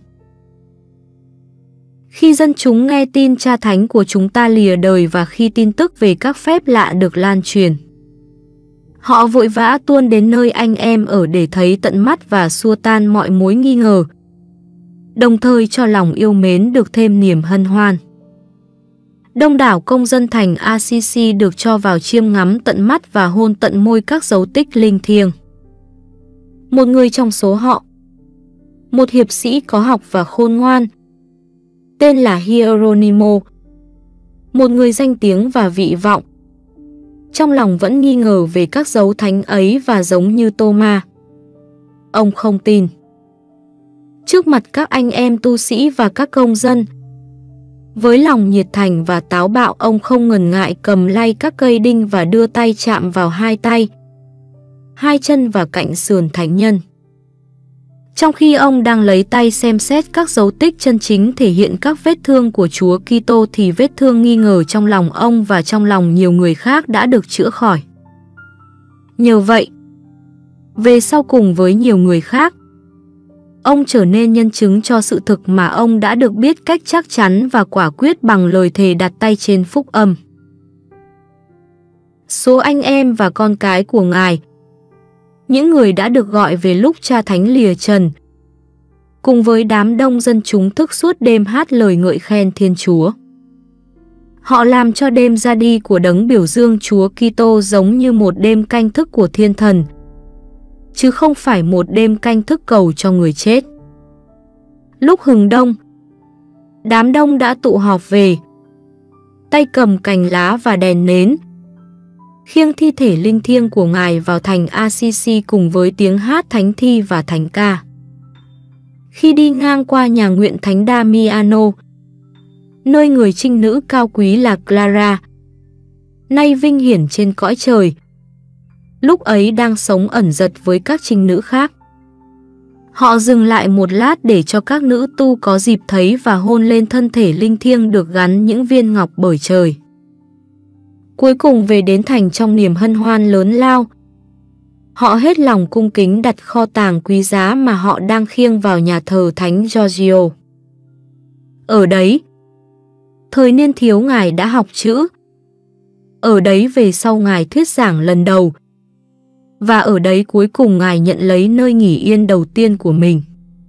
Khi dân chúng nghe tin Cha Thánh của chúng ta lìa đời và khi tin tức về các phép lạ được lan truyền, họ vội vã tuôn đến nơi anh em ở để thấy tận mắt và xua tan mọi mối nghi ngờ, đồng thời cho lòng yêu mến được thêm niềm hân hoan. Đông đảo công dân thành Assisi được cho vào chiêm ngắm tận mắt và hôn tận môi các dấu tích linh thiêng. Một người trong số họ, một hiệp sĩ có học và khôn ngoan, tên là Hieronimo, một người danh tiếng và vị vọng, trong lòng vẫn nghi ngờ về các dấu thánh ấy và giống như Thomas. Ông không tin. Trước mặt các anh em tu sĩ và các công dân, với lòng nhiệt thành và táo bạo, ông không ngần ngại cầm lay các cây đinh và đưa tay chạm vào hai tay, hai chân và cạnh sườn thánh nhân. Trong khi ông đang lấy tay xem xét các dấu tích chân chính thể hiện các vết thương của Chúa Kitô thì vết thương nghi ngờ trong lòng ông và trong lòng nhiều người khác đã được chữa khỏi. Nhờ vậy, về sau cùng với nhiều người khác, ông trở nên nhân chứng cho sự thực mà ông đã được biết cách chắc chắn và quả quyết bằng lời thề đặt tay trên phúc âm. Số anh em và con cái của Ngài, những người đã được gọi về lúc Cha Thánh lìa trần, cùng với đám đông dân chúng thức suốt đêm hát lời ngợi khen Thiên Chúa. Họ làm cho đêm ra đi của đấng biểu dương Chúa Kitô giống như một đêm canh thức của thiên thần, chứ không phải một đêm canh thức cầu cho người chết. Lúc hừng đông, đám đông đã tụ họp về, tay cầm cành lá và đèn nến, khiêng thi thể linh thiêng của Ngài vào thành Assisi cùng với tiếng hát thánh thi và thánh ca. Khi đi ngang qua nhà nguyện Thánh Damiano, nơi người trinh nữ cao quý là Clara, nay vinh hiển trên cõi trời, lúc ấy đang sống ẩn dật với các trinh nữ khác, họ dừng lại một lát để cho các nữ tu có dịp thấy và hôn lên thân thể linh thiêng được gắn những viên ngọc bởi trời. Cuối cùng về đến thành trong niềm hân hoan lớn lao, họ hết lòng cung kính đặt kho tàng quý giá mà họ đang khiêng vào nhà thờ Thánh Giorgio. Ở đấy, thời niên thiếu Ngài đã học chữ. Ở đấy về sau Ngài thuyết giảng lần đầu. Và ở đấy cuối cùng Ngài nhận lấy nơi nghỉ yên đầu tiên của mình.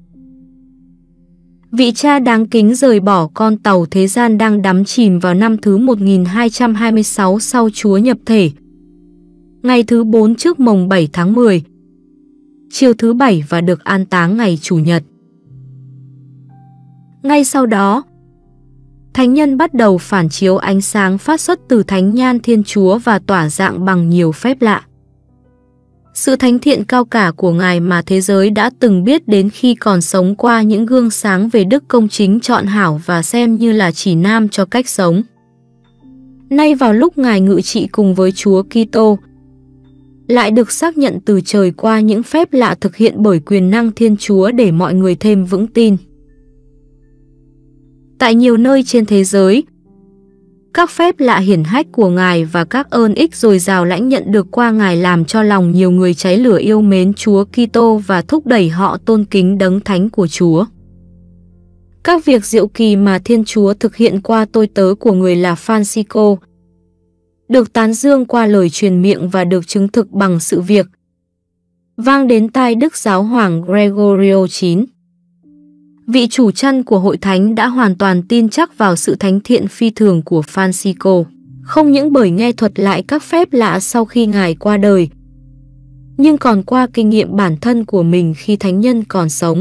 Vị Cha đáng kính rời bỏ con tàu thế gian đang đắm chìm vào năm thứ 1226 sau Chúa nhập thể. Ngày thứ 4 trước mồng 7 tháng 10, chiều thứ Bảy và được an táng ngày Chủ nhật. Ngay sau đó, thánh nhân bắt đầu phản chiếu ánh sáng phát xuất từ thánh nhan Thiên Chúa và tỏa dạng bằng nhiều phép lạ. Sự thánh thiện cao cả của Ngài mà thế giới đã từng biết đến khi còn sống qua những gương sáng về đức công chính trọn hảo và xem như là chỉ nam cho cách sống. Nay vào lúc Ngài ngự trị cùng với Chúa Kitô, lại được xác nhận từ trời qua những phép lạ thực hiện bởi quyền năng Thiên Chúa để mọi người thêm vững tin. Tại nhiều nơi trên thế giới, các phép lạ hiển hách của Ngài và các ơn ích dồi dào lãnh nhận được qua Ngài làm cho lòng nhiều người cháy lửa yêu mến Chúa Kitô và thúc đẩy họ tôn kính đấng thánh của Chúa. Các việc diệu kỳ mà Thiên Chúa thực hiện qua tôi tớ của người là Francisco được tán dương qua lời truyền miệng và được chứng thực bằng sự việc, vang đến tai Đức Giáo hoàng Gregorio IX. Vị chủ chăn của hội thánh đã hoàn toàn tin chắc vào sự thánh thiện phi thường của Francisco, không những bởi nghe thuật lại các phép lạ sau khi Ngài qua đời, nhưng còn qua kinh nghiệm bản thân của mình khi thánh nhân còn sống.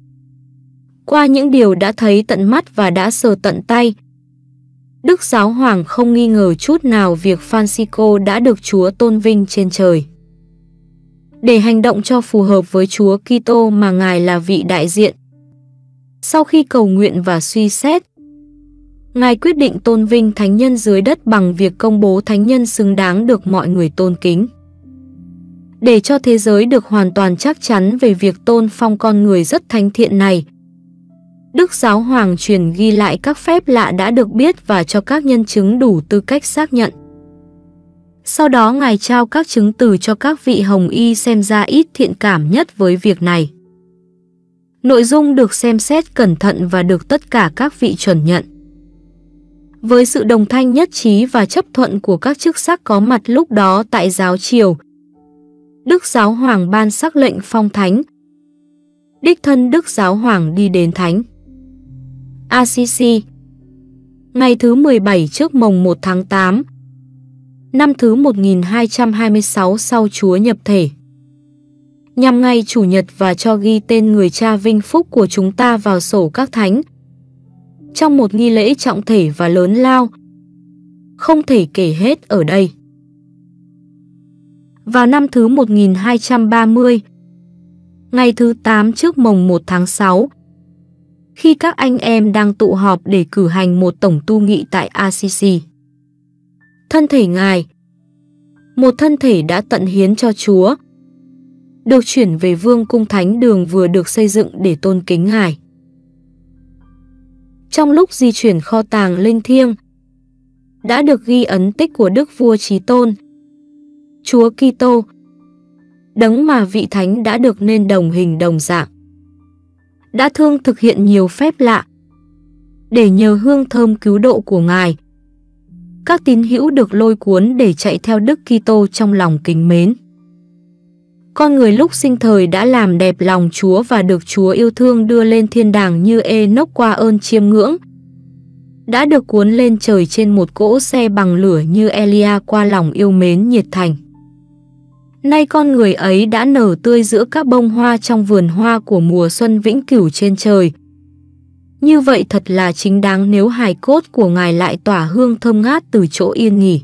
Qua những điều đã thấy tận mắt và đã sờ tận tay, Đức Giáo hoàng không nghi ngờ chút nào việc Francisco đã được Chúa tôn vinh trên trời. Để hành động cho phù hợp với Chúa Kitô mà Ngài là vị đại diện, sau khi cầu nguyện và suy xét, Ngài quyết định tôn vinh thánh nhân dưới đất bằng việc công bố thánh nhân xứng đáng được mọi người tôn kính. Để cho thế giới được hoàn toàn chắc chắn về việc tôn phong con người rất thánh thiện này, Đức Giáo hoàng truyền ghi lại các phép lạ đã được biết và cho các nhân chứng đủ tư cách xác nhận. Sau đó Ngài trao các chứng từ cho các vị hồng y xem ra ít thiện cảm nhất với việc này. Nội dung được xem xét cẩn thận và được tất cả các vị chuẩn nhận. Với sự đồng thanh nhất trí và chấp thuận của các chức sắc có mặt lúc đó tại giáo triều, Đức Giáo hoàng ban sắc lệnh phong thánh. Đích thân Đức Giáo hoàng đi đến thánh Assisi, ngày thứ 17 trước mồng 1 tháng 8, năm thứ 1226 sau Chúa nhập thể, nhằm ngày Chủ nhật và cho ghi tên người cha vinh phúc của chúng ta vào sổ các thánh, trong một nghi lễ trọng thể và lớn lao, không thể kể hết ở đây. Vào năm thứ 1230, ngày thứ 8 trước mồng 1 tháng 6, khi các anh em đang tụ họp để cử hành một tổng tu nghị tại Assisi, thân thể Ngài, một thân thể đã tận hiến cho Chúa, được chuyển về Vương cung Thánh đường vừa được xây dựng để tôn kính Ngài. Trong lúc di chuyển kho tàng linh thiêng, đã được ghi ấn tích của Đức Vua Chí Tôn, Chúa Kitô, đấng mà vị Thánh đã được nên đồng hình đồng dạng, đã thương thực hiện nhiều phép lạ, để nhờ hương thơm cứu độ của Ngài, các tín hữu được lôi cuốn để chạy theo Đức Kitô trong lòng kính mến. Con người lúc sinh thời đã làm đẹp lòng Chúa và được Chúa yêu thương đưa lên thiên đàng như Ê-nốc qua ơn chiêm ngưỡng, đã được cuốn lên trời trên một cỗ xe bằng lửa như Elia qua lòng yêu mến nhiệt thành. Nay con người ấy đã nở tươi giữa các bông hoa trong vườn hoa của mùa xuân vĩnh cửu trên trời. Như vậy thật là chính đáng nếu hài cốt của Ngài lại tỏa hương thơm ngát từ chỗ yên nghỉ.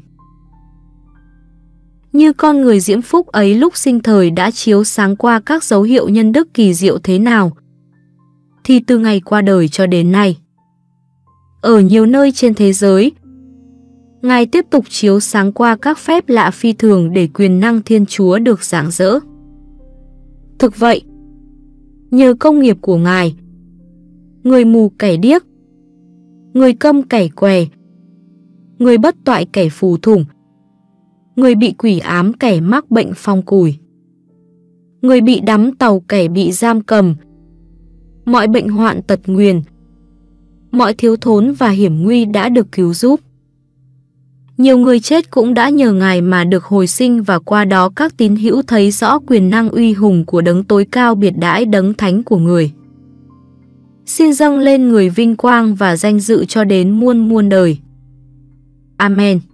Như con người diễm phúc ấy lúc sinh thời đã chiếu sáng qua các dấu hiệu nhân đức kỳ diệu thế nào, thì từ ngày qua đời cho đến nay, ở nhiều nơi trên thế giới, Ngài tiếp tục chiếu sáng qua các phép lạ phi thường để quyền năng Thiên Chúa được rạng rỡ. Thực vậy, nhờ công nghiệp của Ngài, người mù kẻ điếc, người câm kẻ què, người bất toại kẻ phù thủng, người bị quỷ ám kẻ mắc bệnh phong cùi, người bị đắm tàu kẻ bị giam cầm, mọi bệnh hoạn tật nguyền, mọi thiếu thốn và hiểm nguy đã được cứu giúp. Nhiều người chết cũng đã nhờ Ngài mà được hồi sinh và qua đó các tín hữu thấy rõ quyền năng uy hùng của đấng tối cao biệt đãi đấng thánh của người. Xin dâng lên người vinh quang và danh dự cho đến muôn muôn đời. Amen.